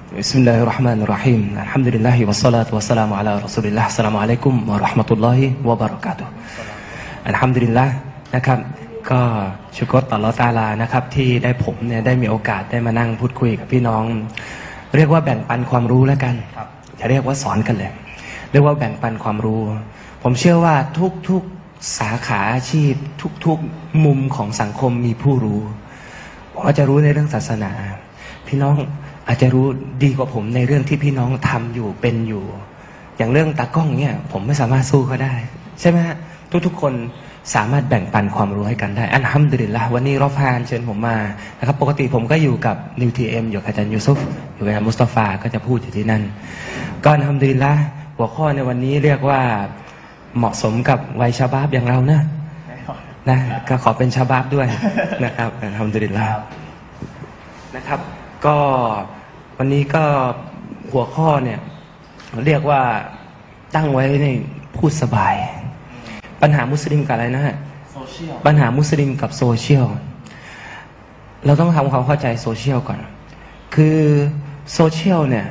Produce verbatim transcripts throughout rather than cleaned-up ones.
بسم الله الرحمن الرحيم الحمد لله والصلاة والسلام على رسول الله السلام عليكم ورحمة الله وبركاته الحمد لله นะครับก็ชุกรต่อละตาลานะครับที่ได้ผมเนี่ยได้มีโอกาสได้มานั่งพูดคุยกับพี่น้องเรียกว่าแบ่งปันความรู้แล้วกันจะเรียกว่าสอนกันเลยเรียกว่าแบ่งปันความรู้ผมเชื่อว่าทุกๆสาขาอาชีพทุกๆมุมของสังคมมีผู้รู้ผมอาจจะรู้ในเรื่องศาสนาพี่น้องอาจจะรู้ดีกว่าผมในเรื่องที่พี่น้องทำอยู่เป็นอยู่อย่างเรื่องตากล้องเนี่ยผมไม่สามารถสู้เขาได้ใช่ไหมฮะทุกๆคนสามารถแบ่งปันความรู้ให้กันได้อัลฮัมดุลิลละห์วันนี้รอฟานเชิญผมมานะครับปกติผมก็อยู่กับนิวทีเอ็มอยู่กับอาจารย์ยูซุฟอยู่กับอาจารย์มุสตาฟาก็จะพูดอยู่ที่นั่นก็อัลฮัมดุลิลละห์หัวข้อในวันนี้เรียกว่าเหมาะสมกับวัยชาบาบอย่างเรานะนะก็ขอเป็นชาบาบด้วยนะครับอัลฮัมดุลิลละห์นะครับก็วันนี้ก็หัวข้อเนี่ยเรียกว่าตั้งไว้ในพูดสบายปัญหามุสลิมกับอะไรนะฮะปัญหามุสลิมกับโซเชียลเราต้องทำความเข้าใจโซเชียลก่อนคือโซเชียลเนี่ย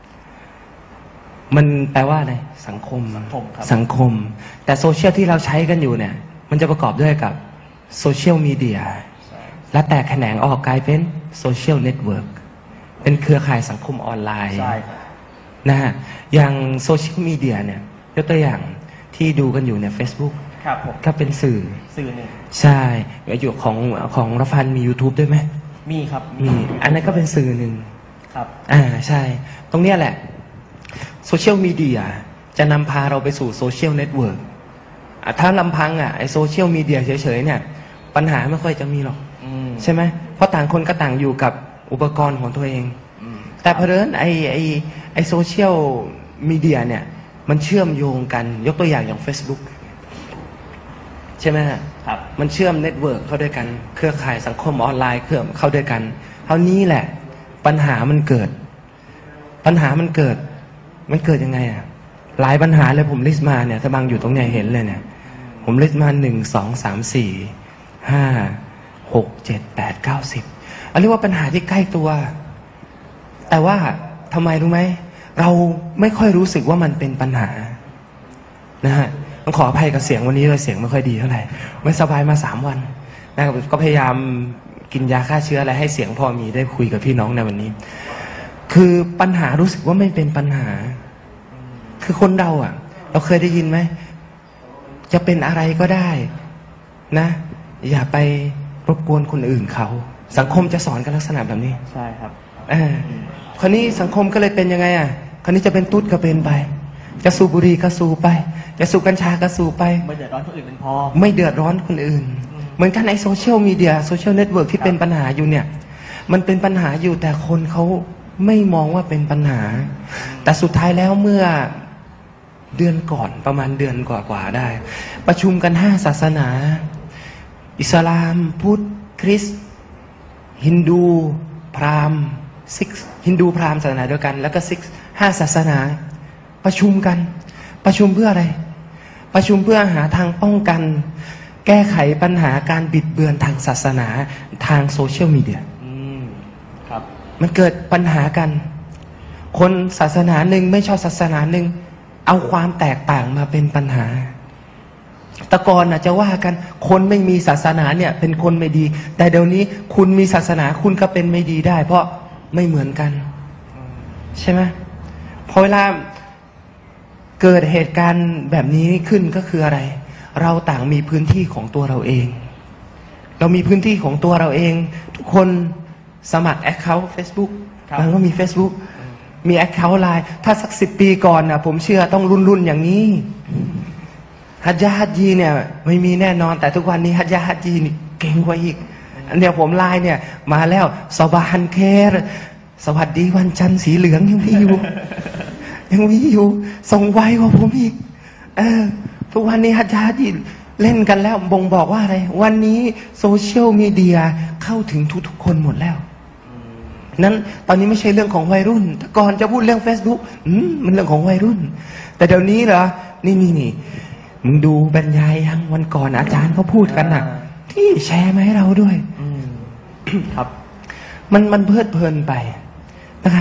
มันแปลว่าอะไรสังคมสังคมแต่โซเชียลที่เราใช้กันอยู่เนี่ยมันจะประกอบด้วยกับโซเชียลมีเดียและแตกแขนงออกกลายเป็นโซเชียลเน็ตเวิร์กเป็นเครือข่ายสังคมออนไลน์นะฮะอย่างโซเชียลมีเดียเนี่ยยกตัวอย่างที่ดูกันอยู่เนี่ย Facebook ครับผมก็เป็นสื่อสื่อหนึ่งใช่อยู่ของของรฟันมี YouTube ด้วยไหมมีครับมีอันนั้นก็เป็นสื่อหนึ่งครับอ่าใช่ตรงนี้แหละโซเชียลมีเดียจะนำพาเราไปสู่โซเชียลเน็ตเวิร์กถ้าลำพังอ่ะไอโซเชียลมีเดียเฉยๆเนี่ยปัญหาไม่ค่อยจะมีหรอกใช่ไหมเพราะต่างคนก็ต่างอยู่กับอุปกรณ์ของตัวเองแต่เพราะเอิญไอไอไอโซเชียลมีเดียเนี่ยมันเชื่อมโยงกันยกตัวอย่างอย่าง Facebook ใช่ไหมครับมันเชื่อมเน็ตเวิร์กเข้าด้วยกันเครือข่ายสังคมออนไลน์เครือเข้าด้วยกันเท่านี้แหละปัญหามันเกิดปัญหามันเกิดมันเกิดยังไงอ่ะหลายปัญหาเลยผมลิสต์มาเนี่ยถ้าบางอยู่ตรงไหนเห็นเลยเนี่ยผมลิสต์มาหนึ่งสองสามสี่ห้าหกเจ็ดแปดเก้าสิบอันนี้ว่าปัญหาที่ใกล้ตัวแต่ว่าทำไมรู้ไหมเราไม่ค่อยรู้สึกว่ามันเป็นปัญหานะฮะต้องขออภัยกับเสียงวันนี้เลยเสียงไม่ค่อยดีเท่าไหร่ไม่สบายมาสามวันนะครับก็พยายามกินยาฆ่าเชื้ออะไรให้เสียงพอมีได้คุยกับพี่น้องในวันนี้คือปัญหารู้สึกว่าไม่เป็นปัญหาคือคนเราอ่ะเราเคยได้ยินไหมจะเป็นอะไรก็ได้นะอย่าไปรบกวนคนอื่นเขาสังคมจะสอนกันลักษณะแบบนี้ใช่ครับเออคราวนี้สังคมก็เลยเป็นยังไงอ่ะคราวนี้จะเป็นตุ๊ดก็เป็นไปจะสูบบุหรี่ก็สูบไปจะสูบกัญชาก็สูบไปไม่เดือดร้อนคนอื่นเป็นพอไม่เดือดร้อนคนอื่นเหมือนกันในโซเชียลมีเดียโซเชียลเน็ตเวิร์กที่เป็นปัญหาอยู่เนี่ยมันเป็นปัญหาอยู่แต่คนเขาไม่มองว่าเป็นปัญหาแต่สุดท้ายแล้วเมื่อเดือนก่อนประมาณเดือนกว่าๆได้ประชุมกันห้าศาสนาอิสลามพุทธคริสต์ฮินดูพราหมณ์ซิกฮินดูพราหมณ์ศาสนาเดียวกันแล้วก็ซิกห้าศาสนาประชุมกันประชุมเพื่ออะไรประชุมเพื่อหาทางป้องกันแก้ไขปัญหาการบิดเบือนทางศาสนาทางโซเชียลมีเดียครับมันเกิดปัญหากันคนศาสนาหนึ่งไม่ชอบศาสนาหนึ่งเอาความแตกต่างมาเป็นปัญหาแต่ก่อนอาจจะว่ากันคนไม่มีศาสนาเนี่ยเป็นคนไม่ดีแต่เดี๋ยวนี้คุณมีศาสนาคุณก็เป็นไม่ดีได้เพราะไม่เหมือนกันใช่ไหมพอเวลาเกิดเหตุการณ์แบบนี้ขึ้นก็คืออะไรเราต่างมีพื้นที่ของตัวเราเองเรามีพื้นที่ของตัวเราเองทุกคนสมัครแอคเคาท์ Facebook บางก็มี Facebook มีแอคเคาท์ไลน์ถ้าสักสิบปีก่อนนะผมเชื่อต้องรุ่นรุ่นอย่างนี้ฮัจญะฮัจญีเนี่ยไม่มีแน่นอนแต่ทุกวันนี้ฮัจญะฮัจญีนี่เก่งกว่าอีกอันเดียวผมไลน์เนี่ยมาแล้วซอบาฮันเคร์สวัสดีวันจันทร์สีเหลืองยังมีอยู่ยังมีอยู่ส่งไวกว่าผมอีกเออทุกวันนี้ฮัจญะฮัจญีเล่นกันแล้วบ่งบอกว่าอะไรวันนี้โซเชียลมีเดียเข้าถึงทุกๆคนหมดแล้วนั้นตอนนี้ไม่ใช่เรื่องของวัยรุ่นแต่ก่อนจะพูดเรื่อง Facebook อืมมันเรื่องของวัยรุ่นแต่เดี๋ยวนี้เหรอนี่นี่นี่มึงดูบรรยายยังวันก่อนอาจารย์เขาพูดกันน่ะที่แชร์มาให้เราด้วยครับมันมันเพลิดเพลินไปนะครับ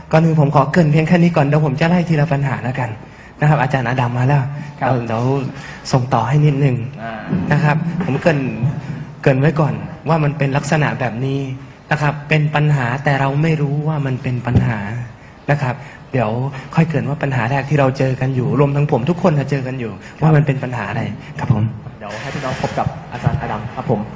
ก่อนหนึ่งผมขอเกริ่นเพียงแค่นี้ก่อนเดี๋ยวผมจะไล่ทีละปัญหาแล้วกันนะครับอาจารย์อดัมมาแล้วเดี๋ยวส่งต่อให้นิดนึงนะครับผมเกริ่นเกริ่นไว้ก่อนว่ามันเป็นลักษณะแบบนี้นะครับเป็นปัญหาแต่เราไม่รู้ว่ามันเป็นปัญหานะครับเดี๋ยวค่อยเกริ่นว่าปัญหาแรกที่เราเจอกันอยู่รวมทั้งผมทุกคนจะเจอกันอยู่ว่ามันเป็นปัญหาอะไรครับผมเดี๋ยวให้พี่น้องพบกับอาจารย์อดัมครับผม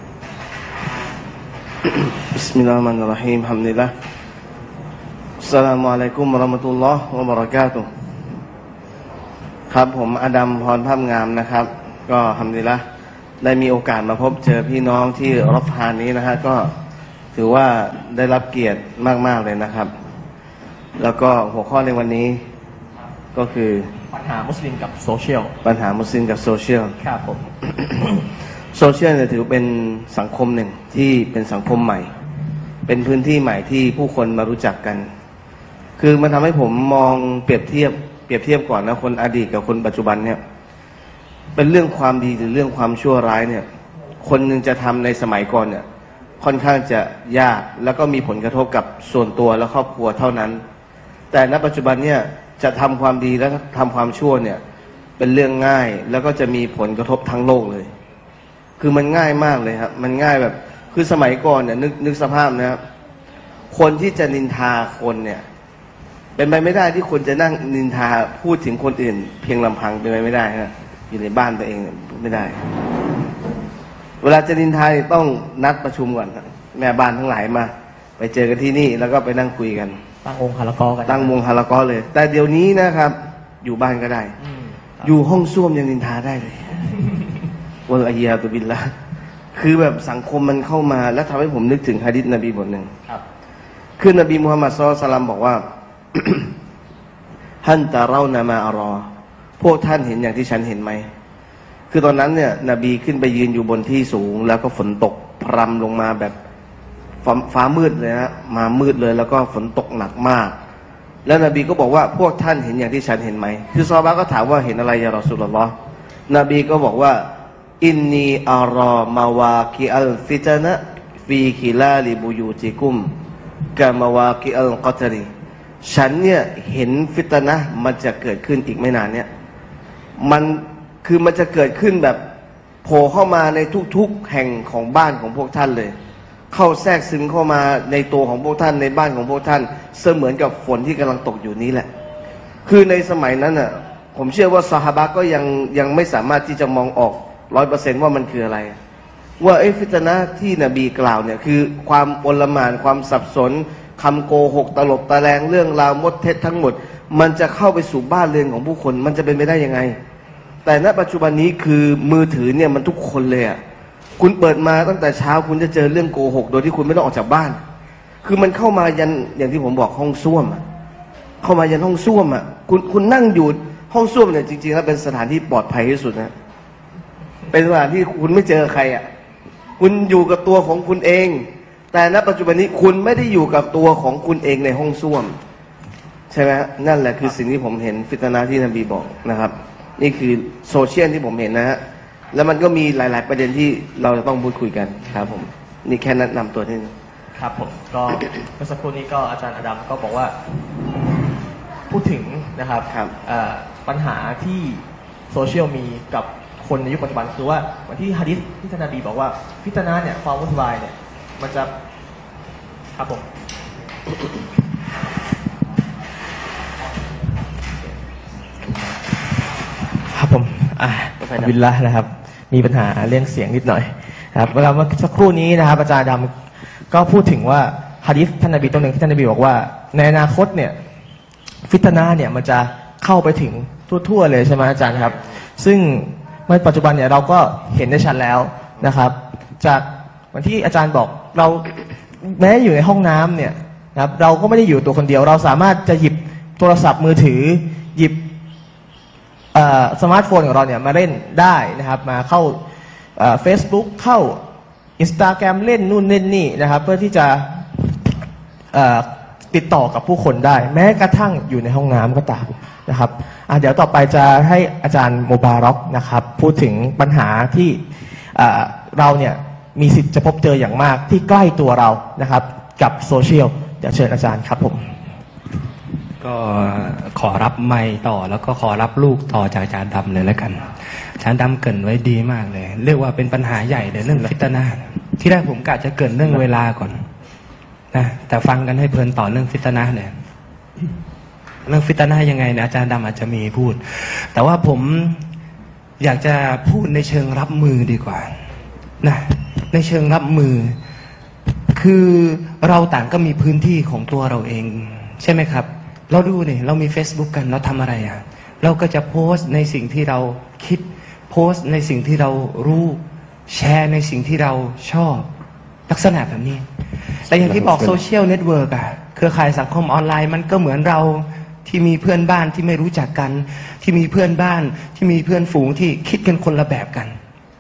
บิสมิลลาฮิรเราะห์มานิรเราะฮีมฮัมดุลิลละห์อัสสลามุอะลัยกุมวะเราะห์มะตุลลอฮ์วะบะเราะกาตุฮ์ครับผมอดัมพรภาพงามนะครับก็ฮัมดุลิลละห์ได้มีโอกาสมาพบเจอพี่น้องที่รอบพานนี้นะฮะก็ถือว่าได้รับเกียรติมากๆเลยนะครับแล้วก็หัวข้อในวันนี้ก็คือปัญหามุสลิมกับโซเชียลปัญหามุสลิมกับโซเชียลครับผมโซเชียลเนี่ยถือเป็นสังคมหนึ่งที่เป็นสังคมใหม่เป็นพื้นที่ใหม่ที่ผู้คนมารู้จักกันคือมันทำให้ผมมองเปรียบเทียบเปรียบเทียบก่อนนะคนอดีตกับคนปัจจุบันเนี่ยเป็นเรื่องความดีหรือเรื่องความชั่วร้ายเนี่ยคนหนึ่งจะทำในสมัยก่อนเนี่ยค่อนข้างจะยากแล้วก็มีผลกระทบกับส่วนตัวและครอบครัวเท่านั้นแต่ณปัจจุบันเนี่ยจะทำความดีและทำความชั่วเนี่ยเป็นเรื่องง่ายแล้วก็จะมีผลกระทบทั้งโลกเลยคือมันง่ายมากเลยครับมันง่ายแบบคือสมัยก่อนเนี่ยนึกนึกสภาพนะครับคนที่จะนินทาคนเนี่ยเป็นไปไม่ได้ที่คนจะนั่งนินทาพูดถึงคนอื่นเพียงลำพังเป็นไปไม่ได้นะอยู่ในบ้านตัวเองไม่ได้เวลาจะนินทาต้องนัดประชุมก่อนแม่บ้านทั้งหลายมาไปเจอกันที่นี่แล้วก็ไปนั่งคุยกันตั้งวงฮาละกอกันตั้งวงฮาละกอเลยแต่เดี๋ยวนี้นะครับอยู่บ้านก็ได้อยู่ห้องส้วมยังนินทาได้เลยวะอัยยาตุบิลละคือแบบสังคมมันเข้ามาแล้วทำให้ผมนึกถึงหะดีษนบีบทหนึ่งคือนบีมุฮัมมัดศ็อลลัลลอฮุอะลัยฮิวะซัลลัมบอกว่าฮันตะเรานะมาอารอพวกท่านเห็นอย่างที่ฉันเห็นไหมคือตอนนั้นเนี่ยนบีขึ้นไปยืนอยู่บนที่สูงแล้วก็ฝนตกพรำลงมาแบบฟ้ามืดเลยนะมามืดเลยแล้วก็ฝนตกหนักมากแล้วนบีก็บอกว่าพวกท่านเห็นอย่างที่ฉันเห็นไหมคือซอฮาบะห์ก็ถามว่าเห็นอะไรยารอซูลุลลอฮ์นบีก็บอกว่าอินนีอารอมาวากิอัลฟิตนะฟีคิลาลิบุยูติกุมกะมาวากิอัลกัตรีฉันเนี่ยเห็นฟิตนะมันจะเกิดขึ้นอีกไม่นานเนี่ยมันคือมันจะเกิดขึ้นแบบโผล่เข้ามาในทุกๆแห่งของบ้านของพวกท่านเลยเข้าแทรกซึมเข้ามาในตัวของพวกท่านในบ้านของพวกท่านเสมือนกับฝนที่กำลังตกอยู่นี้แหละคือในสมัยนั้นน่ะผมเชื่อว่าซอฮาบะห์ก็ยังยังไม่สามารถที่จะมองออกร้อยเปอร์เซนต์ว่ามันคืออะไรว่าไอ้ฟิตนะห์ที่นบีกล่าวเนี่ยคือความโอลหม่านความสับสนคำโกหกตลบตะแลงเรื่องราวมดเท็จทั้งหมดมันจะเข้าไปสู่บ้านเรือนของผู้คนมันจะเป็นไปได้ยังไงแต่ณปัจจุบันนี้คือมือถือเนี่ยมันทุกคนเลยอ่ะคุณเปิดมาตั้งแต่เช้าคุณจะเจอเรื่องโกหกโดยที่คุณไม่ต้องออกจากบ้านคือมันเข้ามายันอย่างที่ผมบอกห้องส้วมอ่ะเข้ามายันห้องส้วมอ่ะคุณคุณนั่งอยู่ห้องส้วมเนี่ยจริงๆแล้วเป็นสถานที่ปลอดภัยที่สุดนะเป็นสถานที่คุณไม่เจอใครอ่ะคุณอยู่กับตัวของคุณเองแต่ณปัจจุบันนี้คุณไม่ได้อยู่กับตัวของคุณเองในห้องส้วมใช่ไหมนั่นแหละคือสิ่งที่ผมเห็นฟิตนะห์ที่นบีบอกนะครับนี่คือโซเชียลที่ผมเห็นนะฮะแล้วมันก็มีหลายๆประเด็นที่เราจะต้องพูดคุยกันครับผมนี่แค่แนะนำตัวที่นึงครับผมก็เมื่อสักครู่นี้ก็อาจารย์อดัมก็บอกว่าพูดถึงนะครับปัญหาที่โซเชียลมีกับคนในยุคปัจจุบันคือว่าวันที่หะดีษที่ท่านนบีบอกว่าฟิตนะห์เนี่ยความวุ่นวายเนี่ยมันจะครับผมครับผมอ่ะบิลลาห์นะครับมีปัญหาเรื่องเสียงนิดหน่อยครับเวลาเมื่อสักครู่นี้นะครับอาจารย์ดำก็พูดถึงว่าหะดีษท่านนบีตรงหนึ่งที่ท่านนบีบอกว่าในอนาคตเนี่ยฟิตนะห์เนี่ยมันจะเข้าไปถึงทั่วๆเลยใช่ไหมอาจารย์ครับซึ่งในปัจจุบันเนี่ยเราก็เห็นได้ชัดแล้วนะครับจากวันที่อาจารย์บอกเราแม้อยู่ในห้องน้ำเนี่ยนะครับเราก็ไม่ได้อยู่ตัวคนเดียวเราสามารถจะหยิบโทรศัพท์มือถือหยิบสมาร์ทโฟนของเราเนี่ยมาเล่นได้นะครับมาเข้าเฟซบุ๊กเข้า Instagram เล่นนู่นเล่นนี่นะครับเพื่อที่จะติดต่อกับผู้คนได้แม้กระทั่งอยู่ในห้องน้ำก็ตามนะครับเดี๋ยวต่อไปจะให้อาจารย์โมบาร็อกนะครับพูดถึงปัญหาที่เราเนี่ยมีสิทธิ์จะพบเจออย่างมากที่ใกล้ตัวเรานะครับกับโซเชียลเดี๋ยวเชิญอาจารย์ครับผมก็ขอรับไมค์ต่อแล้วก็ขอรับลูกต่อจากอาจารย์ดำเลยแล้วกันอาจารย์ดำเกริ่นไว้ดีมากเลยเรียกว่าเป็นปัญหาใหญ่เลยเรื่องฟิตนาที่แรกผมกะจะเกริ่นเรื่องเวลาก่อนนะแต่ฟังกันให้เพลินต่อเรื่องฟิตนาเนี่ยเรื่องฟิตนายังไงเนี่ยอาจารย์ดำอาจจะมีพูดแต่ว่าผมอยากจะพูดในเชิงรับมือดีกว่านะในเชิงรับมือคือเราต่างก็มีพื้นที่ของตัวเราเองใช่ไหมครับเราดูเนี่ยเรามี Facebook กันเราทำอะไรอ่ะเราก็จะโพสต์ในสิ่งที่เราคิดโพสต์ในสิ่งที่เรารู้แชร์ในสิ่งที่เราชอบลักษณะแบบนี้แต่อย่างที่บอกโซเชียลเน็ตเวิร์กอ่ะเครือข่ายสังคมออนไลน์มันก็เหมือนเราที่มีเพื่อนบ้านที่ไม่รู้จักกันที่มีเพื่อนบ้านที่มีเพื่อนฝูงที่คิดกันคนละแบบกัน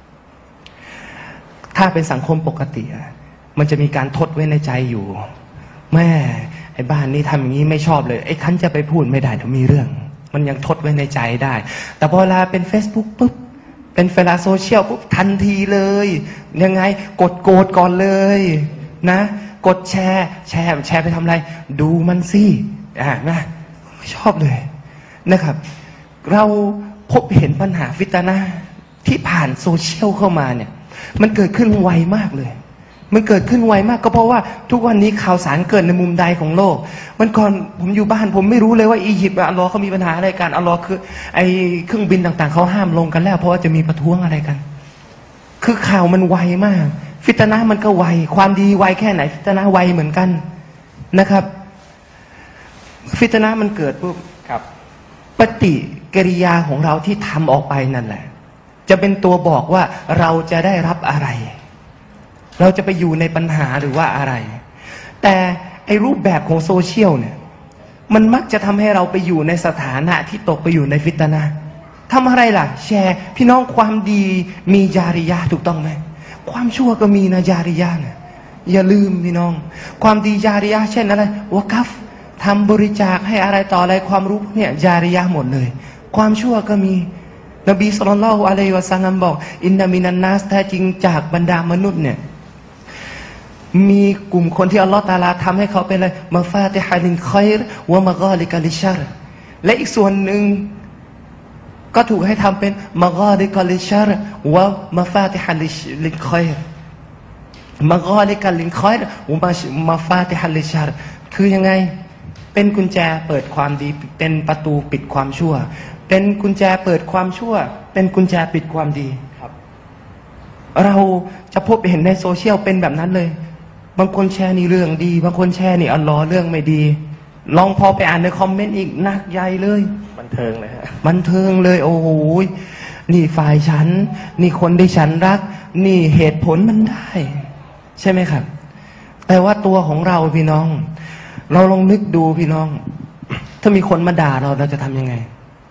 ถ้าเป็นสังคมปกติอ่ะมันจะมีการทดไว้ในใจอยู่แม่ไอ้บ้านนี้ทำอย่างนี้ไม่ชอบเลยไอ้คันจะไปพูดไม่ได้เดี๋ยวมีเรื่องมันยังทดไว้ในใจได้แต่พอเวลาเป็น Facebook ปุ๊บเป็นเวลาโซเชียลปุ๊บทันทีเลยยังไงกดโกรธก่อนเลยนะกดแชร์แชร์แชร์ไปทำอะไรดูมันสิอ่านะไม่ชอบเลยนะครับเราพบเห็นปัญหาฟิตนะที่ผ่านโซเชียลเข้ามาเนี่ยมันเกิดขึ้นไวมากเลยมันเกิดขึ้นไวมากก็เพราะว่าทุกวันนี้ข่าวสารเกิดในมุมใดของโลกวันก่อนผมอยู่บ้านผมไม่รู้เลยว่าอียิปต์อัลลอฮ์เขามีปัญหาอะไรกันอัลลอฮ์คือไอเครื่องบินต่างๆเขาห้ามลงกันแล้วเพราะว่าจะมีประท้วงอะไรกันคือข่าวมันไวมากฟิตนะห์มันก็ไวความดีไวแค่ไหนฟิตนะห์ไวเหมือนกันนะครับฟิตนะห์มันเกิดปุ๊บครับปฏิกิริยาของเราที่ทำออกไปนั่นแหละจะเป็นตัวบอกว่าเราจะได้รับอะไรเราจะไปอยู่ในปัญหาหรือว่าอะไรแต่ไอ้รูปแบบของโซเชียลเนี่ยมันมักจะทำให้เราไปอยู่ในสถานะที่ตกไปอยู่ในฟิตนะห์ทำอะไรล่ะแชร์พี่น้องความดีมีญาริยะถูกต้องไหมความชั่วก็มีนะญาริยะเนี่ยอย่าลืมพี่น้องความดีญาริยะเช่นอะไรวะกัฟทำบริจาคให้อะไรต่ออะไรความรู้เนี่ยญาริยะหมดเลยความชั่วก็มีนบีศ็อลลัลลอฮุอะลัยฮิวะซัลลัมบอกอินนามินันนัสแท้จริงจากบรรดามนุษย์เนี่ยมีกลุ่มคนที่อัลลอฮฺตะอาลาทำให้เขาเป็นอะไรมาฟาติฮะลินคอยร์วะมะกอลิกะลิชัรและอีกส่วนหนึ่งก็ถูกให้ทำเป็นมะกอลิกะลิชัรวะมาฟาติฮะลินคอยร์มะกอลิกะลินคอยร์วะมาฟาติฮะลิชัรคือยังไงเป็นกุญแจเปิดความดีเป็นประตูปิดความชั่วเป็นกุญแจเปิดความชั่วเป็นกุญแจปิดความดีครับเราจะพบเห็นในโซเชียลเป็นแบบนั้นเลยบางคนแชร์นี่เรื่องดีบางคนแชร์นี่อัลลอฮ์เรื่องไม่ดีลองพอไปอ่านในคอมเมนต์อีกหนักใหญ่เลยบันเทิงเลยฮะบันเทิงเลยโอ้โหนี่ฝ่ายฉันนี่คนที่ฉันรักนี่เหตุผลมันได้ใช่ไหมครับแต่ว่าตัวของเราพี่น้องเราลองนึกดูพี่น้องถ้ามีคนมาด่าเราเราจะทำยังไง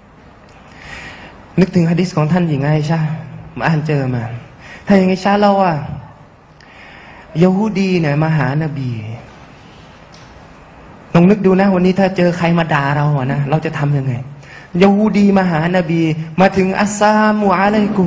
นึกถึงหะดีษของท่านหญิงไอชามาอ่านเจอมาท่านหญิงไอชาเล่าว่ายะฮูดีเนี่ยมาหานบีลองนึกดูนะวันนี้ถ้าเจอใครมาด่าเราอะนะเราจะทำยังไงยะฮูดีมาหานบีมาถึงอัสสลามุอะลัยกุม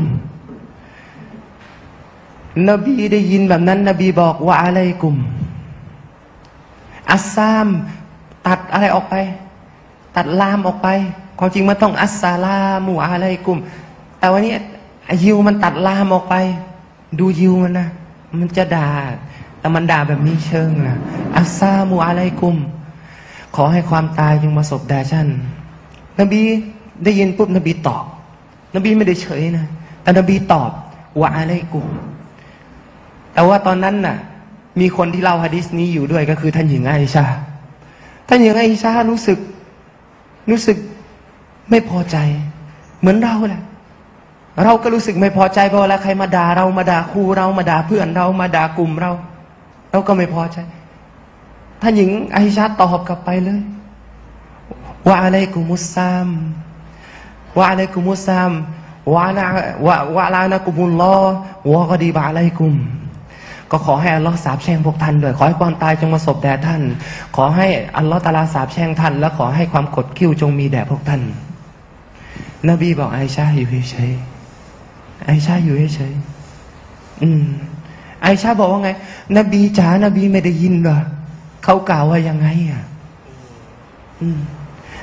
นบีได้ยินแบบนั้นนบีบอกว่าอะลัยกุมอัสซามตัดอะไรออกไปตัดลามออกไปความจริงมันต้องอัสสลามุอะลัยกุมแต่วันนี้ยิวมันตัดลามออกไปดูยิวมันนะมันจะด่าแต่มันด่าแบบมีเชิงนะอัสซามุอะลัยกุมขอให้ความตายจงมาสบแด่ท่านนบีได้ยินปุ๊บนบีตอบนบีไม่ได้เฉยนะแต่นบีตอบวะอะลัยกุมแต่ว่าตอนนั้นน่ะมีคนที่เล่าหะดีษนี้อยู่ด้วยก็คือท่านหญิงไอชาท่านหญิงไอชารู้สึกรู้สึกไม่พอใจเหมือนเราแหละเราก็รู้สึกไม่พอใจเพราะเวลาใครมาด่าเรามาด่าครูเรามาด่าเพื่อนเรามาด่ากลุ่มเราเราก็ไม่พอใจท่านหญิงไอชาตอบกลับไปเลยว่าอะลัยกุมุสซามว่าอะลัยกุมุสซามวะลาวะวะลานะกุมุลลอฮ์วะกอดีบะอะลัยกุมก็ขอให้อัลลอฮ์สาปแช่งพวกท่านด้วยขอให้ความตายจงมาสบแด่ท่านขอให้อัลลอฮ์ตะอาลาสาปแช่งท่านและขอให้ความกดขิ้วจงมีแด่พวกท่านนบีบอกไอชาอยู่เฉยไอชาอยู่เฉยอืมไอชาบอกว่าไงนบีจ๋านบีไม่ได้ยินเหรอเขากล่าวว่ายังไงอ่ะอืม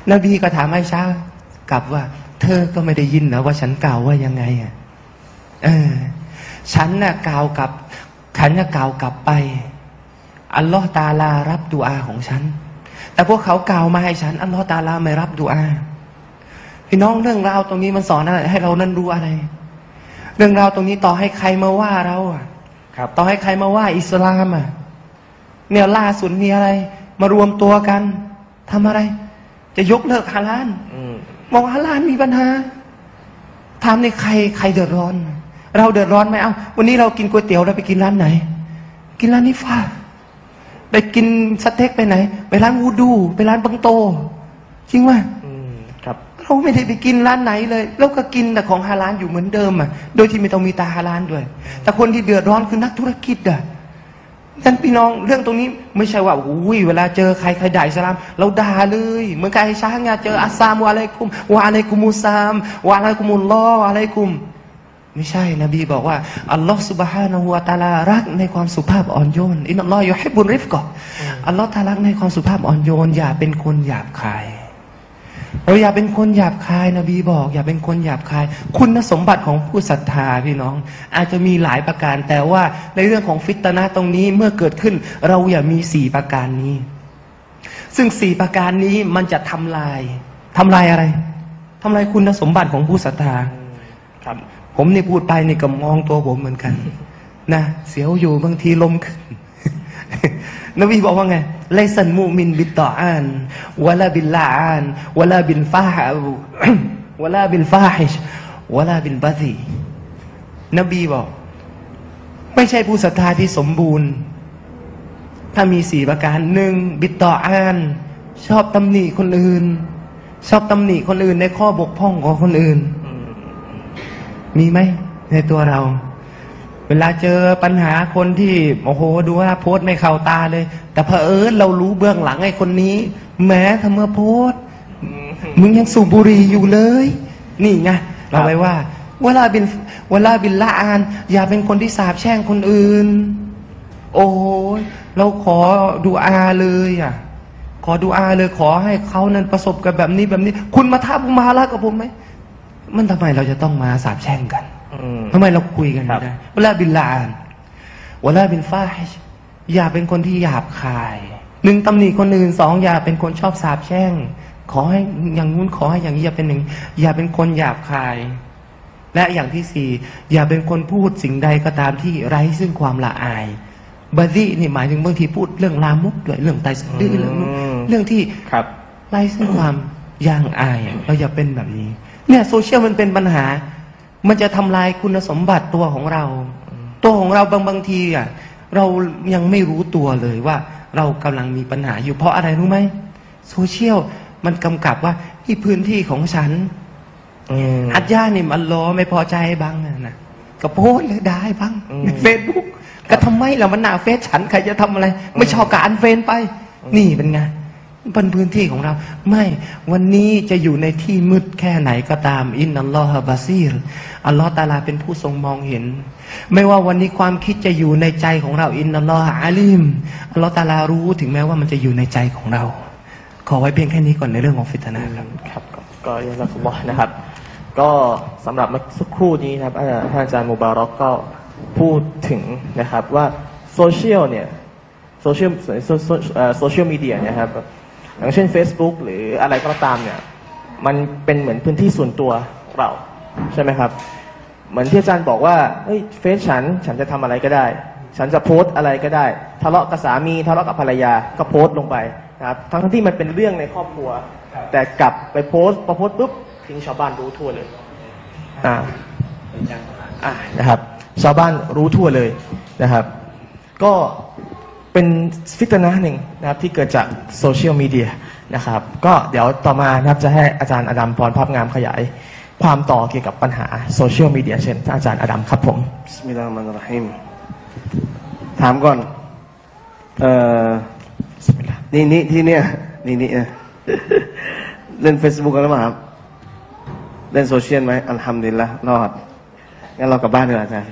นบีก็ถามไอชากลับว่าเธอก็ไม่ได้ยินนะว่าฉันกล่าวว่ายังไงอ่ะเออฉันน่ะกล่าวกับฉันน่ะกล่าวกลับไปอัลลอฮฺตาลารับดุอาของฉันแต่พวกเขากล่าวมาให้ฉันอัลลอฮฺตาลาไม่รับดุอาพี่น้องเรื่องราวตรงนี้มันสอนอะไรให้เรานั้นรู้อะไรเรื่องราวตรงนี้ต่อให้ใครมาว่าเราอ่ะต่อให้ใครมาว่าอิสลามอ่ะเนี่ยล่าสุดมีอะไรมารวมตัวกันทำอะไรจะยกเลิกฮาลาลบอกฮาลาลมีปัญหาถามในใครใครเดือดร้อนเราเดือดร้อนไหมเอ้าวันนี้เรากินก๋วยเตี๋ยวเราไปกินร้านไหนกินร้านนิฟ้าไปกินสเต็กไปไหนไปร้านวูดูไปร้านบังโตจริงไหมครับเราไม่ได้ไปกินร้านไหนเลยเราก็กินแต่ของฮาลาลอยู่เหมือนเดิมอ่ะโดยที่ไม่ต้องมีตาฮาลาลด้วยแต่คนที่เดือดร้อนคือนักธุรกิจอ่ะท่านพี่น้องเรื่องตรงนี้ไม่ใช่ว่าอุ้ยเวลาเจอใครใครด่าอิสลามเราด่าเลยเหมือนกับไอ้ช้างเนี่ยเจออัสซามวะอะลัยกุมวะอะลัยกุมุสซามวะอะลัยกุมุลลอฮ์วะอะลัยกุมไม่ใช่นบีบอกว่าอัลลอฮฺซุบฮานะฮูวะตะอาลารักในความสุภาพอ่อนโยนอินนัลลอฮฺยุฮิบบุรริฟกะอัลลอฮฺตะอาลารักในความสุภาพอ่อนโยนอย่าเป็นคนหยาบคายเราอย่าเป็นคนหยาบคายนบีบอกอย่าเป็นคนหยาบคายคุณสมบัติของผู้ศรัทธาพี่น้องอาจจะมีหลายประการแต่ว่าในเรื่องของฟิตนะห์ตรงนี้เมื่อเกิดขึ้นเราอย่ามีสี่ประการนี้ซึ่งสี่ประการนี้มันจะทำลายทำลายอะไรทำลายคุณสมบัติของผู้ศรัทธาครับผมนี่พูดไปนี่ก็มองตัวผมเหมือนกันนะเสียวอยู่บางทีลมขึ้นนบีบอกว่าไงไลซันมุมินบิตตออานวะลาบิลลาอานวะลาบิลฟาฮวะลาบิลฟาฮิชวะลาบิลบะซีนบีบอกไม่ใช่ผู้ศรัทธาที่สมบูรณ์ถ้ามีสี่ประการหนึ่งบิตตออานชอบตำหนิคนอื่นชอบตำหนิคนอื่นในข้อบกพร่องของคนอื่นมีไหมในตัวเราเวลาเจอปัญหาคนที่โอ้โหดูว่าโพสไม่เข้าตาเลยแต่เผอิญเรารู้เบื้องหลังไอ้คนนี้แม้ถ้าเมื่อโพสมึงยังสูบบุหรี่อยู่เลยนี่ไงเราไปว่าเวลาบินเวลาบินละอานอย่าเป็นคนที่สาปแช่งคนอื่นโอ้ยเราขอดูอาเลยอ่ะขอดูอาเลยขอให้เขานั้นประสบกับแบบนี้แบบนี้คุณมาท้าผมมาละกับผมไหมมันทำไมเราจะต้องมาสาปแช่งกันทำไมเราคุยกันไม่ได้เวลาบินลานเวลาบินฟ้าอย่าเป็นคนที่หยาบคายหนึ่งตำหนิคนอื่นสองอย่าเป็นคนชอบสาปแช่งขอให้อย่างงู้นขอให้อย่างนี้อย่าเป็นหนึ่งอย่าเป็นคนหยาบคายและอย่างที่สี่อย่าเป็นคนพูดสิ่งใดก็ตามที่ไร้ซึ่งความละอายบาดีนี่หมายถึงบางทีพูดเรื่องลามกด้วยเรื่องไตสดื้อเรื่องเรื่องที่ไร้ซึ่งความย่างอายเราอย่าเป็นแบบนี้เนี่ยโซเชียลมันเป็นปัญหามันจะทำลายคุณสมบัติตัวของเราตัวของเราบางบางทีอ่ะเรายังไม่รู้ตัวเลยว่าเรากำลังมีปัญหาอยู่เพราะอะไรรู้ไหมโซเชียลมันกำกับว่าที่พื้นที่ของฉันอัจญาเนี่ยมันล้อไม่พอใจบ้างนะก็โพสเลยได้บ้างในเฟซบุ๊กก็ทำไมล่ะมันหน้าเฟซฉันใครจะทำอะไรไม่ชอบการเฟซไปนี่เป็นไงเป็นพื้นที่ของเราไม่วันนี้จะอยู่ในที่มืดแค่ไหนก็ตามอินนัลลอฮฺบาซีรอัลลอฮฺตะอาลาเป็นผู้ทรงมองเห็นไม่ว่าวันนี้ความคิดจะอยู่ในใจของเราอินนัลลอฮฺอาลีมอัลลอฮฺตะอาลารู้ถึงแม้ว่ามันจะอยู่ในใจของเราขอไว้เพียงแค่นี้ก่อนในเรื่องของฟิตนะห์ครับครับก็ยะซักุลลอฮ์นะครับก็สำหรับเมื่อสักครู่นี้นะครับท่านอาจารย์มุบารอกก็พูดถึงนะครับว่าโซเชียลเนี่ยโซเชียลโซเชียลมีเดียเนี่ยครับอย่างเช่น Facebook หรืออะไรก็ตามเนี่ยมันเป็นเหมือนพื้นที่ส่วนตัวเราใช่ไหมครับเหมือนที่อาจารย์บอกว่าเฮ้ยเฟซฉันฉันจะทำอะไรก็ได้ฉันจะโพสอะไรก็ได้ทะเลาะกับสามีทะเลาะกับภรรยาก็โพสลงไปนะครับทั้งที่มันเป็นเรื่องในครอบครัวแต่กลับไปโพสพอโพสปุ๊บทิ้งชาวบ้านรู้ทั่วเลยอ่าอ่านะครับชาวบ้านรู้ทั่วเลยนะครับก็เป็นฟิตนะห์หนึ่งนะครับที่เกิดจากโซเชียลมีเดียนะครับก็เดี๋ยวต่อมานะครับจะให้อาจารย์อดัมพรภาพงามขยายความต่อเกี่ยวกับปัญหาโซเชียลมีเดียเช่นอาจารย์อดัมครับผมบิสมิลลาฮิรเราะห์มานิรเราะฮีมถามก่อนเอ่อนี่นี่ที่เนี่ยนี่นี่เล่น Facebook กันหรือเปล่าครับเล่นโซเชียลไหมอัลฮัมดุลิลละห์รอดงั้นเรากลับบ้านดีกว่าอาจารย์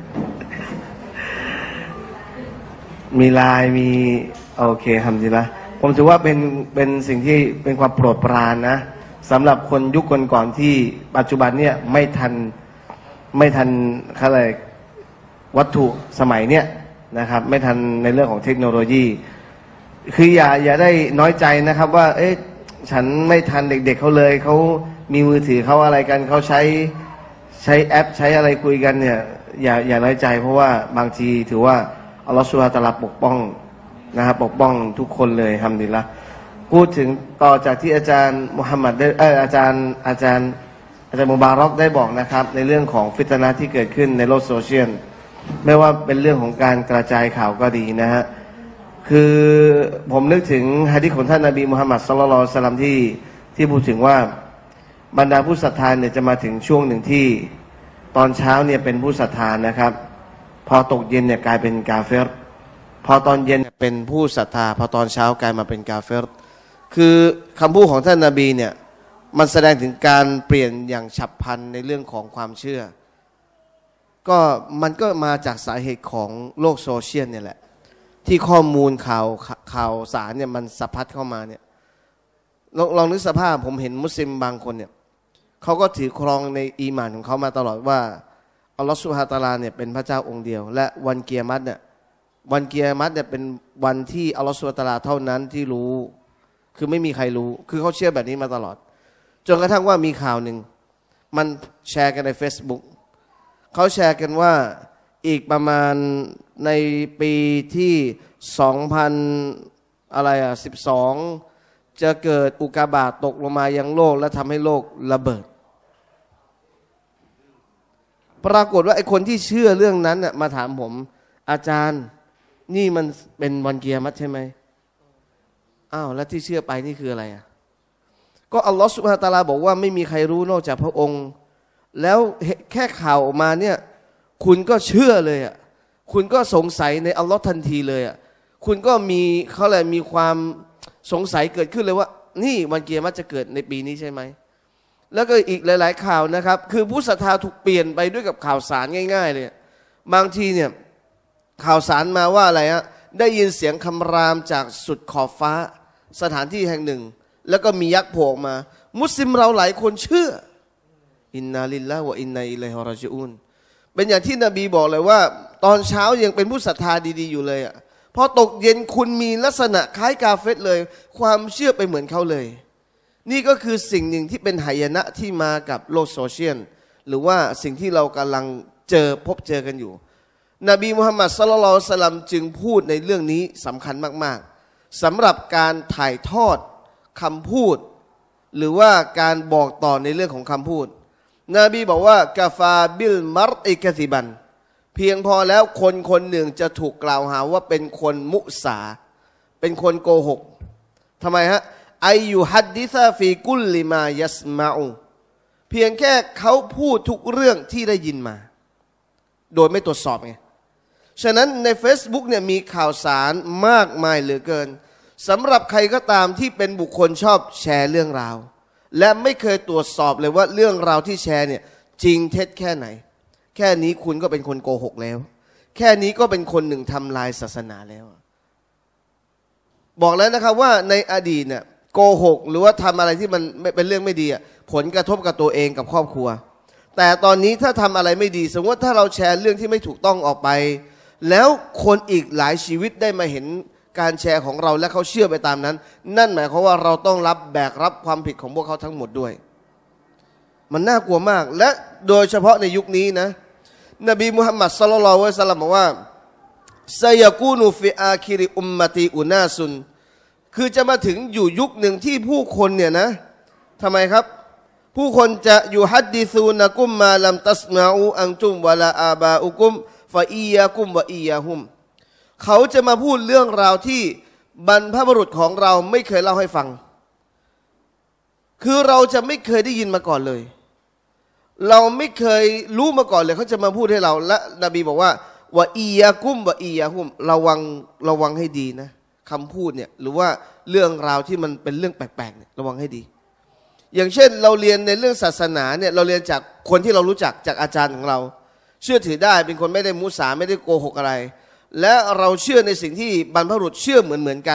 มีไลน์มีโอเคทำดีละผมถือว่าเป็นเป็นสิ่งที่เป็นความโปรดปรานนะสำหรับคนยุคก่อนๆที่ปัจจุบันเนี่ยไม่ทันไม่ทันอะไรวัตถุสมัยเนี่ยนะครับไม่ทันในเรื่องของเทคโนโลยีคืออย่าอย่าได้น้อยใจนะครับว่าเอ๊ะฉันไม่ทันเด็กๆเขาเลยเขามีมือถือเขาอะไรกันเขาใช้ใช้แอปใช้อะไรคุยกันเนี่ยอย่าอย่าน้อยใจเพราะว่าบางทีถือว่าอัลลอฮฺซุบฮานะฮูวะตะอาลาปกป้องนะครับปกป้องทุกคนเลยฮัมดุลิลละห์พูดถึงต่อจากที่อาจารย์มุฮัมมัดได้เอออาจารย์อาจารย์อาจารย์มุบารอกได้บอกนะครับในเรื่องของฟิตนะห์ที่เกิดขึ้นในโลกโซเชียลไม่ว่าเป็นเรื่องของการกระจายข่าวก็ดีนะฮะคือผมนึกถึงหะดีษของท่านนบีมุฮัมมัดศ็อลลัลลอฮุอะลัยฮิวะซัลลัมที่ที่พูดถึงว่าบรรดาผู้ศรัทธาเนี่ยจะมาถึงช่วงหนึ่งที่ตอนเช้าเนี่ยเป็นผู้ศรัทธานะครับพอตกเย็นเนี่ยกลายเป็นกาเฟรพอตอนเย็นเป็นผู้ศรัทธาพอตอนเช้ากลายมาเป็นกาเฟรคือคำพูดของท่านนบีเนี่ยมันแสดงถึงการเปลี่ยนอย่างฉับพลันในเรื่องของความเชื่อก็มันก็มาจากสาเหตุของโลกโซเชียลเนี่ยแหละที่ข้อมูลข่าวข่าวสารเนี่ยมันสะพัดเข้ามาเนี่ยลองลองนึกสภาพผมเห็นมุสลิมบางคนเนี่ยเขาก็ถือครองในอีหม่านของเขามาตลอดว่าอัลลอฮฺซุบฮานะฮูวะตะอาลาเนี่ยเป็นพระเจ้าองค์เดียวและวันกิยามะฮ์เนี่ยวันกิยามะฮ์เนี่ยเป็นวันที่อัลลอฮฺซุบฮานะฮูวะตะอาลาเท่านั้นที่รู้คือไม่มีใครรู้คือเขาเชื่อแบบนี้มาตลอดจนกระทั่งว่ามีข่าวหนึ่งมันแชร์กันใน Facebook เขาแชร์กันว่าอีกประมาณในปีที่สองพันอะไรอ่ะสิบสองจะเกิดอุกกาบาตตกลงมายังโลกและทำให้โลกระเบิดปรากฏว่าไอ้คนที่เชื่อเรื่องนั้นน่ะมาถามผมอาจารย์นี่มันเป็นวันกิยามะฮ์ใช่ไหมอ้าวแล้วที่เชื่อไปนี่คืออะไรอ่ะก็อัลลอฮฺซุบฮานะฮูวะตะอาลาบอกว่าไม่มีใครรู้นอกจากพระองค์แล้วแค่ข่าวออกมาเนี่ยคุณก็เชื่อเลยอ่ะคุณก็สงสัยในอัลลอฮ์ทันทีเลยอ่ะคุณก็มีเขาเลยมีความสงสัยเกิดขึ้นเลยว่านี่วันกิยามะฮ์จะเกิดในปีนี้ใช่ไหมแล้วก็อีกหลายๆข่าวนะครับคือผู้ศรัทธาถูกเปลี่ยนไปด้วยกับข่าวสารง่ายๆเลยบางทีเนี่ยข่าวสารมาว่าอะไรฮะได้ยินเสียงคำรามจากสุดขอบฟ้าสถานที่แห่งหนึ่งแล้วก็มียักษ์โผล่มามุสลิมเราหลายคนเชื่ออินนาลิลลาฮิวะอินนาอิลัยฮิรอญิอูนเป็นอย่างที่นบีบอกเลยว่าตอนเช้ายังเป็นผู้ศรัทธาดีๆอยู่เลยอ่ะพอตกเย็นคุณมีลักษณะคล้ายกาเฟรเลยความเชื่อไปเหมือนเขาเลยนี่ก็คือสิ่งหนึ่งที่เป็นหายนะที่มากับโลกโซเชียลหรือว่าสิ่งที่เรากำลังเจอพบเจอกันอยู่นบีมุฮัมมัดศ็อลลัลลอฮุอะลัยฮิวะซัลลัมจึงพูดในเรื่องนี้สำคัญมากๆสำหรับการถ่ายทอดคำพูดหรือว่าการบอกต่อในเรื่องของคำพูดนบีบอกว่ากาฟาบิลมัรอิกะซิบันเพียงพอแล้วคนคนหนึ่งจะถูกกล่าวหาว่าเป็นคนมุสาเป็นคนโกหกทำไมฮะไอยูฮัดดิซาฟีกุลลิมายัสมาอูเพียงแค่เขาพูดทุกเรื่องที่ได้ยินมาโดยไม่ตรวจสอบไงฉะนั้นใน Facebook เนี่ยมีข่าวสารมากมายเหลือเกินสำหรับใครก็ตามที่เป็นบุคคลชอบแชร์เรื่องราวและไม่เคยตรวจสอบเลยว่าเรื่องราวที่แชร์เนี่ยจริงเท็จแค่ไหนแค่นี้คุณก็เป็นคนโกหกแล้วแค่นี้ก็เป็นคนหนึ่งทำลายศาสนาแล้วบอกแล้วนะครับว่าในอดีตเนี่ยโกหกหรือว่าทำอะไรที่มันเป็นเรื่องไม่ดีผลกระทบกับตัวเองกับครอบครัวแต่ตอนนี้ถ้าทำอะไรไม่ดีสมมติว่าถ้าเราแชร์เรื่องที่ไม่ถูกต้องออกไปแล้วคนอีกหลายชีวิตได้มาเห็นการแชร์ของเราและเขาเชื่อไปตามนั้นนั่นหมายความว่าเราต้องรับแบกรับความผิดของพวกเขาทั้งหมดด้วยมันน่ากลัวมากและโดยเฉพาะในยุคนี้นะนบีมุฮัมมัดศ็อลลัลลอฮุอะลัยฮิวะซัลลัมบอกว่าซะยะกูนูฟิอาคิริอุมมะตีอุนาซุนคือจะมาถึงอยู่ยุคหนึ่งที่ผู้คนเนี่ยนะทำไมครับผู้คนจะอยู่ฮัดดิซูนะกุมมาลัมตัสมาอูอันตุมวะลาอาบาอุกุมฟะอียากุมวะอียาฮุมเขาจะมาพูดเรื่องราวที่บรรพบุรุษของเราไม่เคยเล่าให้ฟังคือเราจะไม่เคยได้ยินมาก่อนเลยเราไม่เคยรู้มาก่อนเลยเขาจะมาพูดให้เราและนบีบอกว่าวะอียากุมวะอียาฮุมระวังระวังให้ดีนะคำพูดเนี่ยหรือว่าเรื่องราวที่มันเป็นเรื่องแปลกๆเนี่ยระวังให้ดีอย่างเช่นเราเรียนในเรื่องศาสนาเนี่ยเราเรียนจากคนที่เรารู้จักจากอาจารย์ของเราเชื่อถือได้เป็นคนไม่ได้มุสาไม่ได้โกหกอะไรและเราเชื่อในสิ่งที่บรรพบุรุษเชื่อเหมือนเหมือนกัน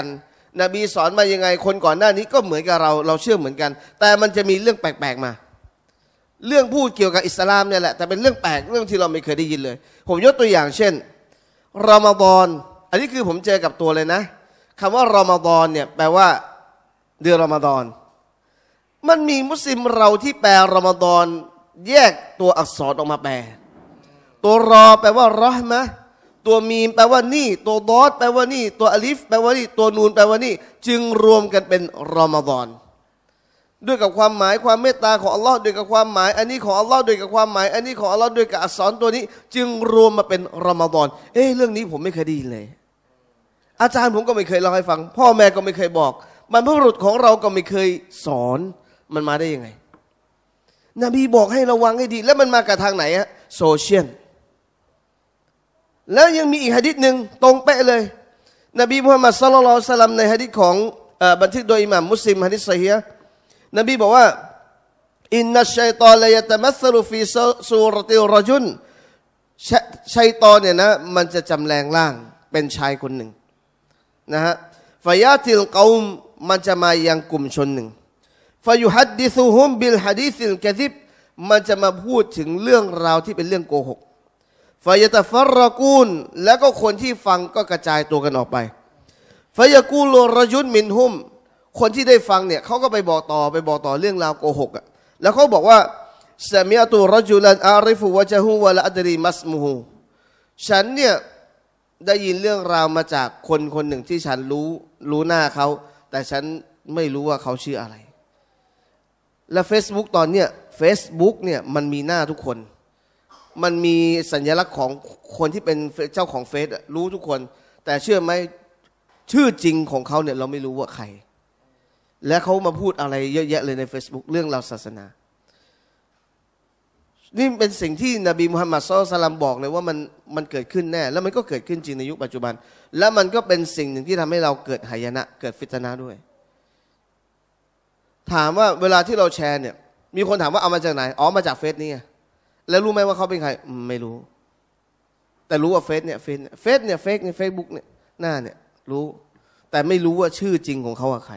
นบีสอนมายังไงคนก่อนหน้านี้ก็เหมือนกับเราเราเชื่อเหมือนกันแต่มันจะมีเรื่องแปลกๆมาเรื่องพูดเกี่ยวกับอิสลามเนี่ยแหละแต่เป็นเรื่องแปลกเรื่องที่เราไม่เคยได้ยินเลยผมยกตัวอย่างเช่นรอมฎอนอันนี้คือผมเจอกับตัวเลยนะคำว่ารอมฎอนเนี่ยแปลว่าเดือนรอมฎอนมันมีมุสลิมเราที่แปลรอมฎอนแยกตัวอักษรออกมาแปลตัวรอแปลว่ารอห์มะห์ตัวมีมแปลว่านี่ตัวดอดแปลว่านี่ตัวอลิฟแปลว่านี่ตัวนูนแปลว่านี่จึงรวมกันเป็นรอมฎอนด้วยกับความหมายความเมตตาของอัลลอฮ์ด้วยกับความหมายอันนี้ของอัลลอฮ์ด้วยกับความหมายอันนี้ของอัลลอฮ์ด้วยกับอักษรตัวนี้จึงรวมมาเป็นรอมฎอนเอ๊ะเรื่องนี้ผมไม่เคยได้ยินเลยอาจารย์ผมก็ไม่เคยเล่าให้ฟังพ่อแม่ก็ไม่เคยบอกบรรพบุรุษของเราก็ไม่เคยสอนมันมาได้ยังไงนบีบอกให้ระวังให้ดีแล้วมันมากับทางไหนฮะโซเชียลแล้วยังมีอีกหะดีษหนึ่งตรงเป๊ะเลยนบีมุฮัมมัดศ็อลลัลลอฮุอะลัยฮิวะซัลลัมในหะดีษของบันทึกโดยอิหม่ามมุสลิมหะดีษซอฮีฮ์นบีบอกว่าอินนัชชัยฏอนละยะตะมัสลุฟีซูเราะติรรจุลชัยฏอนเนี่ยนะมันจะจำแรงร่างเป็นชายคนหนึ่งนะฮะฟะยาติลกอมมันจะมายังกลุ่มชนหนึ่งฟะยุฮัดดิซุฮุมบิลหะดีซิลกะซิบมันจะมาพูดถึงเรื่องราวที่เป็นเรื่องโกหกฟะยะตะฟัรรกูนแล้วก็คนที่ฟังก็กระจายตัวกันออกไปฟะยะกูลุรรจุลมินฮุมคนที่ได้ฟังเนี่ยเขาก็ไปบอกต่อไปบอกต่อเรื่องราวโกหกอ่ะแล้วเขาบอกว่าซะมิอะตุรจุลันอาริฟุวะจฮุวะละอัดรีมัสมุฮูฉันเนี่ยได้ยินเรื่องราวมาจากคนคนหนึ่งที่ฉันรู้รู้หน้าเขาแต่ฉันไม่รู้ว่าเขาชื่ออะไรและ Facebook ตอนเนี้ย Facebook เนี่ยมันมีหน้าทุกคนมันมีสัญลักษณ์ของคนที่เป็นเจ้าของเฟซรู้ทุกคนแต่เชื่อไหมชื่อจริงของเขาเนี่ยเราไม่รู้ว่าใครและเขามาพูดอะไรเยอะแยะเลยใน Facebook เรื่องราวศาสนานี่เป็นสิ่งที่นบีมุฮัมมัดศ็อลลัลลอฮุอะลัยฮิวะซัลลัมบอกเลยว่ามันมันเกิดขึ้นแน่แล้วมันก็เกิดขึ้นจริงในยุคปัจจุบันและมันก็เป็นสิ่งหนึ่งที่ทำให้เราเกิดหายนะเกิดฟิตนะห์ด้วยถามว่าเวลาที่เราแชร์เนี่ยมีคนถามว่าเอามาจากไหนอ๋อมาจากเฟซนี่ไงแล้วรู้ไหมว่าเขาเป็นใครไม่รู้แต่รู้ว่าเฟซเนี่ยเฟซเฟซเนี่ยเฟซเนี่ยเฟซบุ๊กเนี่ยหน้าเนี่ยรู้แต่ไม่รู้ว่าชื่อจริงของเขาคือใคร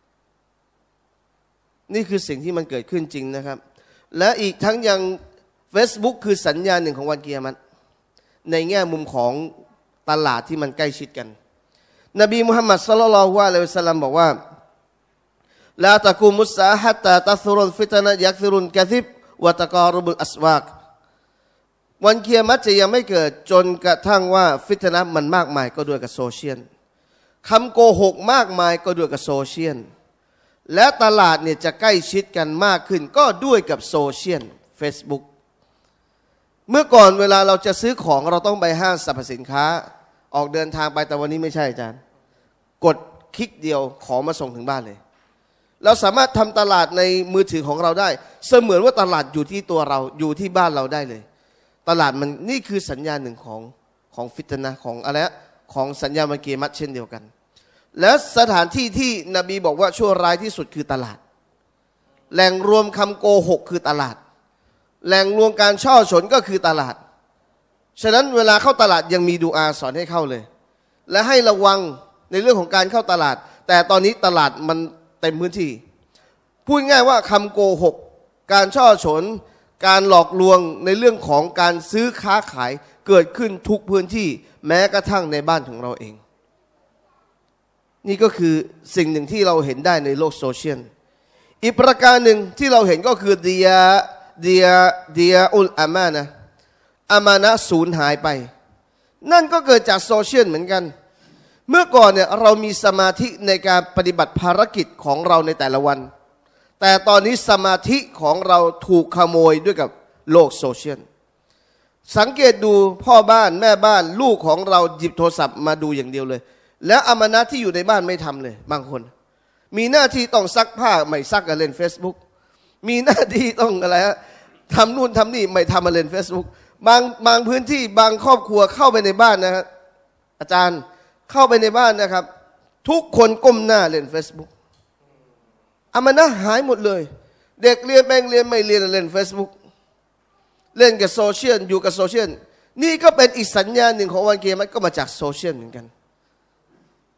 นี่คือสิ่งที่มันเกิดขึ้นจริงนะครับและอีกทั้งยัง Facebook คือสัญญาณหนึ่งของวันกิยามะฮ์ในแง่มุมของตลาดที่มันใกล้ชิดกันนบีมุฮัมมัดศ็อลลัลลอฮุอะลัยฮิวะซัลลัมบอกว่าลาตะกูมุสซาฮัตตาตัซรุลฟิตนะยักซิรุนกะซิบวะตะกอรุบุลอัสวากวันกิยามะฮ์จะยังไม่เกิดจนกระทั่งว่าฟิตนะห์มันมากมายก็ด้วยกับโซเชียลคำโกหกมากมายก็ด้วยกับโซเชียลและตลาดเนี่ยจะใกล้ชิดกันมากขึ้นก็ด้วยกับโซเชียล Facebook เมื่อก่อนเวลาเราจะซื้อของเราต้องไปห้างสรรพสินค้าออกเดินทางไปแต่วันนี้ไม่ใช่อาจารย์กดคลิกเดียวของมาส่งถึงบ้านเลยเราสามารถทำตลาดในมือถือของเราได้เสมือนว่าตลาดอยู่ที่ตัวเราอยู่ที่บ้านเราได้เลยตลาดมันนี่คือสัญญาณหนึ่งของของฟิตนะห์ของอะไรของสัญญาณวันกิยามะฮ์เช่นเดียวกันและสถานที่ที่นบีบอกว่าชั่วร้ายที่สุดคือตลาดแหล่งรวมคำโกหกคือตลาดแหล่งรวมการช่อฉนก็คือตลาดฉะนั้นเวลาเข้าตลาดยังมีดูอาสอนให้เข้าเลยและให้ระวังในเรื่องของการเข้าตลาดแต่ตอนนี้ตลาดมันเต็มพื้นที่พูดง่ายว่าคำโกหกการช่อฉนการหลอกลวงในเรื่องของการซื้อค้าขายเกิดขึ้นทุกพื้นที่แม้กระทั่งในบ้านของเราเองนี่ก็คือสิ่งหนึ่งที่เราเห็นได้ในโลกโซเชียลอีกประการหนึ่งที่เราเห็นก็คือเดียเดียเดียอุลอามานะอามานะสูญหายไปนั่นก็เกิดจากโซเชียลเหมือนกันเมื่อก่อนเนี่ยเรามีสมาธิในการปฏิบัติภารกิจของเราในแต่ละวันแต่ตอนนี้สมาธิของเราถูกขโมยด้วยกับโลกโซเชียลสังเกตดูพ่อบ้านแม่บ้านลูกของเราหยิบโทรศัพท์มาดูอย่างเดียวเลยแล้วอามานะที่อยู่ในบ้านไม่ทำเลยบางคนมีหน้าที่ต้องซักผ้าไม่ซักกันเล่น Facebook มีหน้าที่ต้องอะไรฮะทำนู่นทำนี่ไม่ทำมาเล่น Facebook บางบางพื้นที่บางครอบครัวเข้าไปในบ้านนะฮะอาจารย์เข้าไปในบ้านนะครับทุกคนก้มหน้าเล่น Facebook อามานะหายหมดเลยเด็กเรียนแบงเรียนไม่เรียนเล่น Facebook เล่นกับโซเชียลอยู่กับโซเชียลนี่ก็เป็นอีกสัญญาณหนึ่งของวันกิยามะฮ์ก็มาจากโซเชียลเหมือนกัน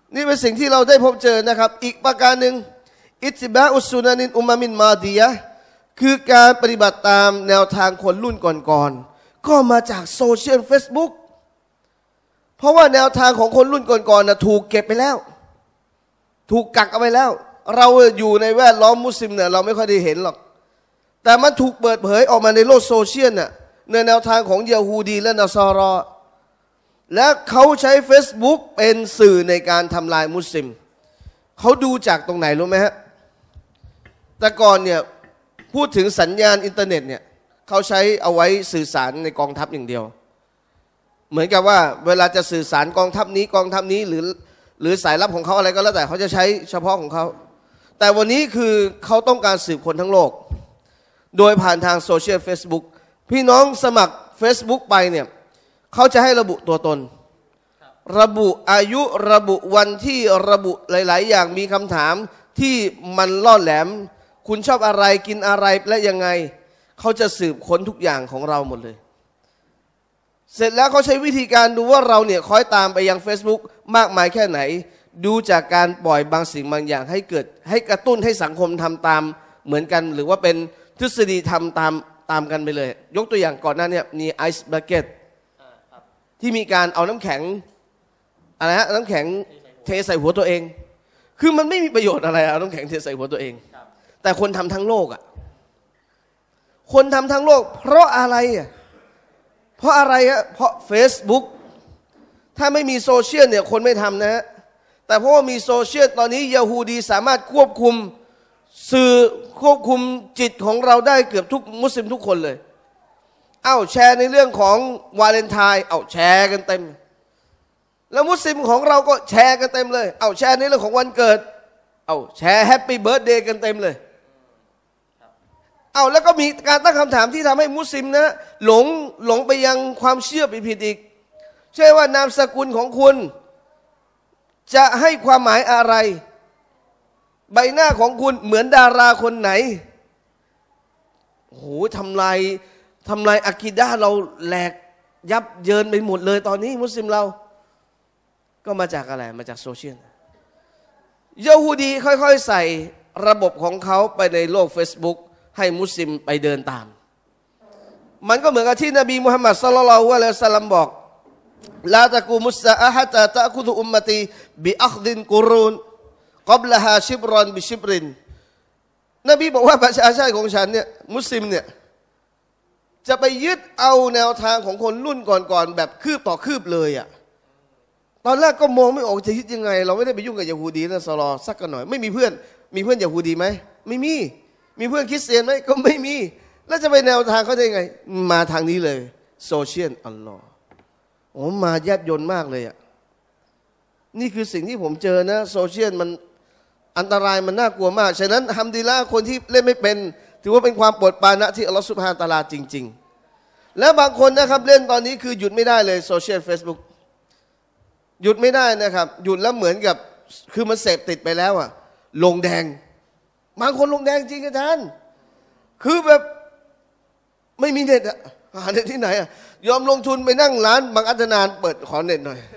นี่เป็นสิ่งที่เราได้พบเจอนะครับอีกประการหนึ่งอิติบะอุสซุนานินอุมมามินมาดียะคือการปฏิบัติตามแนวทางคนรุ่นก่อนๆก็มาจากโซเชียลเฟซบุ๊กเพราะว่าแนวทางของคนรุ่นก่อนๆนะถูกเก็บไปแล้วถูกกักเอาไว้แล้วเราอยู่ในแวดล้อมมุสลิมเนี่ยเราไม่ค่อยได้เห็นหรอกแต่มันถูกเปิดเผยออกมาในโลกโซเชียลน่ะในแนวทางของยะฮูดีและนัสรอและเขาใช้ Facebook เป็นสื่อในการทำลายมุสลิมเขาดูจากตรงไหนรู้ไหมฮะแต่ก่อนเนี่ยพูดถึงสัญญาณอินเทอร์เน็ตเนี่ยเขาใช้เอาไว้สื่อสารในกองทัพอย่างเดียวเหมือนกับว่าเวลาจะสื่อสารกองทัพนี้กองทัพนี้หรือหรือสายลับของเขาอะไรก็แล้วแต่เขาจะใช้เฉพาะของเขาแต่วันนี้คือเขาต้องการสืบคนทั้งโลกโดยผ่านทางโซเชียล Facebook พี่น้องสมัคร Facebook ไปเนี่ยเขาจะให้ระบุตัวตนระบุอายุระบุวันที่ระบุหลายๆอย่างมีคำถามที่มันล่อแหลมคุณชอบอะไรกินอะไรและยังไงเขาจะสืบค้นทุกอย่างของเราหมดเลยเสร็จแล้วเขาใช้วิธีการดูว่าเราเนี่ยคอยตามไปยัง Facebook มากมายแค่ไหนดูจากการปล่อยบางสิ่งบางอย่างให้เกิดให้กระตุ้นให้สังคมทำตามเหมือนกันหรือว่าเป็นทฤษฎีทำตามตามกันไปเลยยกตัวอย่างก่อนหน้านี้มีไอซ์บักเก็ตที่มีการเอาน้ำแข็งอะไรฮะน้ำแข็งเทใส่หัวตัวเองคือมันไม่มีประโยชน์อะไรเอาน้ำแข็งเทใส่หัวตัวเองแต่คนทำทั้งโลกอ่ะคนทำทั้งโลกเพราะอะไรอ่ะเพราะอะไรอ่ะเพราะ Facebook ถ้าไม่มีโซเชียลเนี่ยคนไม่ทำนะฮะแต่เพราะว่ามีโซเชียลตอนนี้ยะฮูดีสามารถควบคุมสื่อควบคุมจิตของเราได้เกือบทุกมุสลิมทุกคนเลยเอ้าแชร์ในเรื่องของวาเลนไทน์เอ้าแชร์กันเต็มแล้วมุสลิมของเราก็แชร์กันเต็มเลยเอ้าแชร์ในเรื่องของวันเกิดเอ้าแชร์แฮปปี้เบิร์ธเดย์กันเต็มเลยเอ้าแล้วก็มีการตั้งคำถามที่ทำให้มุสลิมนะหลงหลงไปยังความเชื่อผิดๆอีกใช่ว่านามสกุลของคุณจะให้ความหมายอะไรใบหน้าของคุณเหมือนดาราคนไหนโอ้โหทำลายทำลายอะกีดะห์เราแหลกยับเยินไปหมดเลยตอนนี้มุสลิมเราก็มาจากอะไรมาจากโซเชียลยะฮูดีค่อยๆใส่ระบบของเขาไปในโลก Facebook ให้มุสลิมไปเดินตามมันก็เหมือนกับที่นบีมุฮัมมัดศ็อลลัลลอฮุอะลัยฮิวะซัลลัมบอกลาตะกูมุสซะอะฮะตะตะคุซุอุมมะตีบิอัคดินกุรูนกับละฮาชิบรอนบิชิบรินนบีบอกว่าประชาชาติของฉันเนี่ยมุสลิมเนี่ยจะไปยึดเอาแนวทางของคนรุ่นก่อนๆแบบคืบต่อคืบเลยอ่ะตอนแรกก็มองไม่ออกจะคิดยังไงเราไม่ได้ไปยุ่งกับยะฮูดีนะซอลอสักกันหน่อยไม่มีเพื่อนมีเพื่อนยะฮูดีไหมไม่มีมีเพื่อนคริสเตียนไหมก็ไม่มีแล้วจะไปแนวทางเขาได้ยังไงมาทางนี้เลยโซเชียลอัลลอฮ์โอ้มาแยบยลมากเลยอ่ะนี่คือสิ่งที่ผมเจอนะโซเชียลมันอันตรายมันน่ากลัวมากฉะนั้นฮัมดุลิลละห์คนที่เล่นไม่เป็นถือว่าเป็นความโปรดปรานนะที่อัลลอฮฺซุบฮานะฮูวะตะอาลาจริงๆและบางคนนะครับเล่นตอนนี้คือหยุดไม่ได้เลยโซเชียลเฟซบุ๊กหยุดไม่ได้นะครับหยุดแล้วเหมือนกับคือมันเสพติดไปแล้วอ่ะลงแดงบางคนลงแดงจริงอาจารย์คือแบบไม่มีเน็ตอะหาเน็ตที่ไหนอะยอมลงทุนไปนั่งร้านบางอัตนานเปิดขอเน็ตหน่อย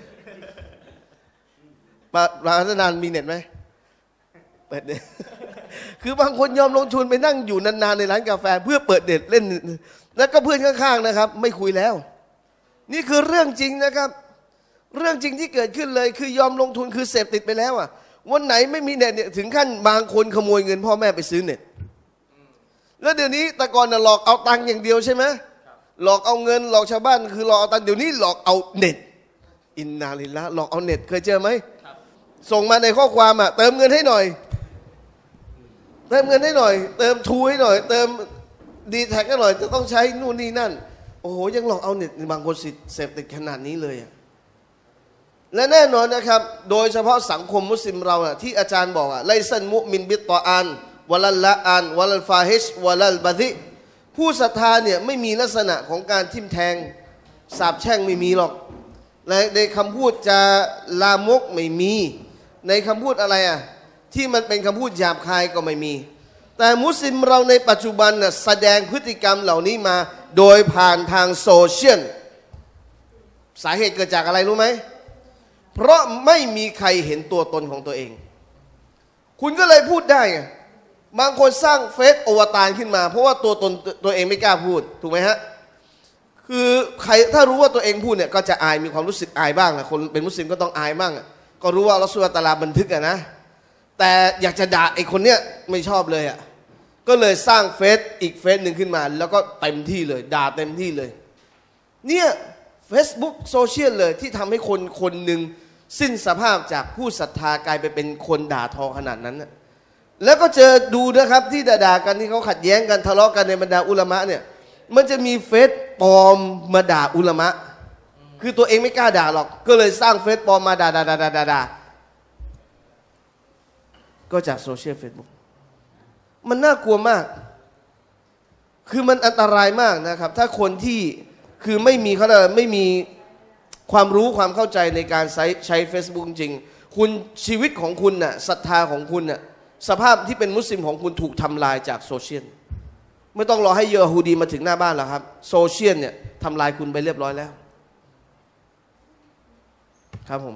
บางอัตนานมีเน็ตไหมเปิดเน็ตคือบางคนยอมลงทุนไปนั่งอยู่นานๆในร้านกาแฟเพื่อเปิดเน็ตเล่นแล้วก็เพื่อนข้างๆนะครับไม่คุยแล้วนี่คือเรื่องจริงนะครับเรื่องจริงที่เกิดขึ้นเลยคือยอมลงทุนคือเสพติดไปแล้วอ่ะวันไหนไม่มีเน็ตเนี่ยถึงขั้นบางคนขโมยเงินพ่อแม่ไปซื้อเน็ตแล้วเดี๋ยวนี้แต่ก่อนน่ะหลอกเอาตังค์อย่างเดียวใช่ไหมหลอกเอาเงินหลอกชาวบ้านคือหลอกเอาตังค์เดี๋ยวนี้หลอกเอาเน็ตอินนาลิลละหลอกเอาเน็ตเคยเจอไหมส่งมาในข้อความอ่ะเติมเงินให้หน่อยเติมเงินให้หน่อยเติมทูให้หน่อยเติมดีแท็กให้หน่อยจะต้องใช้นู่นนี่นั่นโอ้โหยังหลอกเอาเน็ตบางคนเสพติดขนาดนี้เลยอ่ะและแน่นอนนะครับโดยเฉพาะสังคมมุสลิมเราอ่ะที่อาจารย์บอกอ่ะไลซันมุมินบิตตออานวะลัลละอานวะลัลฟาฮิชวะลัลบะซิผู้ศรัทธาเนี่ยไม่มีลักษณะของการทิ่มแทงสาปแช่งไม่มีหรอกในในคำพูดจะลามกไม่มีในคำพูดอะไรอ่ะที่มันเป็นคำพูดหยาบคายก็ไม่มีแต่มุสลิมเราในปัจจุบันน่ะแสดงพฤติกรรมเหล่านี้มาโดยผ่านทางโซเชียลสาเหตุเกิดจากอะไรรู้ไหมเพราะไม่มีใครเห็นตัวตนของตัวเองคุณก็เลยพูดได้ไงบางคนสร้างเฟซอวตารขึ้นมาเพราะว่าตัวตนตัวเองไม่กล้าพูดถูกไหมฮะคือใครถ้ารู้ว่าตัวเองพูดเนี่ยก็จะอายมีความรู้สึกอายบ้างนะคนเป็นมุสลิมก็ต้องอายบ้างก็รู้ว่าอัลเลาะห์ซุบฮานะฮูวะตะอาลาบันทึกอะนะแต่อยากจะด่าไอ้คนเนี้ยไม่ชอบเลยอะก็เลยสร้างเฟซอีกเฟซหนึ่งขึ้นมาแล้วก็เต็มที่เลยด่าเต็มที่เลยเนี่ย Facebook โซเชียลเลยที่ทำให้คนคนหนึ่งสิ้นสภาพจากผู้ศรัทธากลายไปเป็นคนด่าทอขนาดนั้นนะแล้วก็เจอดูนะครับที่ด่าๆกันที่เขาขัดแย้งกันทะเลาะกันในบรรดาอุลามะเนี่ยมันจะมีเฟซปลอมมาด่าอุลามะคือตัวเองไม่กล้าด่าหรอกก็เลยสร้างเฟซปลอมมาด่าด่าด่าด่าด่าก็จากโซเชียลเฟซบุ๊กมันน่ากลัวมากคือมันอันตรายมากนะครับถ้าคนที่คือไม่มีเขาเลยไม่มีความรู้ความเข้าใจในการใช้ใช้ Facebook จริงคุณชีวิตของคุณน่ะศรัทธาของคุณน่ะสภาพที่เป็นมุสลิมของคุณถูกทำลายจากโซเชียลไม่ต้องรอให้เยฮูดีมาถึงหน้าบ้านหรอกครับโซเชียลเนี่ยทำลายคุณไปเรียบร้อยแล้วครับผม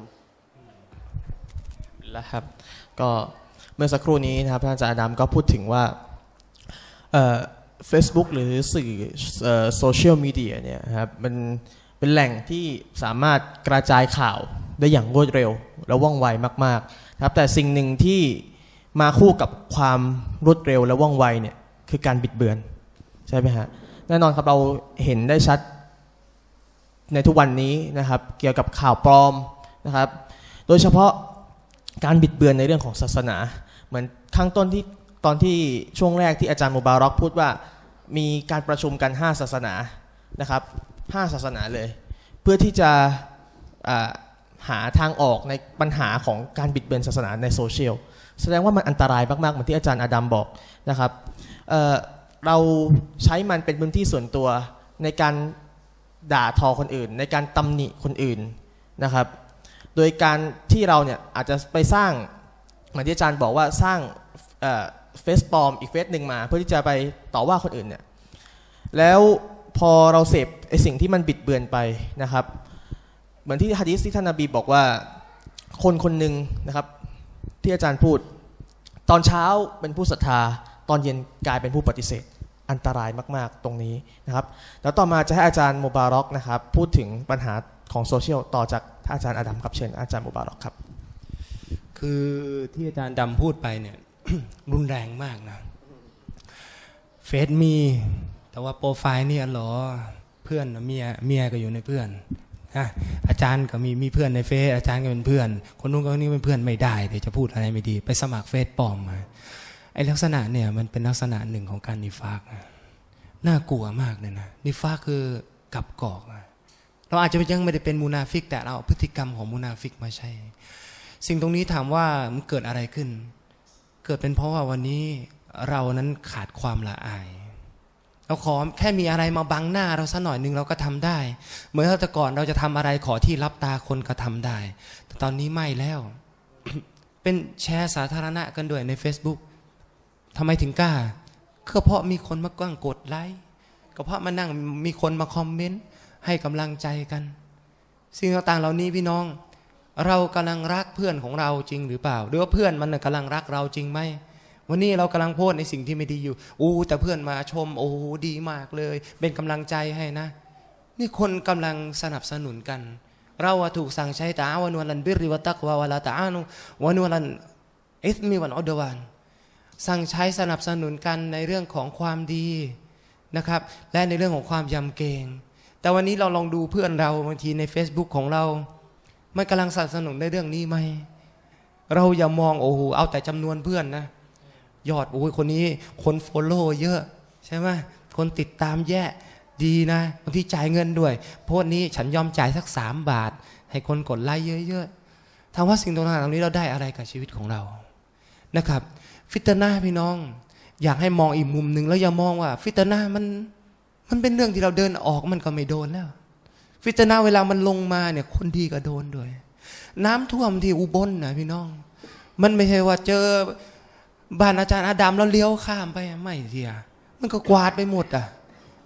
แล้วครับก็เมื่อสักครู่นี้นะครับท่านอาจารย์อดัมก็พูดถึงว่าเอ่อ Facebook หรือสื่อโซเชียลมีเดียเนี่ยครับมันเป็นแหล่งที่สามารถกระจายข่าวได้อย่างรวดเร็วและว่องไวมากๆครับแต่สิ่งหนึ่งที่มาคู่กับความรวดเร็วและว่องไวเนี่ยคือการบิดเบือนใช่ไหมฮะแน่นอนครับเราเห็นได้ชัดในทุกวันนี้นะครับเกี่ยวกับข่าวปลอมนะครับโดยเฉพาะการบิดเบือนในเรื่องของศาสนาเหมือนข้างต้นที่ตอนที่ช่วงแรกที่อาจารย์มุบารอกพูดว่ามีการประชุมกันห้าศาสนานะครับห้าศาสนาเลยเพื่อที่จะหาทางออกในปัญหาของการบิดเบือนศาสนาในโซเชียลแสดงว่ามันอันตรายมากๆเหมือนที่อาจารย์อดัมบอกนะครับ เอ่อ เราใช้มันเป็นพื้นที่ส่วนตัวในการด่าทอคนอื่นในการตำหนิคนอื่นนะครับโดยการที่เราเนี่ยอาจจะไปสร้างเหมือนที่อาจารย์บอกว่าสร้างเฟซปลอมอีกเฟซหนึ่งมาเพื่อที่จะไปต่อว่าคนอื่นเนี่ยแล้วพอเราเสพไอ้สิ่งที่มันบิดเบือนไปนะครับเหมือนที่หะดีษที่ท่านนบีบอกว่าคนคนหนึ่งนะครับที่อาจารย์พูดตอนเช้าเป็นผู้ศรัทธาตอนเย็นกลายเป็นผู้ปฏิเสธอันตรายมากๆตรงนี้นะครับแล้วต่อมาจะให้อาจารย์มุบารอกนะครับพูดถึงปัญหาของโซเชียลต่อจากอาจารย์อดัมครับเชิญอาจารย์มุบารอกครับคือที่อาจารย์ดำพูดไปเนี่ย รุนแรงมากนะเฟซมีแต่ว่าโปรไฟล์เนี่ยหรอเพื่อนเมียเมียก็อยู่ในเพื่อนนะอาจารย์ก็มีมีเพื่อนในเฟซอาจารย์ก็เป็นเพื่อนคนนู้นคนนี้เป็นเพื่อนไม่ได้เดี๋ยวจะพูดอะไรไม่ดีไปสมัครเฟซปลอมมาไอ้ลักษณะเนี่ยมันเป็นลักษณะหนึ่งของการนิฟากน่ากลัวมากเลยนะนิฟากคือกับกอกเราอาจจะยังไม่ได้เป็นมุนาฟิกแต่เราพฤติกรรมของมุนาฟิกมาใช่สิ่งตรงนี้ถามว่ามันเกิดอะไรขึ้นเกิดเป็นเพราะว่าวันนี้เรานั้นขาดความละอายเราขอแค่มีอะไรมาบังหน้าเราสักหน่อยนึงเราก็ทำได้เหมือนแต่ก่อนเราจะทำอะไรขอที่รับตาคนก็ทำได้แต่ตอนนี้ไม่แล้ว เป็นแชร์สาธารณะกันด้วยใน Facebook ทำไมถึงกล้าก็เพราะมีคนมากว้างกดไลค์ก็เพราะมานั่งมีคนมาคอมเมนต์ให้กำลังใจกันสิ่งต่างๆเหล่านี้พี่น้องเรากำลังรักเพื่อนของเราจริงหรือเปล่าหรือว่าเพื่อนมันกำลังรักเราจริงไหมวันนี้เรากำลังโพสในสิ่งที่ไม่ดีอยู่อู้แต่เพื่อนมาชมโอ้ดีมากเลยเป็นกำลังใจให้นะนี่คนกำลังสนับสนุนกันเราถูกสั่งใช้ตะอาวะนุลันบิริวะตักวะวะลาตะอานุวะนุลันอิสมีวันอุดวานสั่งใช้สนับสนุนกันในเรื่องของความดีนะครับและในเรื่องของความยำเกรงแต่วันนี้เราลองดูเพื่อนเราบางทีใน Facebook ของเรามันกำลังสนับสนุนในเรื่องนี้ไหมเราอย่ามองโอ้โหเอาแต่จำนวนเพื่อนนะยอดโอ้ยคนนี้คนโฟลโล่เยอะใช่ไหมคนติดตามแย่ดีนะบางทีจ่ายเงินด้วยโพสต์นี้ฉันยอมจ่ายสักสามบาทให้คนกดไลค์เยอะๆถามว่าสิ่งต่างๆเหล่านี้เราได้อะไรกับชีวิตของเรานะครับฟิตนาพี่น้องอยากให้มองอีกมุมหนึ่งแล้วอย่ามองว่าฟิตนามันมันเป็นเรื่องที่เราเดินออกมันก็ไม่โดนแล้วฟิตนาเวลามันลงมาเนี่ยคนดีก็โดนด้วยน้ำท่วมที่อุบลนะพี่น้องมันไม่ใช่ว่าเจอบ้านอาจารย์อาดัมแล้วเลี้ยวข้ามไปไม่เทียมันก็กวาดไปหมดอ่ะ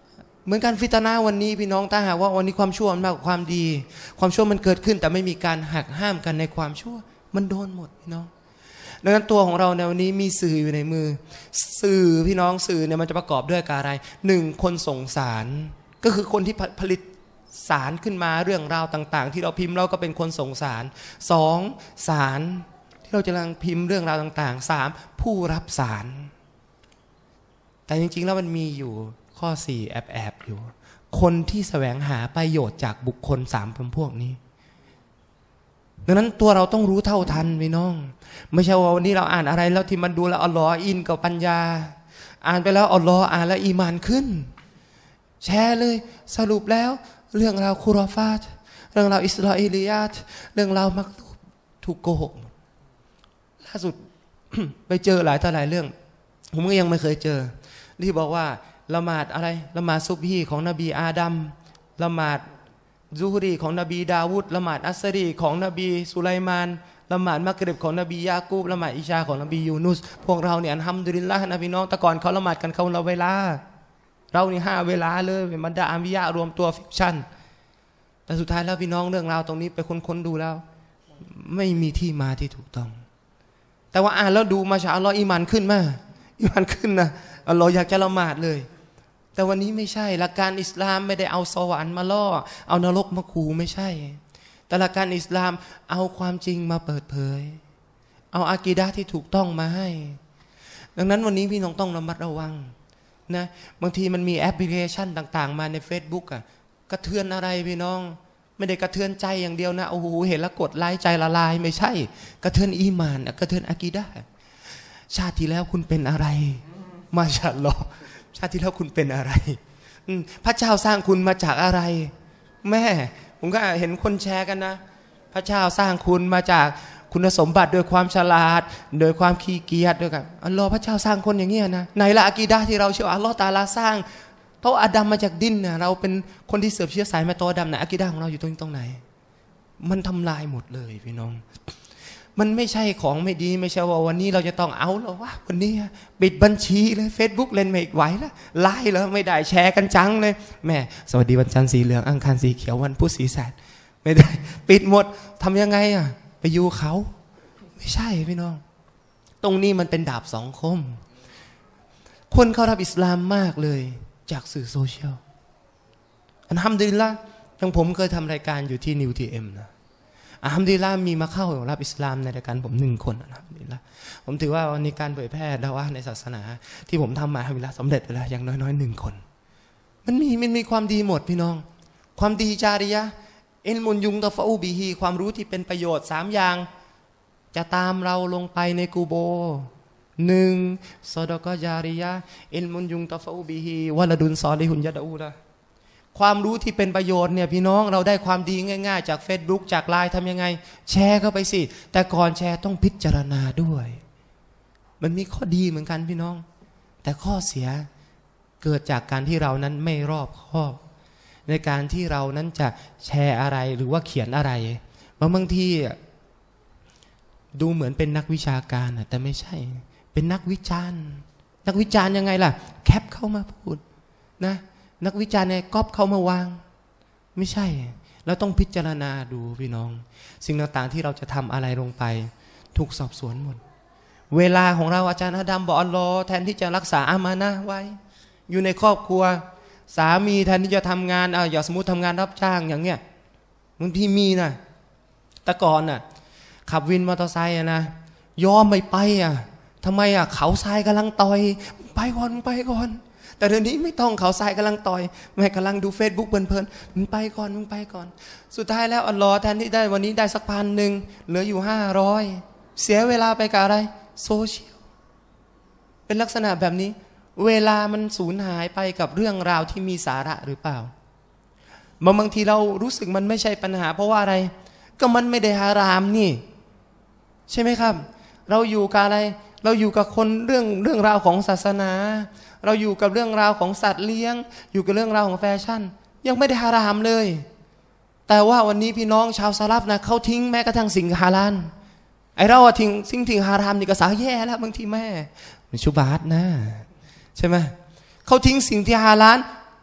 เหมือนกันฟิตนาวันนี้พี่น้องถ้าหากว่าวันนี้ความชั่วมันมากกว่าความดีความชั่วมันเกิดขึ้นแต่ไม่มีการหักห้ามกันในความชั่วมันโดนหมดพี่น้องดังนั้นตัวของเราในวันนี้มีสื่ออยู่ในมือสื่อพี่น้องสื่อเนี่ยมันจะประกอบด้วยอะไรหนึ่งคนส่งสารก็คือคนที่ผลิตสารขึ้นมาเรื่องราวต่างๆที่เราพิมพ์เราก็เป็นคนส่งสารสองสารที่เราจะกำลังพิมพ์เรื่องราวต่างๆสามผู้รับสารแต่จริงๆแล้วมันมีอยู่ข้อสี่แอบๆอยู่คนที่แสวงหาประโยชน์จากบุคคลสามพวกนี้ดังนั้นตัวเราต้องรู้เท่าทันพี่น้องไม่ใช่ว่าวันนี้เราอ่านอะไรแล้วที่มันดูแล้วอัลลอฮ์อินกับปัญญาอ่านไปแล้วอัลลอฮ์อ่านแล้วอีมานขึ้นแชร์เลยสรุปแล้วเรื่องราวคุรอฟาตเรื่องราวอิสราเอลียาตเรื่องราวมักลูบถูกโกหกล่าสุด ไปเจอหลายต่อหลายเรื่องผมก็ยังไม่เคยเจอที่บอกว่าละหมาดอะไรละหมาดซุบฮีของนบีอาดัมละหมาดซูฮรีของนบีดาวูดละหมาดอัสรีของนบีสุไลมานละหมาดมักริบของนบียากูบละหมาดอิชาของนบียูนุสพวกเราเนี่ยอัลฮัมดุลิลละห์นะพี่น้องแต่ก่อนเขาละหมาดกันเขาละเวลาเรานี่ห้าเวลาเลยเป็นบรรดาอัมบิยะรวมตัวฟิกชั่นแต่สุดท้ายแล้วพี่น้องเรื่องราวตรงนี้ไปค้นๆดูแล้วไม่มีที่มาที่ถูกต้องแต่ว่าอ่านแล้วดูมาชาอัลลอฮ์อีมานขึ้นมาอีมานขึ้นนะอัลลอฮ์อยากจะละหมาดเลยแต่วันนี้ไม่ใช่หลักการอิสลามไม่ได้เอาสวรรค์มาล่อเอานรกมาขู่ไม่ใช่แต่หลักการอิสลามเอาความจริงมาเปิดเผยเอาอากีดะห์ที่ถูกต้องมาให้ดังนั้นวันนี้พี่น้องต้องระมัดระวังนะบางทีมันมีแอปพลิเคชันต่างๆมาใน Facebook อ่ะกระเทือนอะไรพี่น้องไม่ได้กระเทือนใจอย่างเดียวนะโอ้โหเห็นแล้วกดไลค์ใจละลายไม่ใช่กระเทือนอีหม่านกระเทือนอากีดะห์ชาติที่แล้วคุณเป็นอะไรมาชาอัลลอฮ์ชาติที่แล้วคุณเป็นอะไรพระเจ้าสร้างคุณมาจากอะไรแม่ผมก็เห็นคนแชร์กันนะพระเจ้าสร้างคุณมาจากคุณสมบัติโดยความฉลาดโดยความขี้เกียจด้วยกันอัลลอฮ์พระเจ้าสร้างคนอย่างเงี้ยนะในละอากีดะห์ที่เราเชื่ออัลลอฮ์ตะอาลาสร้างโตอาดัมมาจากดินเนี่ยเราเป็นคนที่เสืบเชื้อสายมาโตอาดัมนะอากีดะห์ของเราอยู่ตรงตรงไหนมันทำลายหมดเลยพี่น้องมันไม่ใช่ของไม่ดีไม่ใช่ว่าวันนี้เราจะต้องเอาหรอวะวันนี้ปิดบัญชีเลย Facebook เล่นไม่ไหวแล้วไล่แล้วไม่ได้แชร์กันจังเลยแม่สวัสดีวันจันทร์สีเหลืองอังคารสีเขียววันพุธสีแสดไม่ได้ปิดหมดทำยังไงอ่ะไปยูเขาไม่ใช่พี่น้องตรงนี้มันเป็นดาบสองคมคนเข้ารับอิสลามมากเลยจากสื่อโซเชียลอัลฮัมดุลิลละห์ทั้งผมเคยทำรายการอยู่ที่นิวทีเอ็มนะอัลฮัมดุลิลละห์มีมาเข้ารับอิสลามในรายการผมหนึ่งคนอัลฮัมดุลิลละห์ผมถือว่าในการเผยแพร่ดะวะห์ในศาสนาที่ผมทำมาอัลฮัมดุลิลละห์สำเร็จไปแล้วอย่างน้อยๆหนึ่งคนมันมีมันมีความดีหมดพี่น้องความดีจาริยะห์อิลมุนยุงตะฟะอูบิฮีความรู้ที่เป็นประโยชน์สามอย่างจะตามเราลงไปในกูโบหนึ่งซอดะกอจาริยะห์อิลมุนยุงตะฟะอูบิฮีวะละดุนซอลิฮุนยะดะอูละความรู้ที่เป็นประโยชน์เนี่ยพี่น้องเราได้ความดีง่ายๆจาก Facebook จาก ไลน์ ทำยังไงแชร์เข้าไปสิแต่ก่อนแชร์ต้องพิจารณาด้วยมันมีข้อดีเหมือนกันพี่น้องแต่ข้อเสียเกิดจากการที่เรานั้นไม่รอบคอบในการที่เรานั้นจะแชร์อะไรหรือว่าเขียนอะไรบางทีดูเหมือนเป็นนักวิชาการแต่ไม่ใช่เป็นนักวิจารณ์นักวิจารณ์ยังไงล่ะแคปเข้ามาพูดนะนักวิจารณ์เนี่ยก๊อปเข้ามาวางไม่ใช่เราต้องพิจารณาดูพี่น้องสิ่งต่างๆที่เราจะทำอะไรลงไปถูกสอบสวนหมดเวลาของเราอาจารย์อาดัมบอกอัลลอฮ์แทนที่จะรักษาอามานะห์ไว้อยู่ในครอบครัวสามีแทนที่จะทำงานเอาอย่าสมมติทำงานรับจ้างอย่างเงี้ยบางทีมีนะแต่ก่อนน่ะขับวินมอเตอร์ไซค์นะยอมไม่ไปอ่ะทำไมอ่ะเขาทรายกำลังต่อยไปก่อนไปก่อนแต่เดี๋ยวนี้ไม่ต้องเขาทรายกำลังต่อยแม่กำลังดู Facebook เพลินๆมึงไปก่อนมึงไปก่อนสุดท้ายแล้วอัลลอฮ์แทนที่ได้วันนี้ได้สักพันหนึ่งเหลืออยู่ห้าร้อยเสียเวลาไปกับอะไรโซเชียลเป็นลักษณะแบบนี้เวลามันสูญหายไปกับเรื่องราวที่มีสาระหรือเปล่าบางทีเรารู้สึกมันไม่ใช่ปัญหาเพราะว่าอะไรก็มันไม่ได้ฮารามนี่ใช่ไหมครับเราอยู่กับอะไรเราอยู่กับคนเรื่องเรื่องราวของศาสนาเราอยู่กับเรื่องราวของสัตว์เลี้ยงอยู่กับเรื่องราวของแฟชั่นยังไม่ได้ฮารามเลยแต่ว่าวันนี้พี่น้องชาวซาลาฟนะเขาทิ้งแม้กระทั่งสิ่งฮาลาลไอเราอะทิ้งสิ่งทิ้งฮารามนี่ก็สาแย่แล้วบางทีแม่ชุบาทนะใช่ไหมเขาทิ้งสิ่งที่ฮาลาล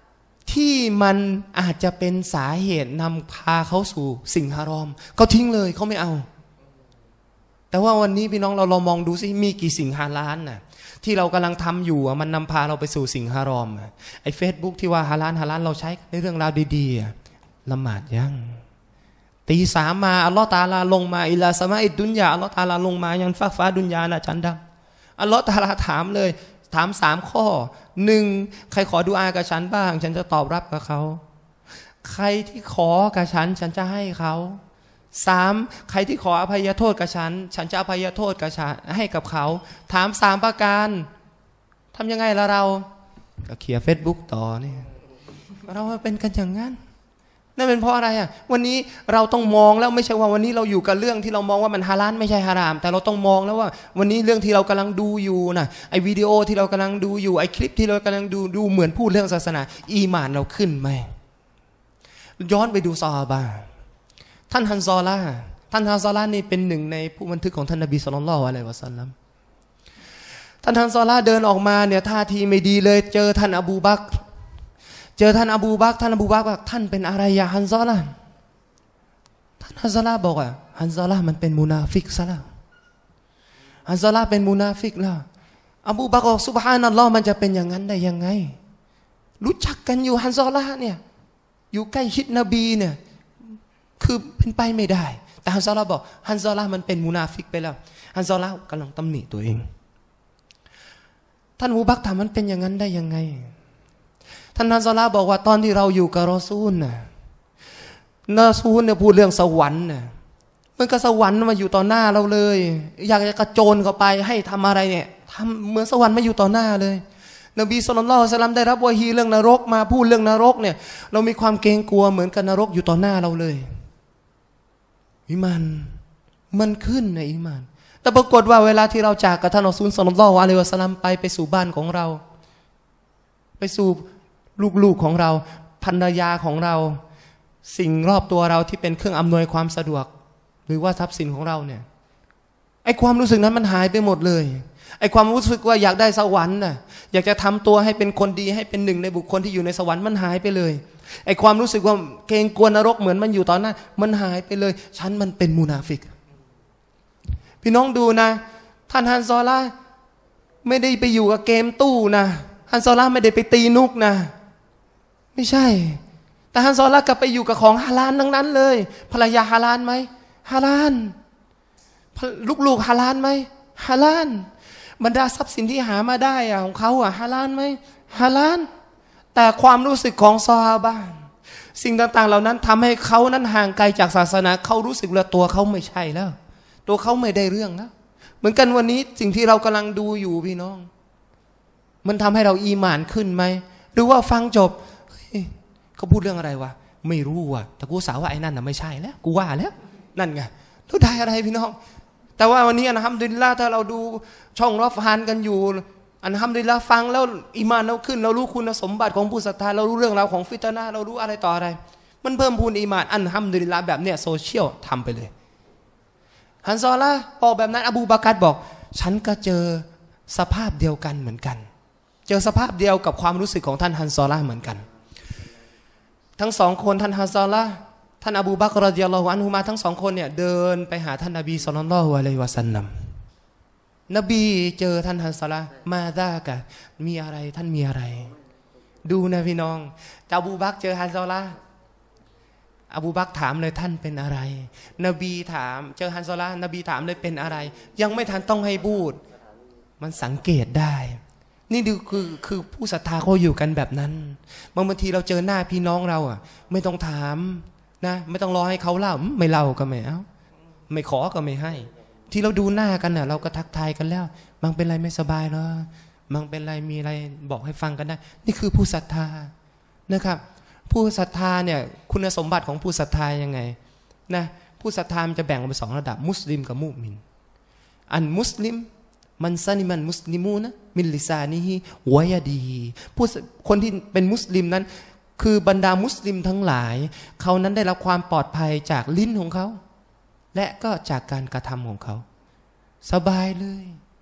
ที่มันอาจจะเป็นสาเหตุนำพาเขาสู่สิ่งฮารอมเขาทิ้งเลยเขาไม่เอาแต่ว่าวันนี้พี่น้องเราลองมองดูสิมีกี่สิ่งฮาลาลน่ะที่เรากำลังทำอยู่มันนำพาเราไปสู่สิ่งฮารอมไอ้เฟซบุ๊กที่ว่าฮาลาลฮาลาลเราใช้ในเรื่องราวดีๆละหมาดยังตีสามมาอัลลอฮ์ตะอาลาลงมาอิลาสมาอิดดุนยาอัลลอฮ์ตะอาลาลงมายังฟ้าฟ้าดุนยานะจันดำอัลลอฮ์ตะอาลาถามเลยถามสามข้อหนึ่งใครขอดุอากับฉันบ้างฉันจะตอบรับกับเขาใครที่ขอกับฉันฉันจะให้เขาสามใครที่ขออภัยโทษกับฉันฉันจะอภัยโทษกับฉันให้กับเขาถามสามประการทำยังไงละเราก็เขียนเฟซบุ๊กต่อนี่เราเป็นกันอย่างนั้นนั่นเป็นเพราะอะไรอ่ะวันนี้เราต้องมองแล้วไม่ใช่ว่าวันนี้เราอยู่กับเรื่องที่เรามองว่ามันฮาลาลไม่ใช่ฮารามแต่เราต้องมองแล้วว่าวันนี้เรื่องที่เรากำลังดูอยู่นะไอ้วิดีโอที่เรากำลังดูอยู่ไอ้คลิปที่เรากำลังดูดูเหมือนพูดเรื่องศาสนาอีหม่านเราขึ้นไหมย้อนไปดูซอฮาบะห์ท่านฮันซอลาท่านฮันซอลานี่เป็นหนึ่งในผู้บันทึกของท่านนบีศ็อลลัลลอฮุอะลัยฮิวะซัลลัมท่านฮันซอลาเดินออกมาเนี่ยท่าทีไม่ดีเลยเจอท่านอบูบักรเจอท่านอบูบักรท่านอบูบักรบอกท่านเป็นอะไรยาฮันซอลาท่านฮันซอลาบอกว่าฮันซอลามันเป็นมุนาฟิกซะแล้วฮันซอลาเป็นมุนาฟิกแล้วอบูบักรบอกซุบฮานัลลอฮ์มันจะเป็นอย่างนั้นได้ยังไงรู้จักกันอยู่ฮันซอลาเนี่ยอยู่ใกล้ชิดนบีเนี่ยคือเป็นไปไม่ได้แต่ฮันซอลาบอกฮันซอลามันเป็นมุนาฟิกไปแล้วฮันซอลากำลังตำหนิตัวเองท่านอบูบักรถามมันเป็นอย่างนั้นได้ยังไงท่านฮันซอลาบอกว่าตอนที่เราอยู่กับรอซูลน่ะรอซูลเนี่ยพูดเรื่องสวรรค์น่ะมันก็สวรรค์มาอยู่ต่อหน้าเราเลยอยากจะกระโจนเข้าไปให้ทำอะไรเนี่ยทำเหมือนสวรรค์มาอยู่ต่อหน้าเลยนบีศ็อลลัลลอฮุอะลัยฮิวะซัลลัมได้รับวะฮีเรื่องนรกมาพูดเรื่องนรกเนี่ยเรามีความเกรงกลัวเหมือนกับนรกอยู่ต่อหน้าเราเลยอีมานมันขึ้นในอีมานแต่ปรากฏว่าเวลาที่เราจากกับท่านรอซูลศ็อลลัลลอฮุอะลัยฮิวะซัลลัมไปไปสู่บ้านของเราไปสู่ลูกๆของเราภรรยาของเราสิ่งรอบตัวเราที่เป็นเครื่องอำนวยความสะดวกหรือว่าทรัพย์สินของเราเนี่ยไอ้ความรู้สึกนั้นมันหายไปหมดเลยไอ้ความรู้สึกว่าอยากได้สวรรค์น่ะอยากจะทำตัวให้เป็นคนดีให้เป็นหนึ่งในบุคคลที่อยู่ในสวรรค์มันหายไปเลยไอ้ความรู้สึกว่าเกรงกลัวนรกเหมือนมันอยู่ตอนนั้นมันหายไปเลยฉันมันเป็นมุนาฟิกพี่น้องดูนะท่านฮันซอลาไม่ได้ไปอยู่กับเกมตู้นะฮันซอลาไม่ได้ไปตีนุกนะไม่ใช่แต่ฮันซอลากลับไปอยู่กับของฮาลาลทั้งนั้นเลยภรรยาฮาลาลไหมฮาลาลลูกๆฮาลาลไหมฮาลาลบรรดาทรัพย์สินที่หามาได้อะของเขาอะฮาลาลไหมฮาลาลแต่ความรู้สึกของซอฮาบะห์สิ่งต่างๆเหล่านั้นทำให้เขานั้นห่างไกลจากศาสนาเขารู้สึกว่าตัวเขาไม่ใช่แล้วตัวเขาไม่ได้เรื่องแล้วเหมือนกันวันนี้สิ่งที่เรากำลังดูอยู่พี่น้องมันทำให้เราอีหม่านขึ้นไหมหรือว่าฟังจบเขาพูดเรื่องอะไรวะไม่รู้ว่ะแต่กูสาวว่าไอ้นั่นน่ะไม่ใช่แล้วกูว่าแล้วนั่นไงแล้วได้อะไรพี่น้องแต่ว่าวันนี้อัลฮัมดุลิลละห์ถ้าเราดูช่องรอฟฮานกันอยู่อัลฮัมดุลิลละห์ฟังแล้วอีมานเราขึ้นเรารู้คุณสมบัติของผู้ศรัทธาเรารู้เรื่องราวของฟิตนะห์เรารู้อะไรต่ออะไรมันเพิ่มพูนอีมานอัลฮัมดุลิลละห์แบบเนี้ยโซเชียลทำไปเลยฮันซอลาบอกแบบนั้นอบูบักรบอกฉันก็เจอสภาพเดียวกันเหมือนกันเจอสภาพเดียวกับความรู้สึกของท่านฮันซอลาเหมือนกันทั้งสองคนท่านฮันซอลาท่านอบูบักรรอฎิยัลลอฮุอันฮุมาทั้งสองคนเนี่ยเดินไปหาท่านนบีศ็อลลัลลอฮุอะลัยฮิวะซัลลัมนบีเจอท่านฮันซอลามาซากะมีอะไรท่านมีอะไรดูนะพี่น้องอบูบักรเจอฮันซอลาอบูบักรถามเลยท่านเป็นอะไรนบีถามเจอฮันซอลานบีถามเลยเป็นอะไรยังไม่ทันต้องให้พูดมันสังเกตได้นี่ดูคือคือผู้ศรัทธาเขาอยู่กันแบบนั้นบางบางทีเราเจอหน้าพี่น้องเราอ่ะไม่ต้องถามนะไม่ต้องรอให้เขาเล่าไม่เล่าก็ไม่เอาไม่ขอก็ไม่ให้ที่เราดูหน้ากันน่ะเราก็ทักทายกันแล้วบางเป็นไรไม่สบายเนาะบางเป็นไรมีอะไรบอกให้ฟังกันได้นี่คือผู้ศรัทธานะครับผู้ศรัทธาเนี่ยคุณสมบัติของผู้ศรัทธายังไงนะผู้ศรัทธามันจะแบ่งเป็นสองระดับมุสลิมกับมุมินอันมุสลิมมันซานิมันมุสลิมูนะมิลลิซานีฮิวะยะดีผู้คนที่เป็นมุสลิมนั้นคือบรรดามุสลิมทั้งหลายเขานั้นได้รับความปลอดภัยจากลิ้นของเขาและก็จากการกระทำของเขาสบายเลย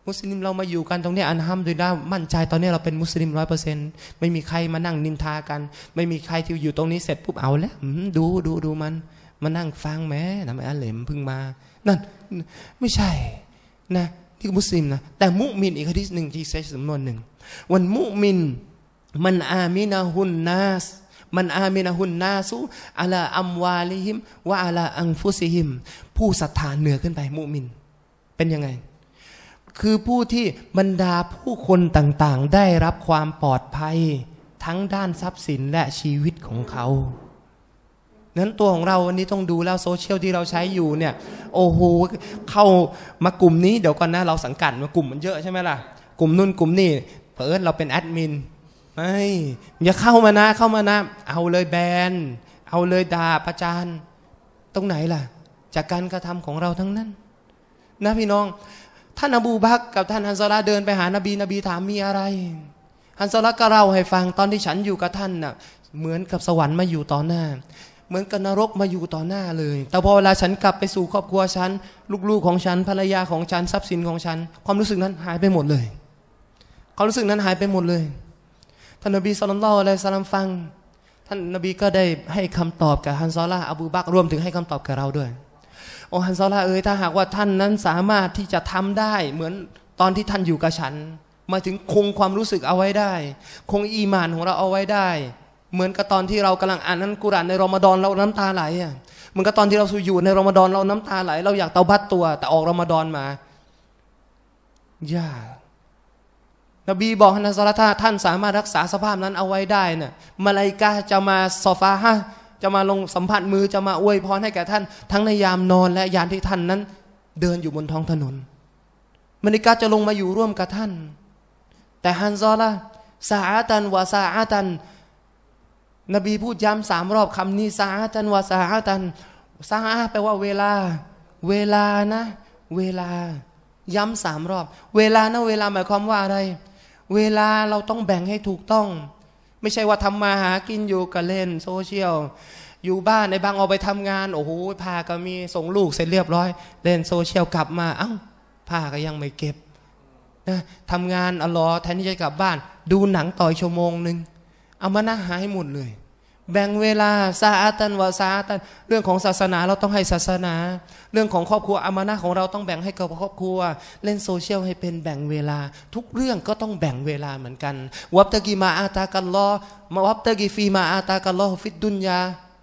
มุสลิมเรามาอยู่กันตรงนี้อันฮัมดุลิลละห์มั่นใจตอนนี้เราเป็นมุสลิมร้อยเปอร์เซ็นต์ไม่มีใครมานั่งนินทากันไม่มีใครที่อยู่ตรงนี้เสร็จปุ๊บเอาแล้วดูดูดูมันมานั่งฟังแม้ทำไมอัลเลมเพิ่งมานั่นไม่ใช่นะที่มุสลิมนะแต่มุมินอีกฮะดีษหนึ่งที่ใช้สำนวนหนึ่งวันมุมินมันอามินะฮุนนัสมันอามินะฮุนนาสุอะลาอัมวาลิฮิมวะอะลาอันฟุซิฮิมผู้ศรัทธาเหนือขึ้นไปมุมินเป็นยังไงคือผู้ที่บรรดาผู้คนต่างๆได้รับความปลอดภัยทั้งด้านทรัพย์สินและชีวิตของเขานั้นตัวของเราวันนี้ต้องดูแล้วโซเชียลที่เราใช้อยู่เนี่ยโอ้โหเข้ามากลุ่มนี้เดี๋ยวก่อนนะเราสังกัดมากลุ่มมันเยอะใช่ไหมล่ะกลุ่มนู่นกลุ่มนี่เพิ่นเราเป็นแอดมินไม่อย่าเข้ามานะเข้ามานะเอาเลยแบนเอาเลยด่าประจานตรงไหนล่ะจากการกระทำของเราทั้งนั้นนะพี่น้องท่านอบูบักรกับท่านฮันซอลาเดินไปหานบีนบีถามมีอะไรฮันซอลาก็เล่าให้ฟังตอนที่ฉันอยู่กับท่านน่ะเหมือนกับสวรรค์มาอยู่ต่อหน้าเหมือนกับนรกมาอยู่ต่อหน้าเลยแต่พอเวลาฉันกลับไปสู่ครอบครัวฉันลูกๆของฉันภรรยาของฉันทรัพย์สินของฉันความรู้สึกนั้นหายไปหมดเลยความรู้สึกนั้นหายไปหมดเลยท่านนบีศ็อลลัลลอฮุอะลัยฮิวะซัลลัมฟังท่านนบีก็ได้ให้คำตอบกับฮันซอลาอบูบักรรวมถึงให้คำตอบกับเราด้วยโอ้ฮันซอลาเอ๋ยถ้าหากว่าท่านนั้นสามารถที่จะทำได้เหมือนตอนที่ท่านอยู่กับฉันมาถึงคงความรู้สึกเอาไว้ได้คงอีหม่านของเราเอาไว้ได้เหมือนกับตอนที่เรากำลังอ่านอัลกุรอานในรอมฎอนเราน้ำตาไหลอ่ะเหมือนกับตอนที่เราอยู่ในรอมฎอนเราน้ำตาไหลเราอยากเตาบัตตัวแต่ออกรอมฎอนมายากนบีบอกฮันซอลาถ้าท่านสามารถรักษาสภาพนั้นเอาไว้ได้น่ะมะลาอิกะฮ์จะมาซอฟาฮะจะมาลงสัมผัสมือจะมาอวยพรให้แก่ท่านทั้งในยามนอนและยามที่ท่านนั้นเดินอยู่บนท้องถนนมะลาอิกะฮ์จะลงมาอยู่ร่วมกับท่านแต่ฮันซอลาซาอะตันวะซาอะตันนบีพูดย้ำสามรอบคำนี้ซาอะตันวะซาอะตันซาอะแปลว่าเวลาเวลานะเวลาย้ำสามรอบเวลานะเวลาหมายความว่าอะไรเวลาเราต้องแบ่งให้ถูกต้องไม่ใช่ว่าทำมาหากินอยู่กับเล่นโซเชียลอยู่บ้านในบางออกไปทำงานโอ้โหผ้าก็มีส่งลูกเสร็จเรียบร้อยเล่นโซเชียลกลับมาเอ้าผ้าก็ยังไม่เก็บนะทำงานอัลลอฮ์แทนที่จะกลับบ้านดูหนังต่อชั่วโมงนึงเอามานะหายหมดเลยแบ่งเวลาซาอะตันวะซาอะตันเรื่องของศาสนาเราต้องให้ศาสนาเรื่องของครอบครัวอามานะห์ของเราต้องแบ่งให้กับครอบครัวเล่นโซเชียลให้เป็นแบ่งเวลาทุกเรื่องก็ต้องแบ่งเวลาเหมือนกันวับตะกีมาอาตากัลลอฮ์มาวับตะกีฟีมาอาตากัลลอฮ์ฟิดดุนยา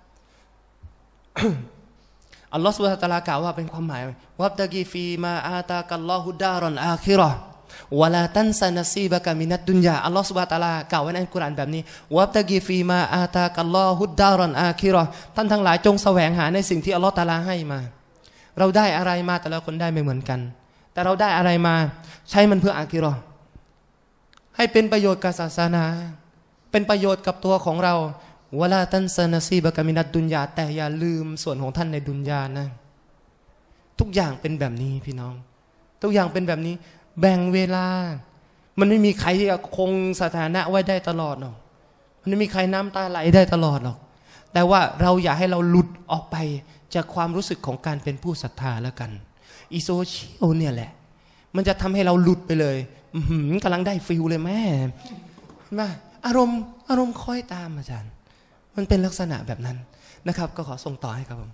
อัลลอฮ์ซุบฮานะฮูวะตะอาลากล่าวว่าเป็นความหมายวับตะกีฟีมาอาตากัลลอฮุดารอนอาคิเราะห์วะลาตันซานัสซีบะกะมินัดดุนยาอัลลอฮฺซุบฮานะฮูวะตะอาลากล่าวไว้ในอัลกุรอานแบบนี้วับตะกีฟีมาอาตากัลลอฮุดารอนอาคิเราะห์ท่านทั้งหลายจงแสวงหาในสิ่งที่อัลลอฮฺตะอาลาให้มาเราได้อะไรมาแต่ละคนได้ไม่เหมือนกันแต่เราได้อะไรมาใช้มันเพื่ออาคิเราะห์ให้เป็นประโยชน์กับศาสนาเป็นประโยชน์กับตัวของเราวะลาตันซานัสซีบะกะมินัดดุนยาแต่อย่าลืมส่วนของท่านในดุนยานะทุกอย่างเป็นแบบนี้พี่น้องทุกอย่างเป็นแบบนี้แบ่งเวลามันไม่มีใครที่จะคงสถานะไว้ได้ตลอดหรอกมันไม่มีใครน้ำตาไหลได้ตลอดหรอกแต่ว่าเราอย่าให้เราหลุดออกไปจากความรู้สึกของการเป็นผู้ศรัทธาแล้วกันอีโซเชียลเนี่ยแหละมันจะทำให้เราหลุดไปเลยกำลังได้ฟิลเลยแม่มาอารมณ์อารมณ์คอยตามอาจารย์มันเป็นลักษณะแบบนั้นนะครับก็ขอส่งต่อให้ครับผม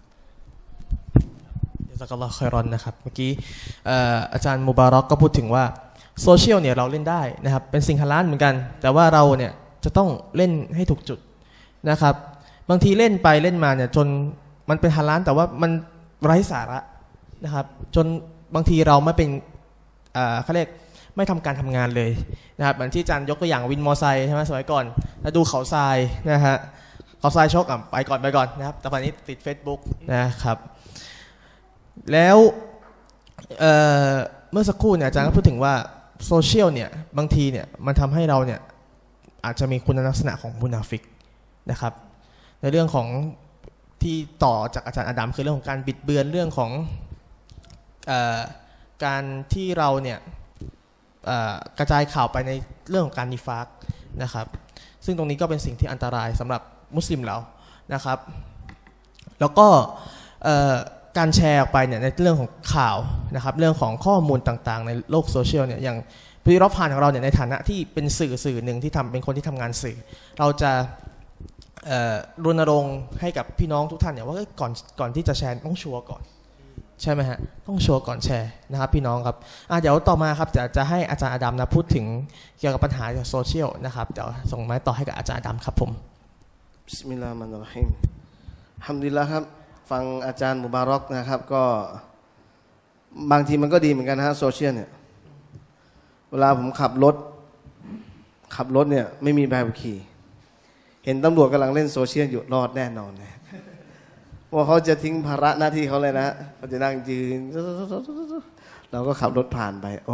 ซักอัลลอฮ์คอยรอนนะครับเมื่อกี้อาจารย์มุบารอกก็พูดถึงว่าโซเชียลเนี่ยเราเล่นได้นะครับเป็นสิ่งฮาลาลเหมือนกันแต่ว่าเราเนี่ยจะต้องเล่นให้ถูกจุดนะครับบางทีเล่นไปเล่นมาเนี่ยจนมันเป็นฮาลาลแต่ว่ามันไร้สาระนะครับจนบางทีเราไม่เป็นเขาเรียกไม่ทำการทำงานเลยนะครับเหมือนที่อาจารย์ยกตัวอย่างวินมอไซค์ใช่ไหมสมัยก่อนแล้วดูเขาทรายนะฮะเขาทรายชกอ่ะไปก่อนไปก่อนนะครับแต่ตอนนี้ติด Facebook นะครับแล้ว เ, เมื่อสักครู่เนี่ยอาจารย์ก็พูดถึงว่าโซเชียลเนี่ยบางทีเนี่ยมันทำให้เราเนี่ยอาจจะมีคุณลักษณะของมุนาฟิกนะครับในเรื่องของที่ต่อจากอาจารย์อาดัมคือเรื่องของการบิดเบือนเรื่องของเออการที่เราเนี่ยกระจายข่าวไปในเรื่องของการนิฟากนะครับซึ่งตรงนี้ก็เป็นสิ่งที่อันตรายสำหรับมุสลิมเรานะครับแล้วก็การแชร์ออกไปเนี่ยในเรื่องของข่าวนะครับเรื่องของข้อมูลต่างๆในโลกโซเชียลเนี่ยอย่างพิรพันธ์ของเราเนี่ยในฐานะที่เป็นสื่อสื่อหนึ่งที่ทำเป็นคนที่ทำงานสื่อเราจะรณรงค์ให้กับพี่น้องทุกท่านเนี่ยว่าก่อนก่อนที่จะแชร์ต้องชัวร์ก่อนใช่ไหมฮะต้องชัวร์ก่อนแชร์นะครับพี่น้องครับเดี๋ยวต่อมาครับจะจะให้อาจารย์อดัมนะพูดถึงเกี่ยวกับปัญหาโซเชียลนะครับเดี๋ยวส่งไม้ต่อให้กับอาจารย์อดัมครับผมบิสมิลลาฮิรเราะห์มานิรเราะฮีมฮัมดุลิลลาห์ครับฟังอาจารย์มุบารอกนะครับก็บางทีมันก็ดีเหมือนกันนะฮะโซเชียลเนี่ยเวลาผมขับรถขับรถเนี่ยไม่มีใบขับขี่เห็นตำรวจกำลังเล่นโซเชียลอยู่รอดแน่นอนนะว่าเขาจะทิ้งภาระหน้าที่เขาเลยนะเขาจะนั่งยืนเราก็ขับรถผ่านไปโอ้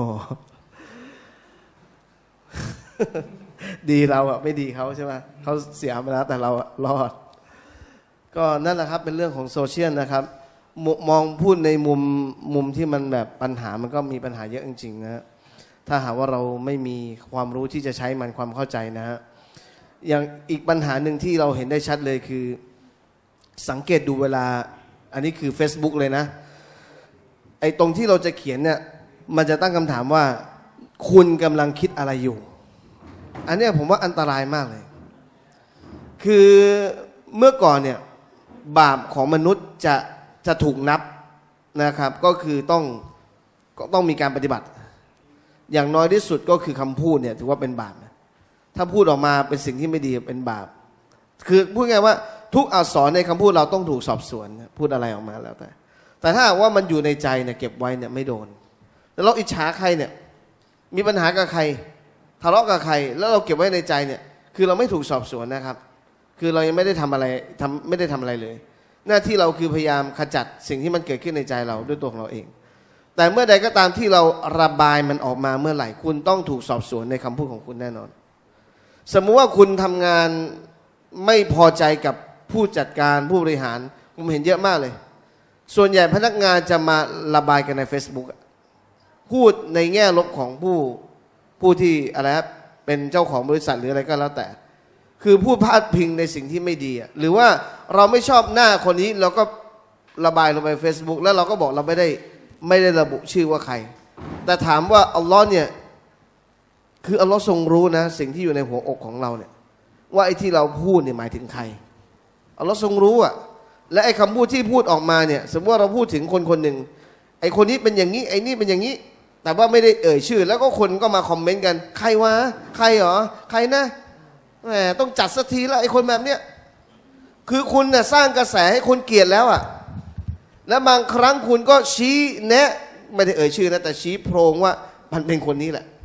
ดีเราอะไม่ดีเขาใช่ไหมเขาเสียมาแล้วแต่เรารอดก็นั่นแหละครับเป็นเรื่องของโซเชียลนะครับมองพูดในมุมมุมที่มันแบบปัญหามันก็มีปัญหาเยอะจริงๆนะถ้าหากว่าเราไม่มีความรู้ที่จะใช้มันความเข้าใจนะฮะอย่างอีกปัญหาหนึ่งที่เราเห็นได้ชัดเลยคือสังเกตดูเวลาอันนี้คือ Facebook เลยนะไอ้ตรงที่เราจะเขียนเนี่ยมันจะตั้งคำถามว่าคุณกำลังคิดอะไรอยู่อันนี้ผมว่าอันตรายมากเลยคือเมื่อก่อนเนี่ยบาปของมนุษย์จะจะถูกนับนะครับก็คือต้องก็ต้องมีการปฏิบัติอย่างน้อยที่สุดก็คือคำพูดเนี่ยถือว่าเป็นบาปถ้าพูดออกมาเป็นสิ่งที่ไม่ดีเป็นบาปคือพูดง่ายว่าทุกอักษรในคำพูดเราต้องถูกสอบสวนพูดอะไรออกมาแล้วแต่แต่ถ้าว่ามันอยู่ในใจเนี่ยเก็บไว้เนี่ยไม่โดนแล้วเราอิจฉาใครเนี่ยมีปัญหากับใครทะเลาะกับใครแล้วเราเก็บไว้ในใจเนี่ยคือเราไม่ถูกสอบสวนนะครับคือเรายังไม่ได้ทำอะไรทำไม่ได้ทำอะไรเลยหน้าที่เราคือพยายามขจัดสิ่งที่มันเกิดขึ้นในใจเราด้วยตัวของเราเองแต่เมื่อใดก็ตามที่เราระบายมันออกมาเมื่อไหร่คุณต้องถูกสอบสวนในคำพูดของคุณแน่นอนสมมุติว่าคุณทำงานไม่พอใจกับผู้จัดการผู้บริหารผมเห็นเยอะมากเลยส่วนใหญ่พนักงานจะมาระบายกันใน Facebook พูดในแง่ลบของผู้ผู้ที่อะไรครับเป็นเจ้าของบริษัทหรืออะไรก็แล้วแต่คือพูดพาดพิงในสิ่งที่ไม่ดีหรือว่าเราไม่ชอบหน้าคนนี้เราก็ระบายลงไป Facebook แล้วเราก็บอกเราไม่ได้ไม่ได้ระบุชื่อว่าใครแต่ถามว่าอัลลอฮ์เนี่ยคืออัลลอฮ์ทรงรู้นะสิ่งที่อยู่ในหัวอกของเราเนี่ยว่าไอ้ที่เราพูดเนี่ยหมายถึงใครอัลลอฮ์ทรงรู้อ่ะและไอ้คำพูดที่พูดออกมาเนี่ยสมมติว่าเราพูดถึงคนคนหนึ่งไอ้คนนี้เป็นอย่างนี้ไอ้นี่เป็นอย่างนี้แต่ว่าไม่ได้เอ่ยชื่อแล้วก็คนก็มาคอมเมนต์กันใครวะใครเหรอใครนะแหมต้องจัดสักทีละไอ้คนแบบเนี้ยคือคุณน่ะสร้างกระแสให้คนเกลียดแล้วอ่ะและบางครั้งคุณก็ชี้แนะไม่ได้เอ่ยชื่อนะแต่ชี้โพรงว่ามันเป็นคนนี้แหละ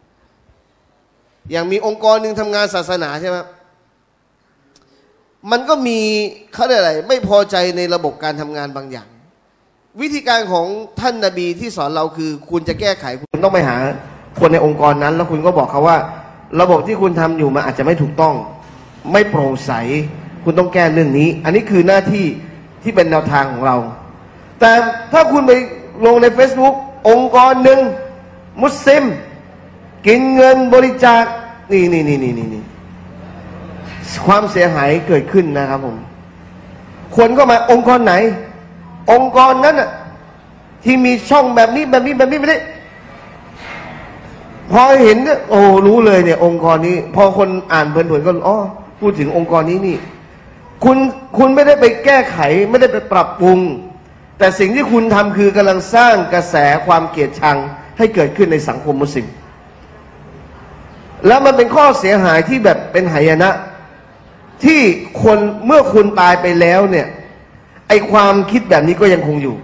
อย่างมีองค์กรหนึ่งทำงานศาสนาใช่ไหมมันก็มีเขาเรียกอะไรไม่พอใจในระบบการทำงานบางอย่างวิธีการของท่านนบีที่สอนเราคือคุณจะแก้ไขคุณต้องไปหาคนในองค์กรนั้นแล้วคุณก็บอกเขาว่าระบบที่คุณทำอยู่มันอาจจะไม่ถูกต้องไม่โปร่งใสคุณต้องแก้เรื่องนี้อันนี้คือหน้าที่ที่เป็นแนวทางของเราแต่ถ้าคุณไปลงใน Facebook องค์กรหนึ่งมุสลิมกินเงินบริจาคนี่นี่นี่นี่นี่ความเสียหายเกิดขึ้นนะครับผมคนก็มาองค์กรไหนองค์กรนั้นน่ะที่มีช่องแบบนี้แบบนี้แบบนี้แบบนี้พอเห็นเนี่ยโอ้รู้เลยเนี่ยองค์กรนี้พอคนอ่านเพลินๆก็อ๋อพูดถึงองค์กรนี้นี่คุณคุณไม่ได้ไปแก้ไขไม่ได้ไปปรับปรุงแต่สิ่งที่คุณทำคือกำลังสร้างกระแสความเกลียดชังให้เกิดขึ้นในสังคมมุสลิมแล้วมันเป็นข้อเสียหายที่แบบเป็นหายนะที่คนเมื่อคุณตายไปแล้วเนี่ยไอความคิดแบบนี้ก็ยังคงอยู่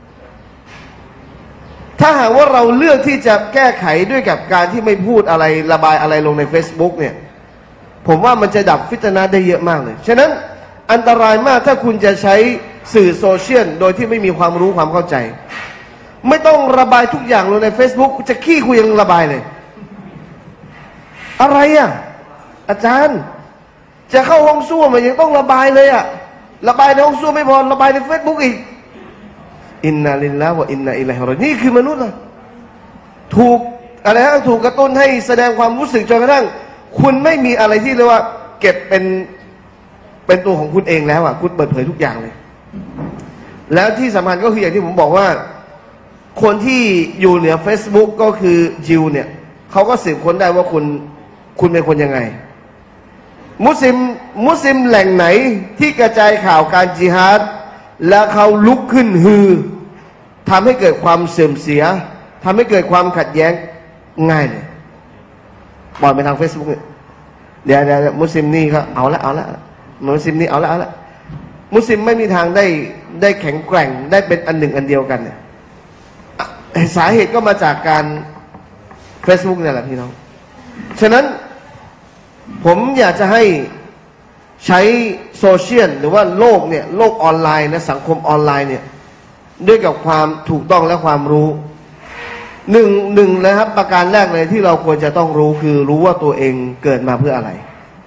ถ้าหากว่าเราเลือกที่จะแก้ไขด้วยกับการที่ไม่พูดอะไรระบายอะไรลงใน Facebook เนี่ยผมว่ามันจะดับฟิตนะห์ได้เยอะมากเลยฉะนั้นอันตรายมากถ้าคุณจะใช้สื่อโซเชียลโดยที่ไม่มีความรู้ความเข้าใจไม่ต้องระบายทุกอย่างลงใน Facebook จะขี้คุยยังระบายเลยอะไรอ่ะอาจารย์จะเข้าห้องส้วมมันยังต้องระบายเลยอ่ะระบายในห้องส้วมไม่พอระบายใน Facebook อีกอินนาลิลลาฮ์วะอินนาอิลัยฮิรอญิอูนนี่คือมนุษย์นะถูกอะไรนะถูกกระตุ้นให้แสดงความรู้สึกจนกระทั่งคุณไม่มีอะไรที่เรียกว่าเก็บเป็นเป็นตัวของคุณเองแล้วอ่ะคุณเปิดเผยทุกอย่างเลยแล้วที่สำคัญก็คืออย่างที่ผมบอกว่าคนที่อยู่เหนือ Facebook ก็คือยิวเนี่ยเขาก็สืบค้นได้ว่าคุณคุณเป็นคนยังไงมุสลิมมุสลิมแหล่งไหนที่กระจายข่าวการจิฮาดแล้วเขาลุกขึ้นฮือทำให้เกิดความเสื่อมเสียทำให้เกิดความขัดแย้งง่ายเลยปล่อยไปทาง Facebook เนี่ยเดี๋ยวเดี๋ยวมุสลิมนี่ก็เอาละเอาละมุสลิมนี่เอาละเอาละมุสลิมไม่มีทางได้ได้แข็งแกร่งได้เป็นอันหนึ่งอันเดียวกันเนี่ยสาเหตุก็มาจากการ Facebook เนี่ยแหละพี่น้องฉะนั้นผมอยากจะให้ใช้โซเชียลหรือว่าโลกเนี่ยโลกออนไลน์นะสังคมออนไลน์เนี่ยด้วยกับความถูกต้องและความรู้หนึ่งหนึ่งเลยครับประการแรกเลยที่เราควรจะต้องรู้คือรู้ว่าตัวเองเกิดมาเพื่ออะไร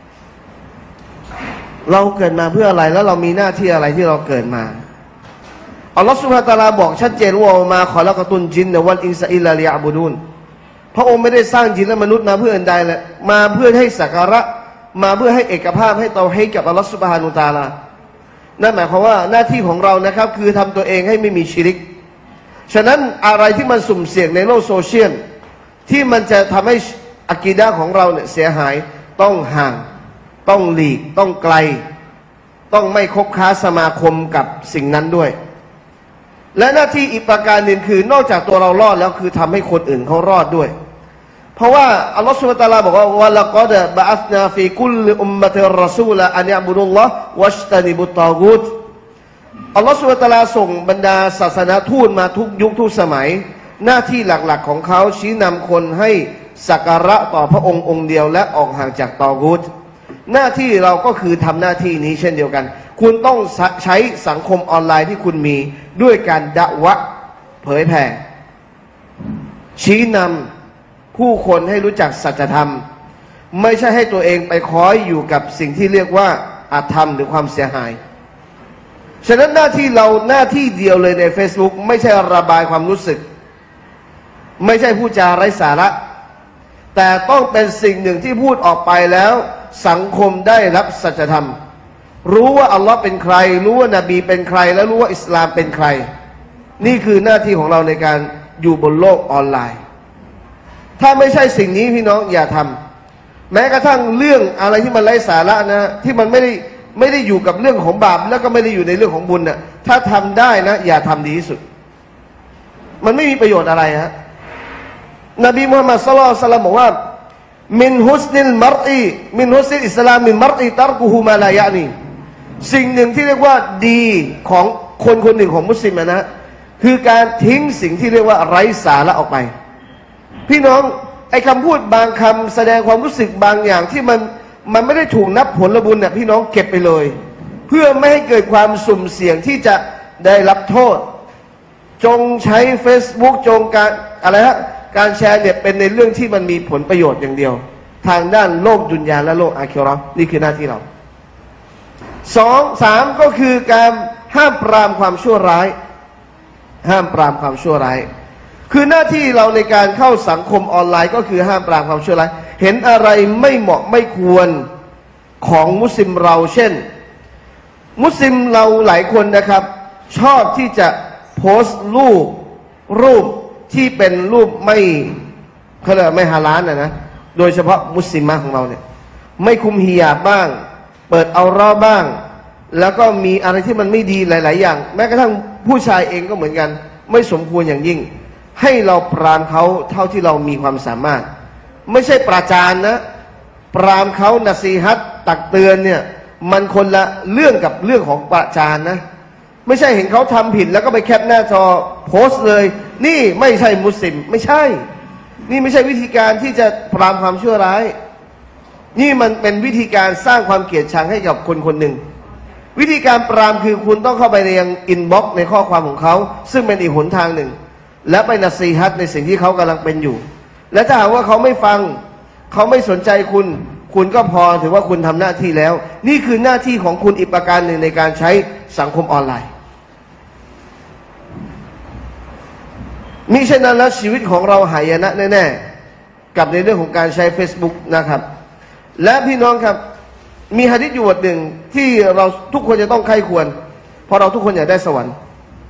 เราเกิดมาเพื่ออะไรแล้วเรามีหน้าที่อะไรที่เราเกิดมาอัลลอฮฺซุบฮานะฮูวะตะอาลาบอกชัดเจนว่ามาขอละกะตุนจินวัลอินซาอิลลาลิยะบุดูนพระองค์ไม่ได้สร้างจินและมนุษย์มาเพื่ออื่นใดเลยมาเพื่อให้สักการะมาเพื่อให้เอกภาพให้เตาให้กับอัลลอฮฺซุบฮานะฮูวะตะอาลานั่นหมายความว่าหน้าที่ของเรานะครับคือทำตัวเองให้ไม่มีชิริกฉะนั้นอะไรที่มันสุ่มเสี่ยงในโลกโซเชียลที่มันจะทำให้อะกีดะห์ของเราเนี่ยเสียหายต้องห่างต้องหลีกต้องไกลต้องไม่คบค้าสมาคมกับสิ่งนั้นด้วยและหน้าที่อีกประการหนึ่งคือนอกจากตัวเรารอดแล้วคือทำให้คนอื่นเขารอดด้วยเพราะว่าอัลลอฮฺซุบฮานะฮูวะตะอาลาบอกว่าวะละกอดบะอัษนาฟีกุลอุมมะติรรอซูลอันยะบุดุลลอฮ์วัจตะนิบุตตอกูตอัลลอฮฺซุบฮานะฮูวะตะอาลาส่งบรรดาศาสนาทูตมาทุกยุคทุกสมัยหน้าที่หลักๆของเขาชี้นำคนให้สักการะต่อพระองค์องค์เดียวและออกห่างจากตอกูตหน้าที่เราก็คือทำหน้าที่นี้เช่นเดียวกันคุณต้องใช้สังคมออนไลน์ที่คุณมีด้วยการดะวะเผยแผ่ชี้นำผู้คนให้รู้จักสัจธรรมไม่ใช่ให้ตัวเองไปคอยอยู่กับสิ่งที่เรียกว่าอาธรรมหรือความเสียหายฉะนั้นหน้าที่เราหน้าที่เดียวเลยใน Facebook ไม่ใช่ระบายความรู้สึกไม่ใช่พูดจาไร้สาระแต่ต้องเป็นสิ่งหนึ่งที่พูดออกไปแล้วสังคมได้รับสัจธรรมรู้ว่าอัลลอฮ์เป็นใครรู้ว่านบีเป็นใครและรู้ว่าอิสลามเป็นใครนี่คือหน้าที่ของเราในการอยู่บนโลกออนไลน์ถ้าไม่ใช่สิ่งนี้พี่น้องอย่าทำแม้กระทั่งเรื่องอะไรที่มันไร้สาระนะที่มันไม่ได้ไม่ได้อยู่กับเรื่องของบาปแล้วก็ไม่ได้อยู่ในเรื่องของบุญนะถ้าทำได้นะอย่าทำดีที่สุดมันไม่มีประโยชน์อะไรฮะนบีมุฮัมมัดศ็อลลัลลอฮุอะลัยฮิวะซัลลัมบอกว่ามินฮุสนิลมัรอีมินฮุสนิลอิสลามมินมัรอีตัรกุฮุมาลายะนีสิ่งหนึ่งที่เรียกว่าดีของคนคนหนึ่งของมุสลิมนะคือการทิ้งสิ่งที่เรียกว่าไร้สาระออกไปพี่น้องไอ้คำพูดบางคำแสดงความรู้สึกบางอย่างที่มันมันไม่ได้ถูกนับผลบุญเนี่ยพี่น้องเก็บไปเลยเพื่อไม่ให้เกิดความสุ่มเสี่ยงที่จะได้รับโทษจงใช้ Facebook จงการอะไรฮะการแชร์เนี่ยเป็นในเรื่องที่มันมีผลประโยชน์อย่างเดียวทางด้านโลกดุนยาและโลกอาคิเราะห์นี่คือหน้าที่เราสองสามก็คือการห้ามปรามความชั่วร้ายห้ามปรามความชั่วร้ายคือหน้าที่เราในการเข้าสังคมออนไลน์ก็คือห้ามปรามความชั่วร้ายเห็นอะไรไม่เหมาะไม่ควรของมุสลิมเราเช่นมุสลิมเราหลายคนนะครับชอบที่จะโพสต์รูปรูปที่เป็นรูปไม่เขาเรียกไม่ฮาลาลนะนะโดยเฉพาะมุสลิมของเราเนี่ยไม่คุมฮิญาบบ้างเปิดเอาเราะบ้างแล้วก็มีอะไรที่มันไม่ดีหลายๆอย่างแม้กระทั่งผู้ชายเองก็เหมือนกันไม่สมควรอย่างยิ่งให้เราปรามเขาเท่าที่เรามีความสามารถไม่ใช่ประจานนะปรามเขานะซีฮัตตักเตือนเนี่ยมันคนละเรื่องกับเรื่องของประจานนะไม่ใช่เห็นเขาทำผิดแล้วก็ไปแคปหน้าจอโพสต์เลยนี่ไม่ใช่มุสลิมไม่ใช่นี่ไม่ใช่วิธีการที่จะปรามความชั่วร้ายนี่มันเป็นวิธีการสร้างความเกลียดชังให้กับคนคนหนึ่งวิธีการปรามคือคุณต้องเข้าไปในยังอินบ็อกซ์ในข้อความของเขาซึ่งเป็นอีกหนทางหนึ่งและไปนัซีฮัตในสิ่งที่เขากำลังเป็นอยู่และถ้าหากว่าเขาไม่ฟังเขาไม่สนใจคุณคุณก็พอถือว่าคุณทำหน้าที่แล้วนี่คือหน้าที่ของคุณอีกประการหนึ่งในการใช้สังคมออนไลน์มิฉะนั้นแล้วชีวิตของเราหายนะแน่ๆกับในเรื่องของการใช้ Facebook นะครับและพี่น้องครับมีหะดีษอยู่บทหนึ่งที่เราทุกคนจะต้องใคร่ควรเพราะเราทุกคนอยากได้สวรรค์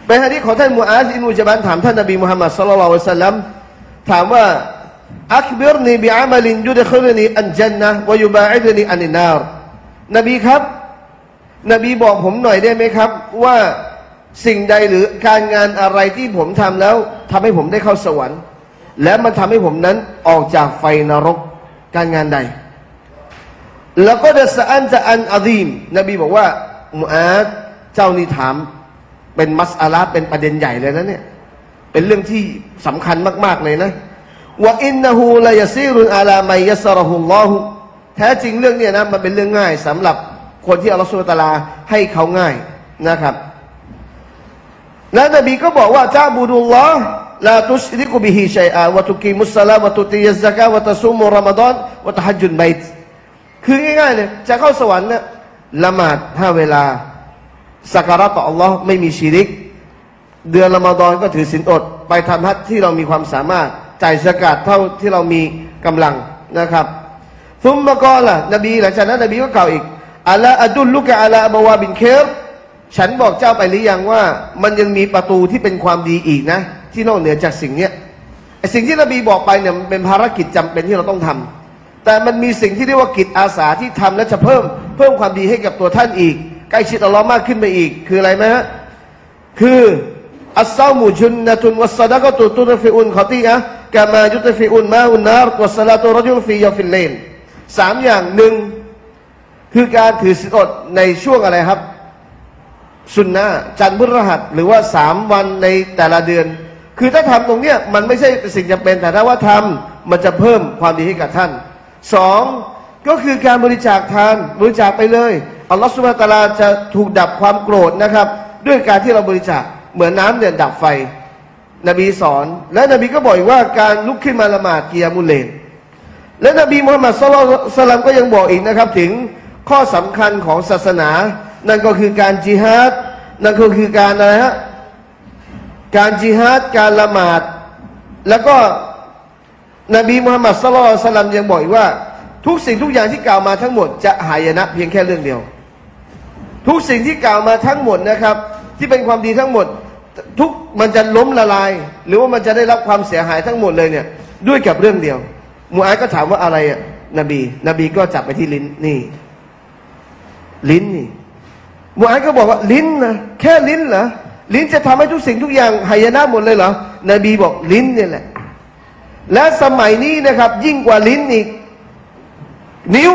เป็นหะดีษของท่านมูอาซอิบนุญะบัลถามท่านนบีมุฮัมมัดศ็อลลัลลอฮุอะลัยฮิวะซัลลัมถามว่าอักบิรนีบิอามัลินยุดคิลนีอันญันนะฮ์วะยุบาอิดนีอันนินนารนบีครับนบีบอกผมหน่อยได้ไหมครับว่าสิ่งใดหรือการงานอะไรที่ผมทำแล้วทำให้ผมได้เข้าสวรรค์และมันทำให้ผมนั้นออกจากไฟนรกการงานใดแล้วก็เดสอันจะอันอาซีมนบีบอกว่ามูอาซเจ้านี่ถามเป็นมัสอาลาเป็นประเด็นใหญ่เลยนะเนี่ยเป็นเรื่องที่สำคัญมากๆเลยนะว่าอินนะฮูลายซีรุนอาลามัยยัสรฮุลลอฮุแท้จริงเรื่องนี้นะมันเป็นเรื่องง่ายสำหรับคนที่อัลลอฮฺซุบฮานะฮูวะตะอาลาให้เขาง่ายนะครับและนบีก็บอกว่าจาบุดุลลอฮ์ลาตุชริกุบิฮิชัยอาวะตุกีมุสซะลามวะตุติยัซซะกาวะตะซุมุรอมฎอนวะตะฮัจญุลบัยต์คือง่ายๆเลยจะเข้าสวรรค์เนี่ยละหมาดห้าเวลาสักการะต่ออัลลอฮ์ไม่มีชิริกเดือนรอมฎอนก็ถือศีลอดไปทำฮัจญ์ที่เรามีความสามารถจ่ายซะกาตเท่าที่เรามีกำลังนะครับซุมมะกอละนบีหลังจากนั้นนบีก็กล่าวอีกอะลาอะดุลลุกะอะลาอับวาบินเครฉันบอกเจ้าไปหรือยังว่ามันยังมีประตูที่เป็นความดีอีกนะที่นอกเหนือจากสิ่งเนี้ยไอสิ่งที่นบีบอกไปเนี่ยเป็นภารกิจจำเป็นที่เราต้องทำแต่มันมีสิ่งที่เรียกว่ากิจอาสาที่ทำและจะเพิ่มเพิ่มความดีให้กับตัวท่านอีกใกล้ชิดอัลลอฮ์มากขึ้นไปอีกคืออะไรไหมฮะคืออัสซามุจุนนะตุนวัสซะดะกะตุตุรฟิอุนขอตีอะกะมายุตฟิอุนมาอุนนารวัสซะลาตุรจุลฟียาฟิลเลนสามอย่างหนึ่งคือการถือศีลอดในช่วงอะไรครับสุนนะจันทร์พฤหัสหรือว่าสามวันในแต่ละเดือนคือถ้าทำตรงเนี้ยมันไม่ใช่สิ่งจำเป็นแต่ถ้าว่าทำมันจะเพิ่มความดีให้กับท่านสองก็คือการบริจาคทานบริจาคไปเลยอัลลอฮฺซุบฮานะฮูวะตะอาลาจะถูกดับความโกรธนะครับด้วยการที่เราบริจาคเหมือนน้ำเนี่ยดับไฟนบีสอนและนบีก็บอกว่าการลุกขึ้นมาละหมาดกิยามุลเลลและนบีมุฮัมมัดศ็อลลัลลอฮุอะลัยฮิวะซัลลัมก็ยังบอกอีกนะครับถึงข้อสำคัญของศาสนานั่นก็คือการจิฮาดนั่นก็คือการอะไรฮะการจิฮาดการละหมาดแล้วก็นบีมุฮัมมัดศ็อลลัลลอฮุอะลัยฮิวะซัลลัมยังบอกอีกว่าทุกสิ่งทุกอย่างที่กล่าวมาทั้งหมดจะหายนะเพียงแค่เรื่องเดียวทุกสิ่งที่กล่าวมาทั้งหมดนะครับที่เป็นความดีทั้งหมดทุกมันจะล้มละลายหรือว่ามันจะได้รับความเสียหายทั้งหมดเลยเนี่ยด้วยกับเรื่องเดียวมูอาซก็ถามว่าอะไรอ่ะนบีนบีก็จับไปที่ลิ้นนี่ลิ้นนี่มูอาซก็บอกว่าลิ้นนะแค่ลิ้นเหรอลิ้นจะทำให้ทุกสิ่งทุกอย่างหายนะหมดเลยเหรอนบีบอกลิ้นนี่แหละและสมัยนี้นะครับยิ่งกว่าลิ้นอีกนิ้ว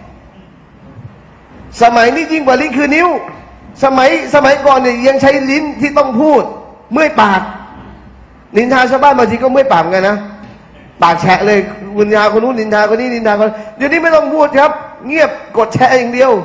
สมัยนี้ยิ่งกว่าลิ้นคือนิ้วสมัยสมัยก่อนเนี่ยยังใช้ลิ้นที่ต้องพูดเมื่อยปากนินทาชาวบ้านบางทีก็เมื่อยปากกันนะปากแฉะเลยนินทาคนนู้นนินทาคนนี้นินทาคนเดี๋ยวนี้ไม่ต้องพูดครับเงียบกดแชร์อย่างเดียว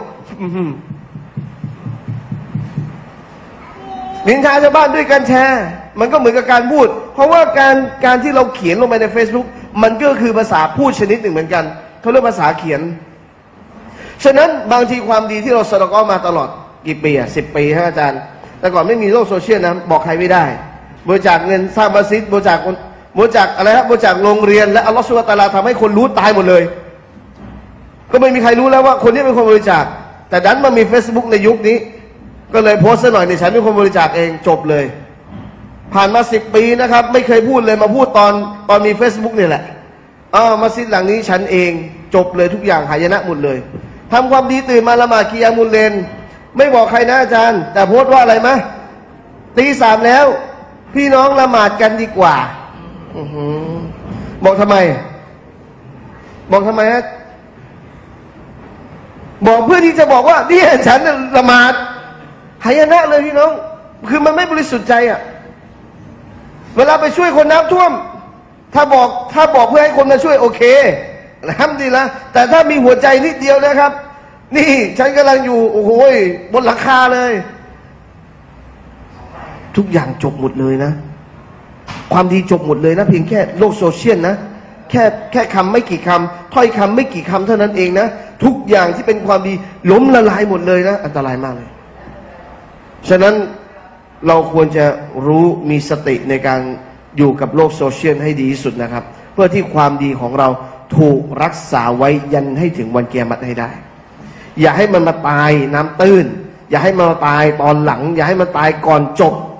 นินทาชาวบ้านด้วยการแชร์มันก็เหมือนกับการพูดเพราะว่าการการที่เราเขียนลงไปใน Facebook มันก็คือภาษาพูดชนิดหนึ่งเหมือนกันเขาเรียกภาษาเขียนฉะนั้นบางทีความดีที่เราสะดอกมาตลอดกี่ปีอ่ะสิบปีฮะอาจารย์แต่ก่อนไม่มีโลกโซเชียลนะบอกใครไม่ได้บริจาคเงินสร้างมัสยิดบริจาคบริจาคอะไรครับบริจาคโรงเรียนและอัลลอฮฺซุบฮานะฮูวะตะอาลาทำให้คนรู้ตายหมดเลยก็ไม่มีใครรู้แล้วว่าคนนี้เป็นคนบริจาคแต่ดันมามี Facebook ในยุคนี้ก็เลยโพสต์ซะหน่อยในฉันเป็นคนบริจาคเองจบเลยผ่านมาสิบปีนะครับไม่เคยพูดเลยมาพูดตอนตอนมี Facebook นี่แหละอ๋อมัสยิดหลังนี้ฉันเองจบเลยทุกอย่างหายนะหมดเลยทำความดีตื่นมาละหมาดกิยามุลเลลไม่บอกใครนะอาจารย์แต่โพสต์ว่าอะไรมะตีสามแล้วพี่น้องละหมาดกันดีกว่าอือหือบอกทำไมบอกทำไมฮะบอกเพื่อที่จะบอกว่าเนี่ยฉันละหมาดหายนะเลยพี่น้องคือมันไม่บริสุทธิ์ใจอ่ะเวลาไปช่วยคนน้ำท่วมถ้าบอกถ้าบอกเพื่อให้คนมาช่วยโอเคห้ามดีละแต่ถ้ามีหัวใจนิดเดียวนะครับนี่ฉันกำลังอยู่โอ้โหบนหลังคาเลยทุกอย่างจบหมดเลยนะความดีจบหมดเลยนะเพียงแค่โลกโซเชียลนะแค่แค่คำไม่กี่คำถ้อยคำไม่กี่คำเท่านั้นเองนะทุกอย่างที่เป็นความดีล้มละลายหมดเลยนะอันตรายมากเลยฉะนั้นเราควรจะรู้มีสติในการอยู่กับโลกโซเชียลให้ดีที่สุดนะครับเพื่อที่ความดีของเราถูกรักษาไว้ยันให้ถึงวันเกียรติให้ได้อย่าให้มันมาตายน้ำตื้นอย่าให้มันมาตายตอนหลังอย่าให้มันตายก่อนจบ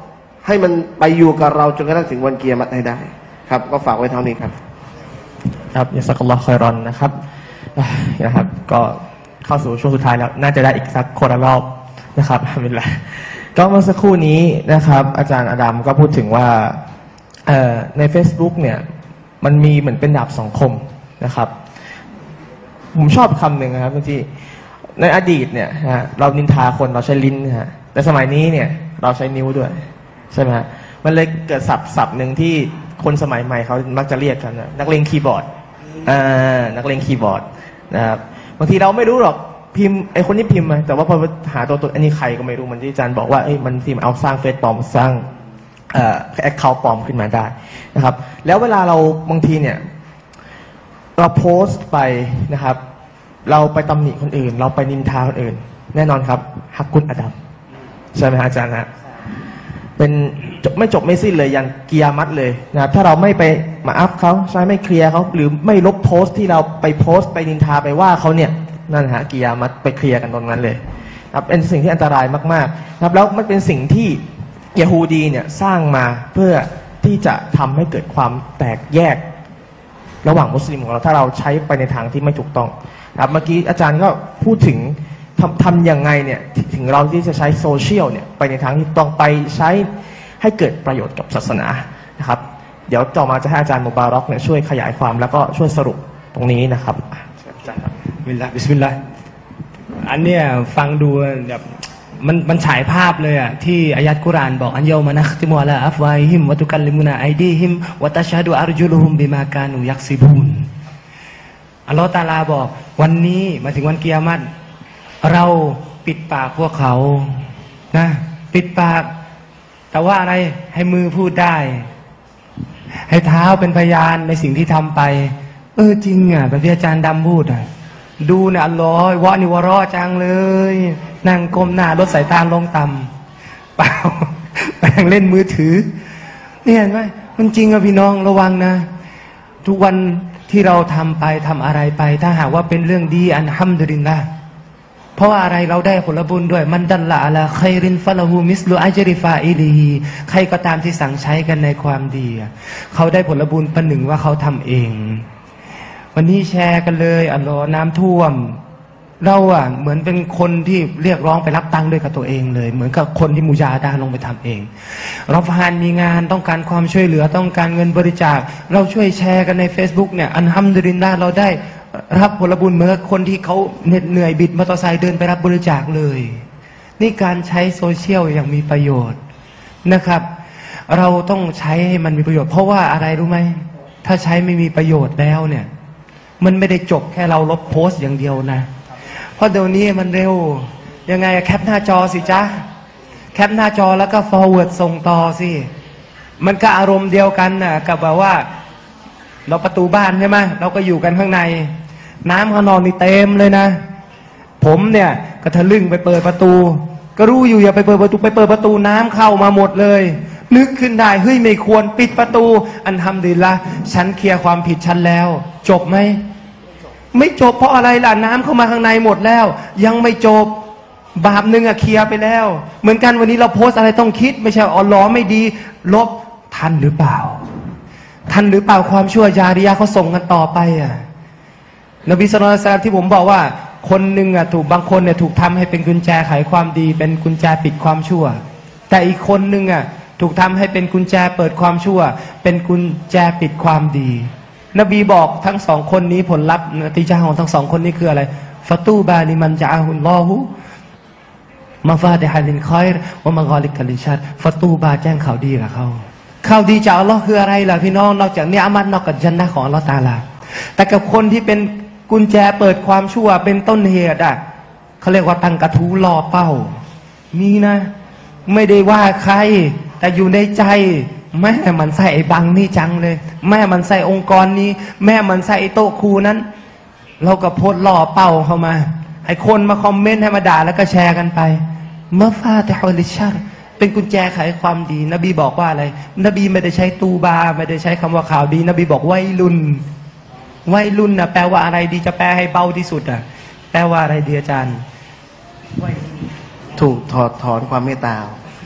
ให้มันไปอยู่กับเราจนกระทั่งถึงวันเกียรติให้ได้ครับก็ฝากไว้เท่านี้ครับครับยาซักอัลลอฮ์คอยรอนนะครับนะครับก็เข้าสู่ช่วงสุดท้ายแล้วน่าจะได้อีกสักคนละรอบนะครับอัลฮัมดุลิลละห์ก็เมื่อสักครู่นี้นะครับอาจารย์อดัมก็พูดถึงว่าใน Facebook เนี่ยมันมีเหมือนเป็นดาบสองคมนะครับผมชอบคำหนึ่งนะครับบางทีในอดีตเนี่ยเรานินทาคนเราใช้ลิ้นนะฮะแต่สมัยนี้เนี่ยเราใช้นิ้วด้วยใช่ไหมฮะมันเลยเกิดศัพท์ศัพท์หนึ่งที่คนสมัยใหม่เขามักจะเรียกกันนะนักเลงคีย์บอร์ดอ่านักเลงคีย์บอร์ดนะครับบางทีเราไม่รู้หรอกพิมพ์ไอคนนี้พิมพ์มาแต่ว่าพอหาตัวตนอันนี้ใครก็ไม่รู้มันที่อาจารย์บอกว่าเอ้ยมันที่มันเอาสร้างเฟซปลอมสร้างเอ่อแอคเคาท์ปลอมขึ้นมาได้นะครับแล้วเวลาเราบางทีเนี่ยเราโพสต์ไปนะครับเราไปตำหนิคนอื่นเราไปนินทาคนอื่นแน่นอนครับฮักกุลอดัมใช่ไหมอาจารย์นะเป็นจบไม่จบไม่สิ้นเลยยันกิยามัตเลยนะครับถ้าเราไม่ไปมาอัพเขาใช่ไม่เคลียร์เขาหรือไม่ลบโพสต์ที่เราไปโพสต์ไปนินทาไปว่าเขาเนี่ยนั่นฮะกิยามัตไปเคลียร์กันตรงนั้นเลยครับเป็นสิ่งที่อันตรายมากๆครับแล้วมันเป็นสิ่งที่ยะฮูดีเนี่ยสร้างมาเพื่อที่จะทำให้เกิดความแตกแยกระหว่างมุสลิมของเราถ้าเราใช้ไปในทางที่ไม่ถูกต้องครับเมื่อกี้อาจารย์ก็พูดถึงทำทำยังไงเนี่ยถึงเราที่จะใช้โซเชียลเนี่ยไปในทางที่ต้องไปใช้ให้เกิดประโยชน์กับศาสนานะครับเดี๋ยวต่อมาจะให้อาจารย์มุบารอกเนี่ยช่วยขยายความแล้วก็ช่วยสรุปตรงนี้นะครับอาจารย์ครับบิสมิลลาห์บิสมิลลาห์อันเนี้ยฟังดูแบบมันมันฉายภาพเลยอ่ะที่อายัดกุรอานบอกอันยอมานัคติมุอะลาอัฟวาฮิมวะตุกัลลิมุนาไอดีฮิมวะตัชฮะดุอัรจุลุฮุมบิมากานูยักซิบูนอัลลอฮฺตะอาลาบอกวันนี้มาถึงวันกิยามัตเราปิดปากพวกเขานะปิดปากแต่ว่าอะไรให้มือพูดได้ให้เท้าเป็นพยานในสิ่งที่ทำไปเออจริงอ่ะแบบที่อาจารย์ดำพูดอ่ะดูเนี่ยอัลลอฮฺวะนิวะรอจังเลยนั่งก้มหน้าลดสายตาลงต่ำเปล่าแปลงเล่นมือถือเนี่ยเห็นไหมมันจริงอ่ะพี่น้องระวังนะทุกวันที่เราทำไปทำอะไรไปถ้าหากว่าเป็นเรื่องดีอันฮัมดุลิลละห์เพราะว่าอะไรเราได้ผลบุญด้วยมันดัลละอะลาคัยรินฟะละฮูมิสลุอัจริฟาอิลีฮีใครก็ตามที่สั่งใช้กันในความดีเขาได้ผลบุญประหนึ่งว่าเขาทำเองวันนี้แชร์กันเลยอัลลอฮ์น้ำท่วมเราอ่ะเหมือนเป็นคนที่เรียกร้องไปรับตังค์ด้วยกับตัวเองเลยเหมือนกับคนที่มุจาฮะดะห์ลงไปทำเองเราพานมีงานต้องการความช่วยเหลือต้องการเงินบริจาคเราช่วยแชร์กันใน Facebook เนี่ยอัลฮัมดุลิลลาห์เราได้รับผลบุญเหมือนกับคนที่เขาเหน็ดเหนื่อยบิดมอเตอร์ไซค์เดินไปรับบริจาคเลยนี่การใช้โซเชียลอย่างมีประโยชน์นะครับเราต้องใช้ให้มันมีประโยชน์เพราะว่าอะไรรู้ไหมถ้าใช้ไม่มีประโยชน์แล้วเนี่ยมันไม่ได้จบแค่เราลบโพสต์อย่างเดียวนะเพราะเดี๋ยวนี้มันเร็วยังไงแคปหน้าจอสิจ๊ะแคปหน้าจอแล้วก็ forward ส่งต่อสิมันก็อารมณ์เดียวกันน่ะกับแบบว่าเราประตูบ้านใช่ไหมเราก็อยู่กันข้างในน้ำข้างนอกนี่เต็มเลยนะผมเนี่ยก็ทะลึ่งไปเปิดประตูก็รู้อยู่อย่าไปเปิดประตูไปเปิดประตูน้ำเข้ามาหมดเลยนึกขึ้นได้เฮ้ยไม่ควรปิดประตูอันทำดีละฉันเคลียร์ความผิดฉันแล้วจบไหมไม่จบเพราะอะไรล่ะน้ำเข้ามาข้างในหมดแล้วยังไม่จบบาปหนึ่งอะเคลียร์ไปแล้วเหมือนกันวันนี้เราโพสอะไรต้องคิดไม่ใช่อ๋อล้อไม่ดีลบทันหรือเปล่าทันหรือเปล่าความชั่วจาริยะเขาส่งกันต่อไปอ่ะนบีศ็อลลัลลอฮุอะลัยฮิวะซัลลัมที่ผมบอกว่าคนหนึ่งอ่ะถูกบางคนเนี่ยถูกทำให้เป็นกุญแจไขความดีเป็นกุญแจปิดความชั่วแต่อีกคนหนึ่งอ่ะถูกทำให้เป็นกุญแจเปิดความชั่วเป็นกุญแจปิดความดีนบีบอกทั้งสองคนนี้ผลลัพธ์นติจาของทั้งสองคนนี้คืออะไรฟะตูบาลิมันจะอาฮุลลอฮุมาฟาติฮะลินคอยรวะมะกอลิกะลินชัรฟะตูบาแจ้งข่าวดีกับเขาข่าวดีจากอัลลอฮ์คืออะไรล่ะพี่น้องนอกจากเนียมัตนอกจากญันนะห์ของอัลลอฮ์ตะอาลาแต่กับคนที่เป็นกุญแจเปิดความชั่วเป็นต้นเหตุอ่ะเขาเรียกว่าตั้งกระทู้ล่อเป้ามีนะไม่ได้ว่าใครแต่อยู่ในใจแม่มันใส่ไอ้บังนี่จังเลยแม่มันใส่องค์กรนี้แม่มันใส่ไอ้โต๊ะครูนั้นเราก็โพสต์ล่อเป้าเข้ามาให้คนมาคอมเมนต์ให้มาด่าแล้วก็แชร์กันไปมะฟาติฮุลิชัรเป็นกุญแจไขความดีนบีบอกว่าอะไรนบีไม่ได้ใช้ตูบาไม่ได้ใช้คำว่าข่าวดีนบีบอกไวลุนไวลุนน่ะแปลว่าอะไรดีจะแปลให้เบาที่สุดอ่ะแปลว่าอะไรดีอาจารย์ถูกถอดถอนความเมตตา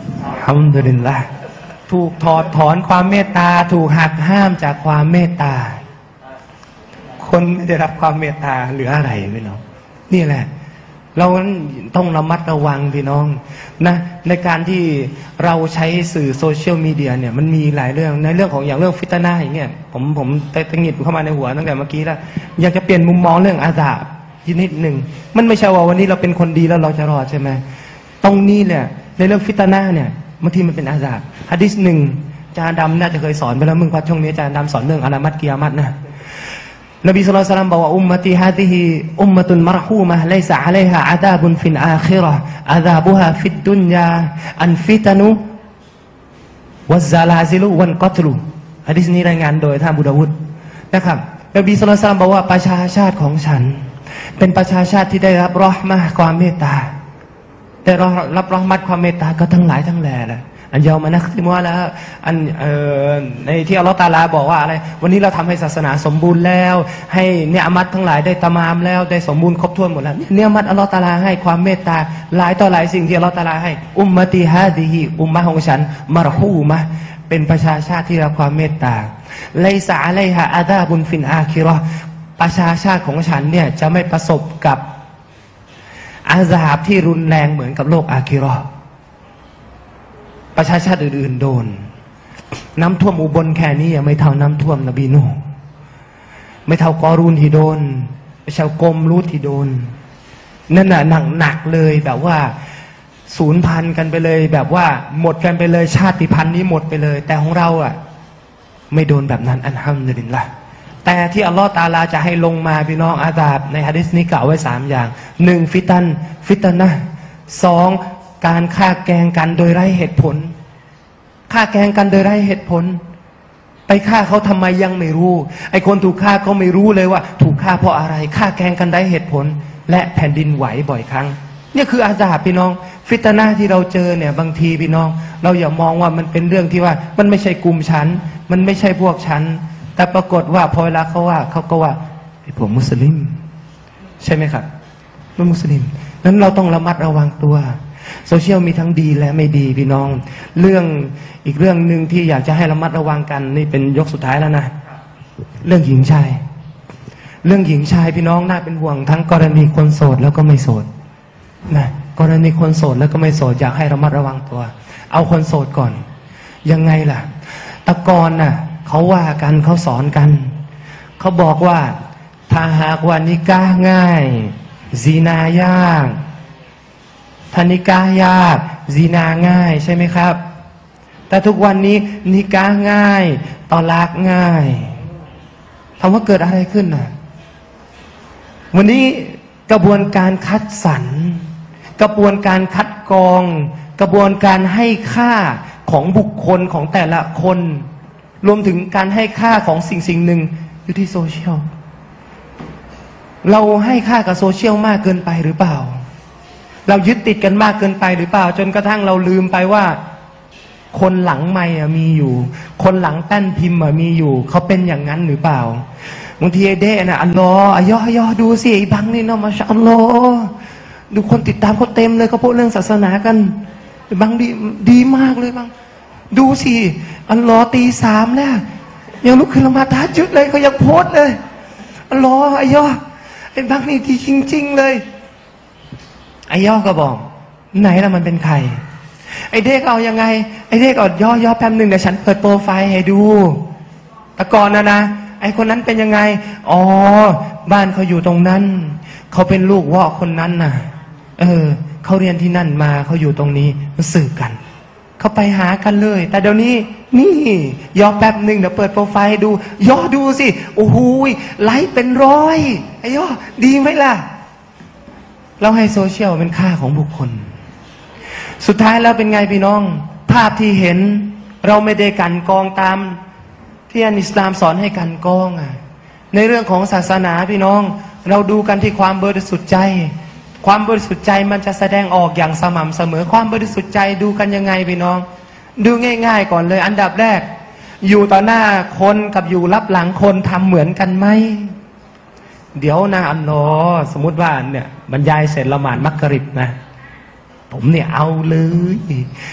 อัลฮัมดุลิลละห์ถูกถอดถอนความเมตตาถูกหักห้ามจากความเมตตาคนไม่ได้รับความเมตตาเหลืออะไรพี่น้องนี่แหละเราต้องระมัดระวังพี่น้องนะในการที่เราใช้สื่อโซเชียลมีเดียเนี่ยมันมีหลายเรื่องในเรื่องของอย่างเรื่องฟิตนาอย่างเงี้ยผมผมแต่ตะงิดเข้ามาในหัวตั้งแต่เมื่อกี้แล้วอยากจะเปลี่ยนมุมมองเรื่องอาซาบนิดหนึ่งมันไม่ใช่ว่าวันนี้เราเป็นคนดีแล้วเราจะรอดใช่ไหมตรงนี้เนี่ยในเรื่องฟิตนาเนี่ยบางทีมันเป็นอาซาบหะดีษหนึ่งอาจารย์ดำน่าจะเคยสอนไปแล้วมึงพัดช่วงนี้อาจารย์ดำสอนเรื่องอาลามัตกิยามัตนะนบีศ็อลลัลลอฮุอะลัยฮิวะซัลลัมบอกว่าอุมมะตีฮาซิฮิอุมมะตุนมะรฮูมะห์ไลซะอะลัยฮาอะซาบุนฟิลอาคิเราะห์อะซาบุฮาฟิดดุนยาอันฟิตนุวัซซาลาซิลุวันกัตลุหะดีษนี้รายงานโดยท่านบูดาวุดนะครับนบีศ็อลลัลลอฮุอะลัยฮิวะซัลลัมบอกว่าประชาชาติของฉันเป็นประชาชาติที่ได้รับเราะห์มะห์ความเมตตาได้รับเราะห์มัตความเมตตาก็ทั้งหลายทั้งแหล่แหละอันยาวมานักที่มัวแล้วอันเอ่อในที่อัลลอฮฺตะอาลาบอกว่าอะไรวันนี้เราทำให้ศาสนาสมบูรณ์แล้วให้เนือมัดทั้งหลายได้ตามามแล้วได้สมบูรณ์ครบถ้วนหมดแล้วเนือมัดอัลลอฮฺตะอาลาให้ความเมตตาหลายต่อหลายสิ่งที่อัลลอฮฺตะอาลาให้อุมมะติฮาดิฮิอุมมะของฉันมารฮูมะเป็นประชาชาติที่รับความเมตตาไลซะอะลัยฮาอาซาบุนฟินอาคิเราะห์ประชาชาติของฉันเนี่ยจะไม่ประสบกับอาซาบที่รุนแรงเหมือนกับโลกอาคิเราะห์ประชาชาติอื่นๆโดนน้ำท่วมอุบลแค่นี้ยังไม่เท่าน้ำท่วมนบีนูห์ไม่เท่ากอรูนที่โดนชาวกรมรูทที่โดนนั่นน่ะหนักๆเลยแบบว่าศูนย์พันกันไปเลยแบบว่าหมดกันไปเลยชาติพันธุ์นี้หมดไปเลยแต่ของเราอ่ะไม่โดนแบบนั้นอัลฮัมดุลิลละห์แต่ที่อัลลอฮฺตะอาลาจะให้ลงมาพี่น้องอาซาบในหะดีษนี้กล่าวไว้สามอย่างหนึ่งฟิตันฟิตนะห์สองการฆ่าแกล้งกันโดยไร้เหตุผลฆ่าแกล้งกันโดยไร้เหตุผลไปฆ่าเขาทำไมยังไม่รู้ไอ้คนถูกฆ่าก็ไม่รู้เลยว่าถูกฆ่าเพราะอะไรฆ่าแกล้งกันได้เหตุผลและแผ่นดินไหวบ่อยครั้งนี่คืออาซาบพี่น้องฟิตนะห์ที่เราเจอเนี่ยบางทีพี่น้องเราอย่ามองว่ามันเป็นเรื่องที่ว่ามันไม่ใช่กลุ่มฉันมันไม่ใช่พวกฉันแต่ปรากฏว่าพอเวลาเขาว่าเขาก็ว่าไอ้พวกมุสลิมใช่ไหมครับเป็นมุสลิมนั้นเราต้องระมัดระวังตัวโซเชียลมีทั้งดีและไม่ดีพี่น้องเรื่องอีกเรื่องหนึ่งที่อยากจะให้ระมัดระวังกันนี่เป็นยกสุดท้ายแล้วนะเรื่องหญิงชายเรื่องหญิงชายพี่น้องน่าเป็นห่วงทั้งกรณีคนโสดแล้วก็ไม่โสดนะกรณีคนโสดแล้วก็ไม่โสดอยากให้ระมัดระวังตัวเอาคนโสดก่อนยังไงล่ะตะกอนน่ะเขาว่ากันเขาสอนกันเขาบอกว่าถ้าหากว่านิกาง่ายซีนายากถ้านิกายากซีนาง่ายใช่ไหมครับแต่ทุกวันนี้นิกาง่ายตอลากง่ายถามว่าเกิดอะไรขึ้นน่ะวันนี้กระบวนการคัดสรรกระบวนการคัดกรองกระบวนการให้ค่าของบุคคลของแต่ละคนรวมถึงการให้ค่าของสิ่งสิ่งหนึ่งอยู่ที่โซเชียลเราให้ค่ากับโซเชียลมากเกินไปหรือเปล่าเรายึดติดกันมากเกินไปหรือเปล่าจนกระทั่งเราลืมไปว่าคนหลังไมค์มีอยู่คนหลังแป้นพิมพ์มีอยู่เขาเป็นอย่างนั้นหรือเปล่าบางทีไอ้เด้นะอัลลอฮ์อายอฮ์ยอดูสิไอ้บังนี่เนาะมาชาอัลลอฮ์ดูคนติดตามเขาเต็มเลยเขาพูดเรื่องศาสนากันบางดีดีมากเลยบางดูสิอัลลอฮ์ตีสามแล้วยังลุกขึ้นละหมาดตะฮัจญุดเลยเขายังโพสเลยอัลลอฮ์อายอฮ์ไอ้บังนี่ดีจริงๆเลยไอ้ย่อก็บอกไหนล่ะมันเป็นใครไอ้เด็กเอายังไงไอ้เด็กอดย่อย่อแป๊บหนึ่งเดี๋ยวฉันเปิดโปรไฟล์ให้ดูแต่ก่อนนะนะไอ้คนนั้นเป็นยังไงอ๋อบ้านเขาอยู่ตรงนั้นเขาเป็นลูกวอกคนนั้นน่ะเออเขาเรียนที่นั่นมาเขาอยู่ตรงนี้มันสืบกันเขาไปหากันเลยแต่เดี๋ยวนี้นี่ย่อแป๊บหนึ่งเดี๋ยวเปิดโปรไฟล์ให้ดูย่อดูสิโอ้โหไลค์เป็นร้อยไอ้ย่อดีไหมล่ะเราให้โซเชียลเป็นค่าของบุคคลสุดท้ายแล้วเป็นไงพี่น้องภาพที่เห็นเราไม่ได้กันกองตามที่อันอิสลามสอนให้กันกองอ่ะในเรื่องของศาสนาพี่น้องเราดูกันที่ความบริสุทธิ์ใจความบริสุทธิ์ใจมันจะแสดงออกอย่างสม่ำเสมอความบริสุทธิ์ใจดูกันยังไงพี่น้องดูง่ายๆก่อนเลยอันดับแรกอยู่ต่อหน้าคนกับอยู่รับหลังคนทำเหมือนกันไหมเดี๋ยวนะอัลลอฮ์สมมุติว่าเนี่ยบรรยายเสร็จละหมาดมักริบนะผมเนี่ยเอาเลย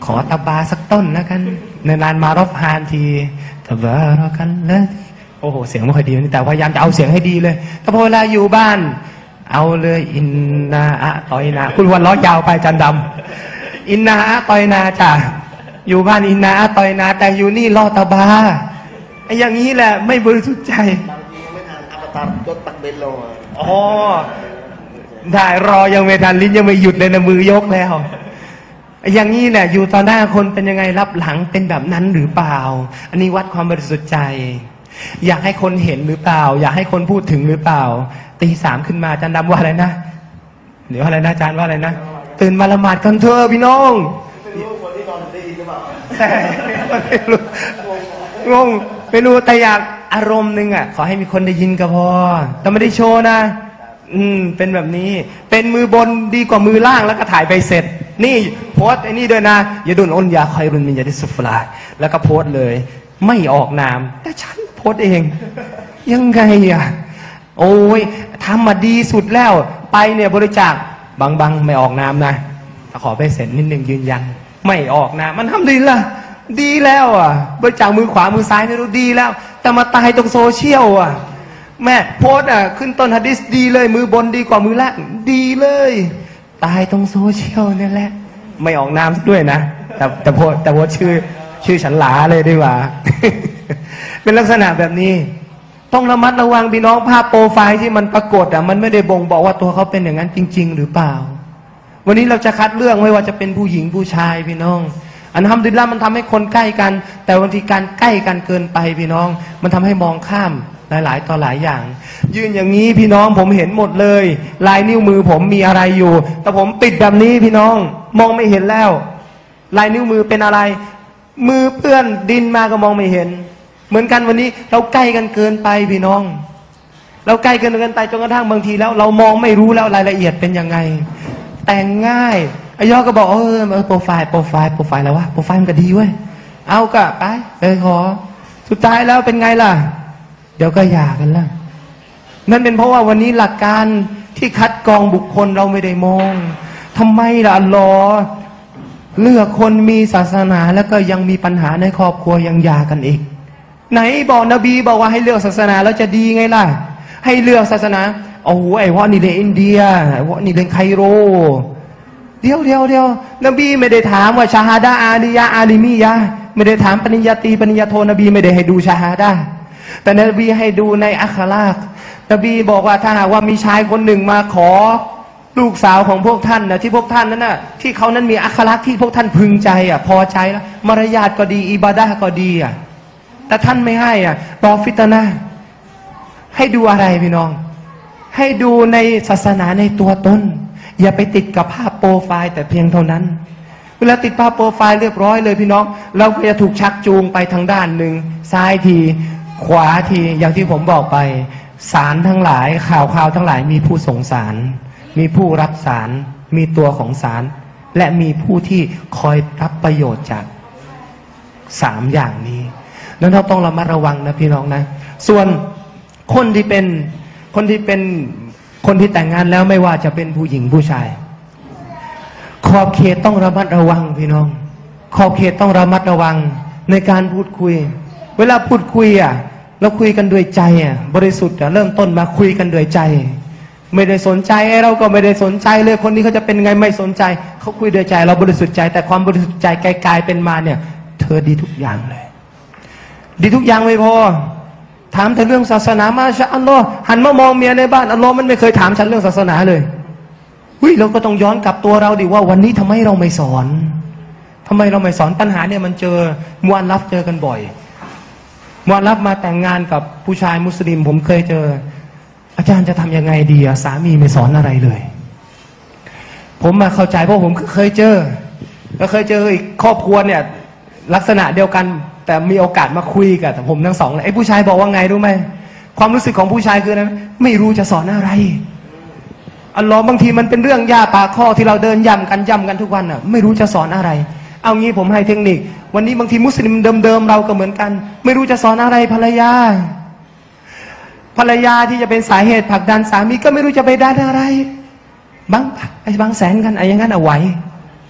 ขอตะบาสักต้นแล้วกันนานๆมารอบฮานทีตะบารอกันเลยโอ้โหเสียงไม่ค่อยดีแต่พยายามจะเอาเสียงให้ดีเลยแต่พอเวลาอยู่บ้านเอาเลยอินนาอะตอยนาคุณวันล้อยาวไปจันดำอินนาอะตอยนาจ้ะอยู่บ้านอินนาอะตอยนาแต่อยู่นี่รอตะบาไอ้อย่างนี้แหละไม่บริสุทธิ์ใจไม่ทันอัปตารยศตักเบนลงอ๋อได้รอยังไม่ทันลิ้นยังไม่หยุดเลยนะมือยกแล้วอย่างนี้แหละอยู่ต่อหน้าคนเป็นยังไงรับหลังเป็นแบบนั้นหรือเปล่าอันนี้วัดความบริสุทธิ์ใจอยากให้คนเห็นหรือเปล่าอยากให้คนพูดถึงหรือเปล่าตีสามขึ้นมาอาจารย์ดำว่าอะไรนะเดี๋ยวอะไรนะอาจารย์ว่าอะไรนะตื่นมาละหมาดกันเถอะพี่น้องไม่รู้คนที่นอนได้ยินหรือเปล่าใช่ไม่รู้งงไม่รู้แต่อยากอารมณ์หนึ่งอ่ะขอให้มีคนได้ยินก็พอแต่ไม่ได้โชว์นะอืมเป็นแบบนี้เป็นมือบนดีกว่ามือล่างแล้วก็ถ่ายไปเสร็จนี่โพสไอ้นี่ด้วยนะอย่าดุนอ้นยาคอยรุนมินยาดิสุฟลาแล้วก็โพสเลยไม่ออกนามแต่ฉันโพสเองยังไงอ่ะโอ้ยทำมาดีสุดแล้วไปเนี่ยบริจาคบางบางไม่ออกนามนะขอไปเสร็จนิดนึงยืนยันไม่ออกนามมันทำดีละดีแล้วอ่ะบริจาคมือขวามือซ้ายไม่รู้ดีแล้วแต่มาตายตรงโซเชียลอ่ะแม่โพสอ่ะขึ้นต้นหะดีษดีเลยมือบนดีกว่ามือล่างดีเลยตายตรงโซเชียลนี่แหละไม่ออกนามด้วยนะแต่แต่โพสแต่โพสชื่อชื่อฉันหลาเลยดีกว่า เป็นลักษณะแบบนี้ต้องระมัดระวังพี่น้องภาพโปรไฟล์ที่มันปรากฏอ่ะมันไม่ได้บ่งบอกว่าตัวเขาเป็นอย่างนั้นจริงๆหรือเปล่าวันนี้เราจะคัดเลือกไม่ว่าจะเป็นผู้หญิงผู้ชายพี่น้องอันทำดีแล้วมันทำให้คนใกล้กันแต่บางทีการใกล้กันเกินไปพี่น้องมันทำให้มองข้ามหลายๆต่อหลายอย่างยืนอย่างนี้พี่น้องผมเห็นหมดเลยลายนิ้วมือผมมีอะไรอยู่แต่ผมปิดแบบนี้พี่น้องมองไม่เห็นแล้วลายนิ้วมือเป็นอะไรมือเปื้อนดินมาก็มองไม่เห็นเหมือนกันวันนี้เราใกล้กันเกินไปพี่น้องเราใกล้กันเกินไปจนกระทั่งบางทีแล้วเรามองไม่รู้แล้วรายละเอียดเป็นยังไงแต่งง่ายไอ้ยอก็บอกเออโปรไฟล์โปรไฟล์โปรไฟล์แล้ววะโปรไฟล์มันก็ดีเว้ยเอากะไปไปขอสุดท้ายแล้วเป็นไงล่ะเดี๋ยวก็หย่ากันแล้วนั่นเป็นเพราะว่าวันนี้หลักการที่คัดกรองบุคคลเราไม่ได้มองทำไมล่ะอัลลอฮ์เลือกคนมีศาสนาแล้วก็ยังมีปัญหาในครอบครัวยังหย่ากันอีกไหนบอกนบีบอกว่าให้เลือกศาสนาแล้วจะดีไงล่ะให้เลือกศาสนาโอ้โหไอ้วะนี่เลยอินเดียไอ้วะนี่เลยไคโรเดียวเดียวเดียวนบีไม่ได้ถามว่าชาฮาดาอาลียะอาลิมียะไม่ได้ถามปริญญาตรีปริญญาโทนบีไม่ได้ให้ดูชาฮาดาแต่นบีให้ดูในอัคลากนบีบอกว่าถ้าหากว่ามีชายคนหนึ่งมาขอลูกสาวของพวกท่านนะที่พวกท่านนั้นน่ะที่เขานั้นมีอัคลักษณ์ที่พวกท่านพึงใจอ่ะพอใจแล้วมารยาทก็ดีอิบาดะห์ก็ดีอ่ะแต่ท่านไม่ให้อ่ะรอฟิตนะให้ดูอะไรพี่น้องให้ดูในศาสนาในตัวตนอย่าไปติดกับภาพโปรไฟล์แต่เพียงเท่านั้นเวลาติดภาพโปรไฟล์เรียบร้อยเลยพี่น้องเราก็จะถูกชักจูงไปทางด้านหนึ่งซ้ายทีขวาทีอย่างที่ผมบอกไปสารทั้งหลายข่าวข่าวทั้งหลายมีผู้ส่งสารมีผู้รับสารมีตัวของสารและมีผู้ที่คอยรับประโยชน์จากสามอย่างนี้นั้นเราต้องระมัดระวังนะพี่น้องนะส่วนคนที่เป็นคนที่เป็นคนที่แต่งงานแล้วไม่ว่าจะเป็นผู้หญิงผู้ชายขอบเขตต้องระมัดระวังพี่น้องขอบเขตต้องระมัดระวังในการพูดคุยเวลาพูดคุยอ่ะเราคุยกันด้วยใจอ่ะบริสุทธิ์อ่ะเริ่มต้นมาคุยกันด้วยใจไม่ได้สนใจเราก็ไม่ได้สนใจเลยคนนี้เขาจะเป็นไงไม่สนใจเขาคุยด้วยใจเราบริสุทธิ์ใจแต่ความบริสุทธิ์ใจกลายเป็นมาเนี่ยเธอดีทุกอย่างเลยดีทุกอย่างไม่พอถามแต่เรื่องศาสนามาชะอัลลอฮ์หันมามองเมียในบ้านอัลลอฮ์มันไม่เคยถามฉันเรื่องศาสนาเลยหุ้ยเราก็ต้องย้อนกลับตัวเราดิว่าวันนี้ทำไมเราไม่สอนทำไมเราไม่สอนปัญหาเนี่ยมันเจอมวนรับเจอกันบ่อยมวนรับมาแต่งงานกับผู้ชายมุสลิมผมเคยเจออาจารย์จะทำยังไงดีอะสามีไม่สอนอะไรเลยผมมาเข้าใจเพราะผมเคยเจอก็เคยเจออีกครอบครัวเนี่ยลักษณะเดียวกันแต่มีโอกาสมาคุยกับผมทั้งสองเลยไอ้ผู้ชายบอกว่าไงรู้ไหมความรู้สึกของผู้ชายคืออะไรไม่รู้จะสอนอะไรอัลลอฮ์บางทีมันเป็นเรื่องยาปากข้อที่เราเดินย่ำกันย่ำกันทุกวันอ่ะไม่รู้จะสอนอะไรเอางี้ผมให้เทคนิควันนี้บางทีมุสลิมเดิมๆเราก็เหมือนกันไม่รู้จะสอนอะไรภรรยาภรรยาที่จะเป็นสาเหตุผลักดันสามีก็ไม่รู้จะไปดันอะไรบางไอ้บางแสนกันไอ้ยังงั้นเอาไหว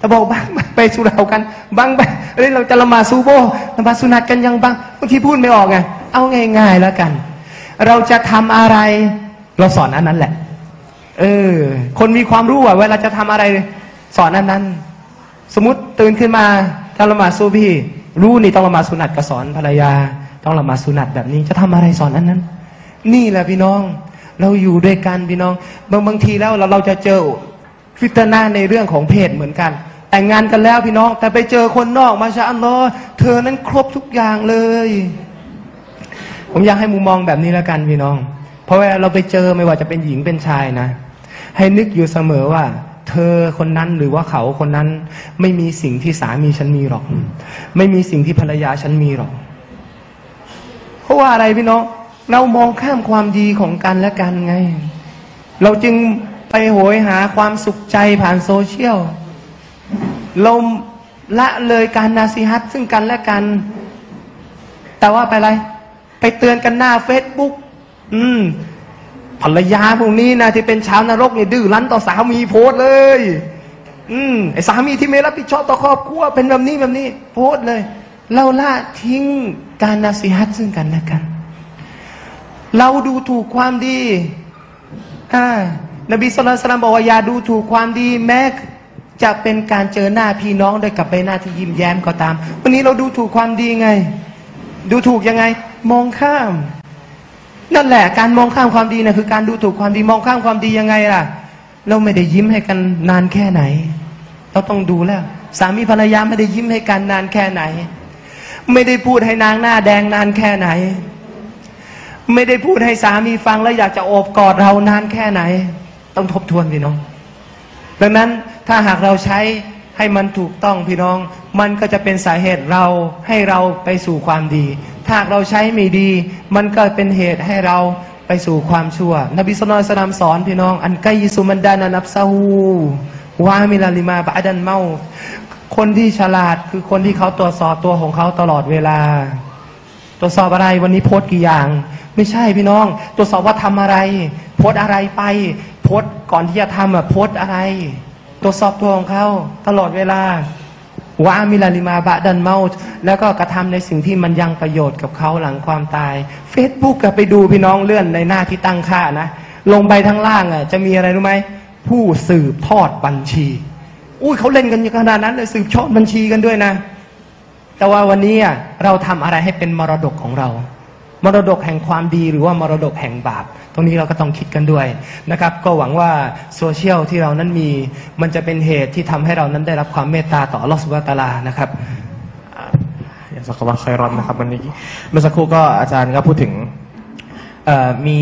เราบอกบางไปสุเหร่ากันบางไปเฮ้ยเราจะละหมาดซูโบละหมาดสุนัตกันยังบางบางทีพูดไม่ออกไงเอาง่ายๆแล้วกันเราจะทำอะไรเราสอนอันนั้นแหละเออคนมีความรู้ว่าเวลาจะทำอะไรสอนอันนั้นสมมติตื่นขึ้นมาถ้าละหมาดซูบีรู้นี่ต้องละหมาดสุนัตก็สอนภรรยาต้องละหมาดสุนัตแบบนี้จะทำอะไรสอนอันนั้นนี่แหละพี่น้องเราอยู่ด้วยกันพี่น้องบางบางทีแล้วเราเราจะเจอฟิตนาในเรื่องของเพศเหมือนกันแต่งงานกันแล้วพี่น้องแต่ไปเจอคนนอกมาชาอัลลอฮ์เธอนั้นครบทุกอย่างเลยผมอยากให้มุมมองแบบนี้แล้วกันพี่น้องเพราะเวลาเราไปเจอไม่ว่าจะเป็นหญิงเป็นชายนะให้นึกอยู่เสมอว่าเธอคนนั้นหรือว่าเขาคนนั้นไม่มีสิ่งที่สามีฉันมีหรอกไม่มีสิ่งที่ภรรยาฉันมีหรอกเพราะว่าอะไรพี่น้องเรามองข้ามความดีของกันและกันไงเราจึงไปโหยหาความสุขใจผ่านโซเชียลเราละเลยการนาซีฮัตซึ่งกันและกันแต่ว่าไปอะไรไปเตือนกันหน้าเฟซบุ๊กอืมภรรยาพวกนี้นะที่เป็นชาวนรกเนี่ยดื้อรั้นต่อสามีโพสเลย อืมไอ้สามีที่ไม่รับผิดชอบต่อครอบครัวเป็นแบบนี้แบบนี้โพสเลยเราละทิ้งการนาซีฮัตซึ่งกันและกันเราดูถูกความดีอ่านบีศ็อลลัลลอฮุอะลัยฮิวะซัลลัมบอกว่าอย่าดูถูกความดีแม้จะเป็นการเจอหน้าพี่น้องด้วยกับใบหน้าที่ยิ้มแย้มก็ตามวันนี้เราดูถูกความดีไงดูถูกยังไงมองข้ามนั่นแหละการมองข้ามความดีนะคือการดูถูกความดีมองข้ามความดียังไงล่ะเราไม่ได้ยิ้มให้กันนานแค่ไหนเราต้องดูแล้วสามีภรรยาไม่ได้ยิ้มให้กันนานแค่ไหนไม่ได้พูดให้นางหน้าแดงนานแค่ไหนไม่ได้พูดให้สามีฟังแล้วอยากจะโอบกอดเรานานแค่ไหนต้องทบทวนพี่น้องดังนั้นถ้าหากเราใช้ให้มันถูกต้องพี่น้องมันก็จะเป็นสาเหตุเราให้เราไปสู่ความดีถ้าเราใช้ไม่ดีมันก็เป็นเหตุให้เราไปสู่ความชั่วนบีศ็อลลัลลอฮุอะลัยฮิวะซัลลัมสอนพี่น้องอันกัยซุมันดานะนัฟซะฮูวะมิลาลิมาบะดันเมาคนที่ฉลาดคือคนที่เขาตรวจสอบตัวของเขาตลอดเวลาตรวจสอบอะไรวันนี้โพสกี่อย่างไม่ใช่พี่น้องตรวจสอบว่าทำอะไรโพสอะไรไปโพสก่อนที่จะทำอ่ะโพสอะไรตรวจสอบตัวของเขาตลอดเวลาวะมิลาลิมาบะดันเมาแล้วก็กระทำในสิ่งที่มันยังประโยชน์กับเขาหลังความตาย Facebook ก็ไปดูพี่น้องเลื่อนในหน้าที่ตั้งค่านะลงไปทั้งล่างอ่ะจะมีอะไรรู้ไหมผู้สืบทอดบัญชีอุ้ยเขาเล่นกันขนาดนั้นเลยสืบทอดบัญชีกันด้วยนะแต่ว่าวันนี้อ่ะเราทำอะไรให้เป็นมรดกของเรามรดกแห่งความดีหรือว่ามรดกแห่งบาปตรงนี้เราก็ต้องคิดกันด้วยนะครับก็หวังว่าโซเชียลที่เรานั้นมีมันจะเป็นเหตุที่ทำให้เรานั้นได้รับความเมตตาต่ออัลเลาะห์ซุบฮานะฮูวะตะอาลานะครับยาซักอัลลอฮุค็อยรอนนะครับวันนี้เมื่อสักครู่ก็อาจารย์ก็พูดถึงมี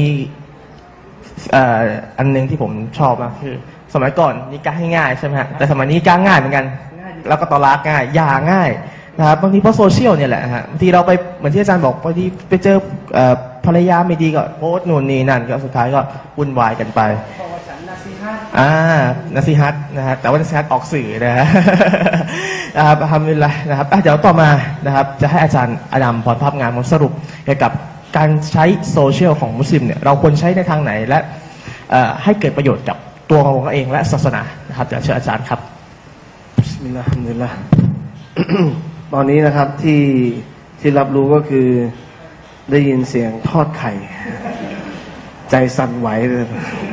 อันนึงที่ผมชอบมากคือสมัยก่อนนิกะห์ง่ายใช่ไหมฮะแต่สมัยนี้นิกะห์ง่ายเหมือนกันแล้วก็ตอลากง่ายหย่าง่ายนะครับบางทีเพราะโซเชียลเนี่ยแหละฮะบางทีเราไปเหมือนที่อาจารย์บอกบางทีไปเจอภรรยาไม่ดีก็โพสต์นู่นนี่นั่นก็สุดท้ายก็วุ่นวายกันไปอ่านาซีฮัตนะฮะแต่ว่านาซีฮัตออกสื่อนะฮะนะครับทำเป็นไรนะครับเดี๋ยวต่อมานะครับจะให้อาจารย์อดัมพรภาพงานมาสรุปเกี่ยวกับการใช้โซเชียลของมุสลิมเนี่ยเราควรใช้ในทางไหนและให้เกิดประโยชน์กับตัวของเราเองและศาสนานะครับเดี๋ยวเชิญอาจารย์ครับบิสมิลลาฮิรเราะห์มานิรเราะฮีมตอนนี้นะครับที่ที่รับรู้ก็คือได้ยินเสียงทอดไข่ใจสั่นไหวเลย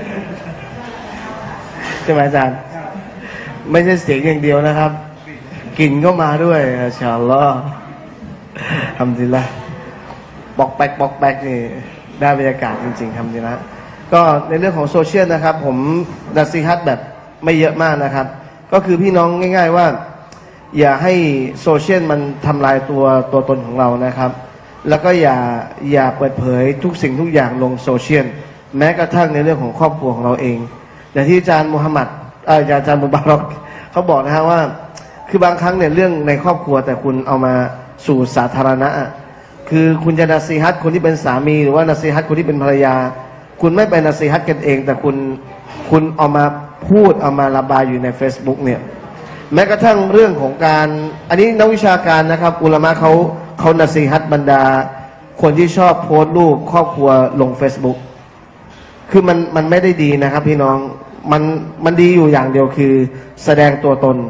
ใช่ไหมอาจารย์ไม่ใช่เสียงอย่างเดียวนะครับกลิ่นก็มาด้วยอัลลอฮ์อัลลอฮ์ทำดีละบอกแบกบอกแบกนี่ได้บรรยากาศจริงๆทำดีละก็ในเรื่องของโซเชียลนะครับผมดัสซีฮัตแบบไม่เยอะมากนะครับก็คือพี่น้องง่ายๆว่าอย่าให้โซเชียลมันทำลายตัวตัวตนของเรานะครับแล้วก็อย่าอย่าเปิดเผยทุกสิ่งทุกอย่างลงโซเชียลแม้กระทั่งในเรื่องของครอบครัวของเราเองอย่างที่อาจารย์มุฮัมมัดอาจารย์มุบารอกเขาบอกนะฮะว่าคือบางครั้งเนี่ยเรื่องในครอบครัวแต่คุณเอามาสู่สาธารณะคือคุณจะนาซีฮัตคนที่เป็นสามีหรือว่านาซีฮัตคนที่เป็นภรรยาคุณไม่ไปนาซีฮัตกันเองแต่คุณคุณเอามาพูดเอามาระบายอยู่ใน Facebook เนี่ยแม้กระทั่งเรื่องของการอันนี้นักวิชาการนะครับอุลามะเขาเขานาซีฮัตบรรดาคนที่ชอบโพสต์รูปครอบครัวลง Facebook คือมันมันไม่ได้ดีนะครับพี่น้องมันมันดีอยู่อย่างเดียวคือแสดงตัวตน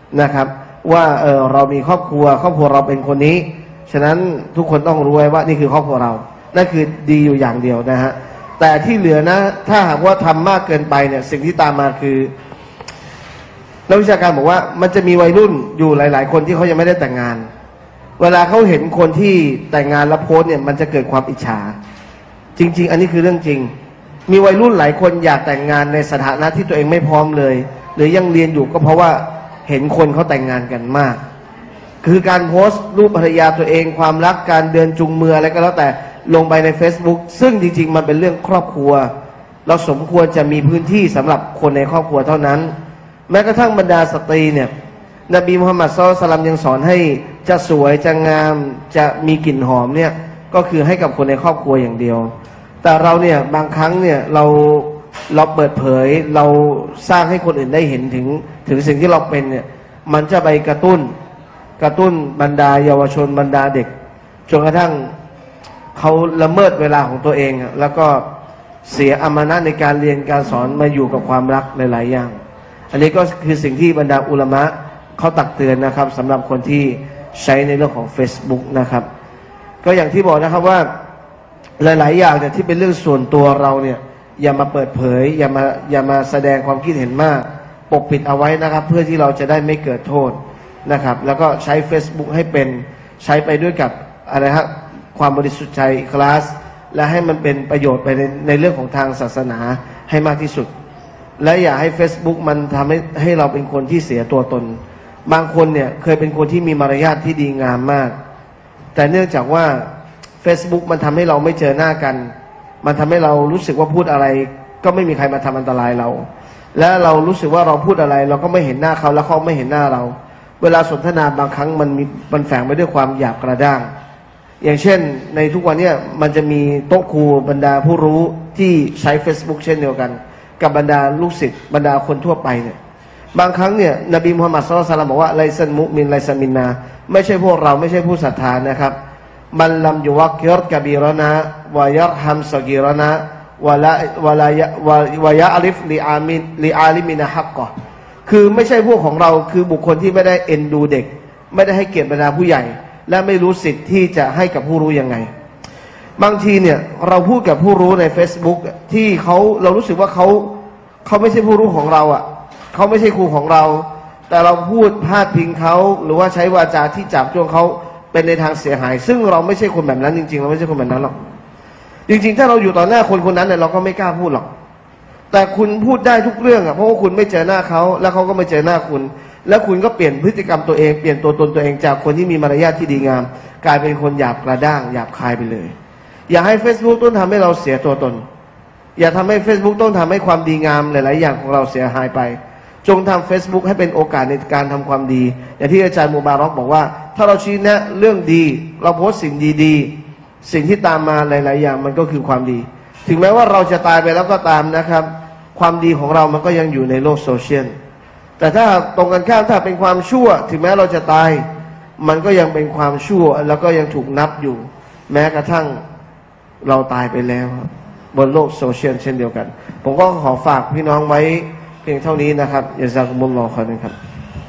นะครับว่าเออเรามีครอบครัวครอบครัวเราเป็นคนนี้ฉะนั้นทุกคนต้องรู้ไว้ว่านี่คือครอบครัวเรานั่นคือดีอยู่อย่างเดียวนะฮะแต่ที่เหลือนะถ้าหากว่าทำมากเกินไปเนี่ยสิ่งที่ตามมาคือนักวิชาการบอกว่ามันจะมีวัยรุ่นอยู่หลายๆคนที่เขายังไม่ได้แต่งงานเวลาเขาเห็นคนที่แต่งงานแล้วโพสเนี่ยมันจะเกิดความอิจฉาจริงๆอันนี้คือเรื่องจริงมีวัยรุ่นหลายคนอยากแต่งงานในสถานะที่ตัวเองไม่พร้อมเลยหรือยังเรียนอยู่ก็เพราะว่าเห็นคนเขาแต่งงานกันมากคือการโพสต์รูปภรรยาตัวเองความรักการเดินจูงมืออะไรก็แล้วแต่ลงไปใน Facebook ซึ่งจริงๆมันเป็นเรื่องครอบครัวเราสมควรจะมีพื้นที่สำหรับคนในครอบครัวเท่านั้นแม้กระทั่งบรรดาสตรีเนี่ยนบีมุฮัมมัดศ็อลลัลลอฮุอะลัยฮิวะซัลลัมยังสอนให้จะสวยจะงามจะมีกลิ่นหอมเนี่ยก็คือให้กับคนในครอบครัวอย่างเดียวแต่เราเนี่ยบางครั้งเนี่ยเราเราเปิดเผยเราสร้างให้คนอื่นได้เห็นถึงถึงสิ่งที่เราเป็นเนี่ยมันจะไปกระตุ้นกระตุ้นบรรดาเยาวชนบรรดาเด็กจนกระทั่งเขาละเมิดเวลาของตัวเองแล้วก็เสียอามานะห์ในการเรียนการสอนมาอยู่กับความรักหลายๆอย่างอันนี้ก็คือสิ่งที่บรรดาอุลามะเขาตักเตือนนะครับสำหรับคนที่ใช้ในเรื่องของ Facebook นะครับก็อย่างที่บอกนะครับว่าหลายๆอย่างเนี่ยที่เป็นเรื่องส่วนตัวเราเนี่ยอย่ามาเปิดเผยอย่ามาอย่ามาแสดงความคิดเห็นมากปกปิดเอาไว้นะครับเพื่อที่เราจะได้ไม่เกิดโทษนะครับแล้วก็ใช้ Facebook ให้เป็นใช้ไปด้วยกับอะไรฮะความบริสุทธิ์ใจคลาสและให้มันเป็นประโยชน์ไปในในเรื่องของทางศาสนาให้มากที่สุดและอย่าให้ Facebook มันทำให้ให้เราเป็นคนที่เสียตัวตนบางคนเนี่ยเคยเป็นคนที่มีมารยาทที่ดีงามมากแต่เนื่องจากว่า Facebook มันทำให้เราไม่เจอหน้ากันมันทำให้เรารู้สึกว่าพูดอะไรก็ไม่มีใครมาทำอันตรายเราและเรารู้สึกว่าเราพูดอะไรเราก็ไม่เห็นหน้าเขาแล้วเขาไม่เห็นหน้าเราเวลาสนทนาบางครั้งมันมีมันแฝงไปด้วยความหยาบกระด้างอย่างเช่นในทุกวันนี้มันจะมีโต๊ะครูบรรดาผู้รู้ที่ใช้ Facebook เช่นเดียวกันกับบรรดาลูกศิษย์บรรดาคนทั่วไปเนี่ยบางครั้งเนี่ยนบีมุฮัมมัดศ็อลลัลลอฮุอะลัยฮิวะซัลลัมบอกว่าไลซันมุมินไลซันมินนาไม่ใช่พวกเราไม่ใช่ผู้ศรัทธานะครับมันลัมยุวักกิรกะบีรนะวะยัรฮัมซะกีรนะวะละวะละวะยะอลิฟลิอามินลิอาลิมินะฮักกะคือไม่ใช่พวกของเราคือบุคคลที่ไม่ได้เอ็นดูเด็กไม่ได้ให้เกียรติบรรดาผู้ใหญ่และไม่รู้สิทธิ์ที่จะให้กับผู้รู้ยังไงบางทีเนี่ยเราพูดกับผู้รู้ใน Facebook ที่เขาเรารู้สึกว่าเขาเขาไม่ใช่ผู้รู้ของเราอ่ะเขาไม่ใช่ครูของเราแต่เราพูดพาดพิงเขาหรือว่าใช้วาจาที่จับจ้วงเขาเป็นในทางเสียหายซึ่งเราไม่ใช่คนแบบนั้นจริงๆเราไม่ใช่คนแบบนั้นหรอกจริงๆถ้าเราอยู่ต่อหน้าคนคนนั้นเนี่ยเราก็ไม่กล้าพูดหรอกแต่คุณพูดได้ทุกเรื่องอ่ะเพราะว่าคุณไม่เจอหน้าเขาแล้วเขาก็ไม่เจอหน้าคุณแล้วคุณก็เปลี่ยนพฤติกรรมตัวเองเปลี่ยนตัวตนตัวเองจากคนที่มีมารยาทที่ดีงามกลายเป็นคนหยาบกระด้างหยาบคายไปเลยอย่าให้ Facebook ต้นทำให้เราเสียตัวตนอย่าทำให้ Facebook ต้องทำให้ความดีงามหลายๆอย่างของเราเสียหายไปจงทำ Facebook ให้เป็นโอกาสในการทำความดีอย่างที่อาจารย์มูบารอกบอกว่าถ้าเราชี้แนะเรื่องดีเราโพสต์สิ่งดีๆสิ่งที่ตามมาหลายๆอย่างมันก็คือความดีถึงแม้ว่าเราจะตายไปแล้วก็ตามนะครับความดีของเรามันก็ยังอยู่ในโลกโซเชียลแต่ถ้าตรงกันข้ามถ้าเป็นความชั่วถึงแม้เราจะตายมันก็ยังเป็นความชั่วแล้วก็ยังถูกนับอยู่แม้กระทั่งเราตายไปแล้วบนโลกโซเชียลเช่นเดียวกันผมก็ขอฝากพี่น้องไว้เพียงเท่านี้นะครับยาซากุมุลลอฮ์ขอบคุณครับ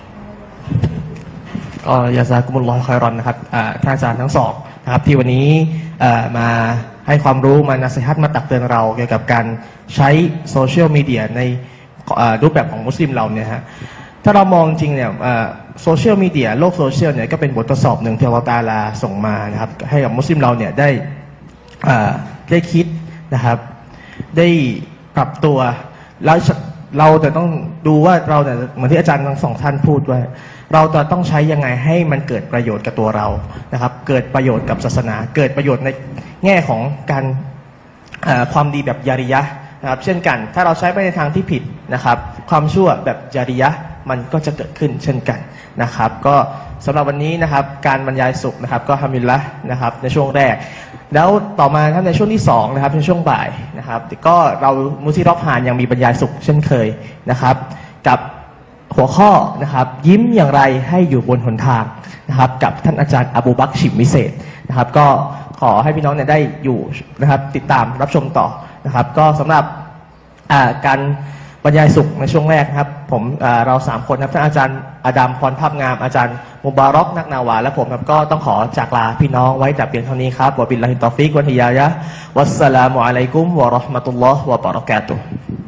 ก็ยาซากุมุลลอฮ์คอยรอนนะครับท่านอาจารย์ทั้งสองนะครับที่วันนี้มาให้ความรู้มานัสฮัตมาตักเตือนเราเกี่ยวกับการใช้โซเชียลมีเดียในรูปแบบของมุสลิมเราเนี่ยฮะถ้าเรามองจริงเนี่ยโซเชียลมีเดียโลกโซเชียลเนี่ยก็เป็นบททดสอบหนึ่งที่อัลเลาะห์ตะอาลาส่งมานะครับให้กับมุสลิมเราเนี่ยได้ได้คิดนะครับได้ปรับตัวแล้วเราจะต้องดูว่าเราเนี่ยเหมือนที่อาจารย์ทั้งสองท่านพูดว่าเราจะต้องใช้ยังไงให้มันเกิดประโยชน์กับตัวเรานะครับเกิดประโยชน์กับศาสนาเกิดประโยชน์ในแง่ของการความดีแบบญาริยะนะครับเช่นกันถ้าเราใช้ไปในทางที่ผิดนะครับความชั่วแบบญาริยะมันก็จะเกิดขึ้นเช่นกันนะครับก็สำหรับวันนี้นะครับการบรรยายสุขนะครับก็ฮามิลละนะครับในช่วงแรกแล้วต่อมาครับในช่วงที่สองนะครับในช่วงบ่ายนะครับก็เรามุซีรอบฮานยังมีบรรยายสุขเช่นเคยนะครับกับหัวข้อนะครับยิ้มอย่างไรให้อยู่บนหนทางนะครับกับท่านอาจารย์อบูบักร ฉิมวิเศษนะครับก็ขอให้พี่น้องเนี่ยได้อยู่นะครับติดตามรับชมต่อนะครับก็สำหรับการบรรยายสุขในช่วงแรกครับผมเราสามคนครับท่านอาจารย์อดัมพรภาพงามอาจารย์มุบารอกนักนาวาและผมครับก็ต้องขอจากลาพี่น้องไว้แต่เพียงเท่านี้ครับวะบิลลาฮิตตอฟิกวะฮิยายะฮ์วัสสลามุอะลัยกุมวะเราะห์มะตุลลอฮ์วะบะเราะกาตุฮ์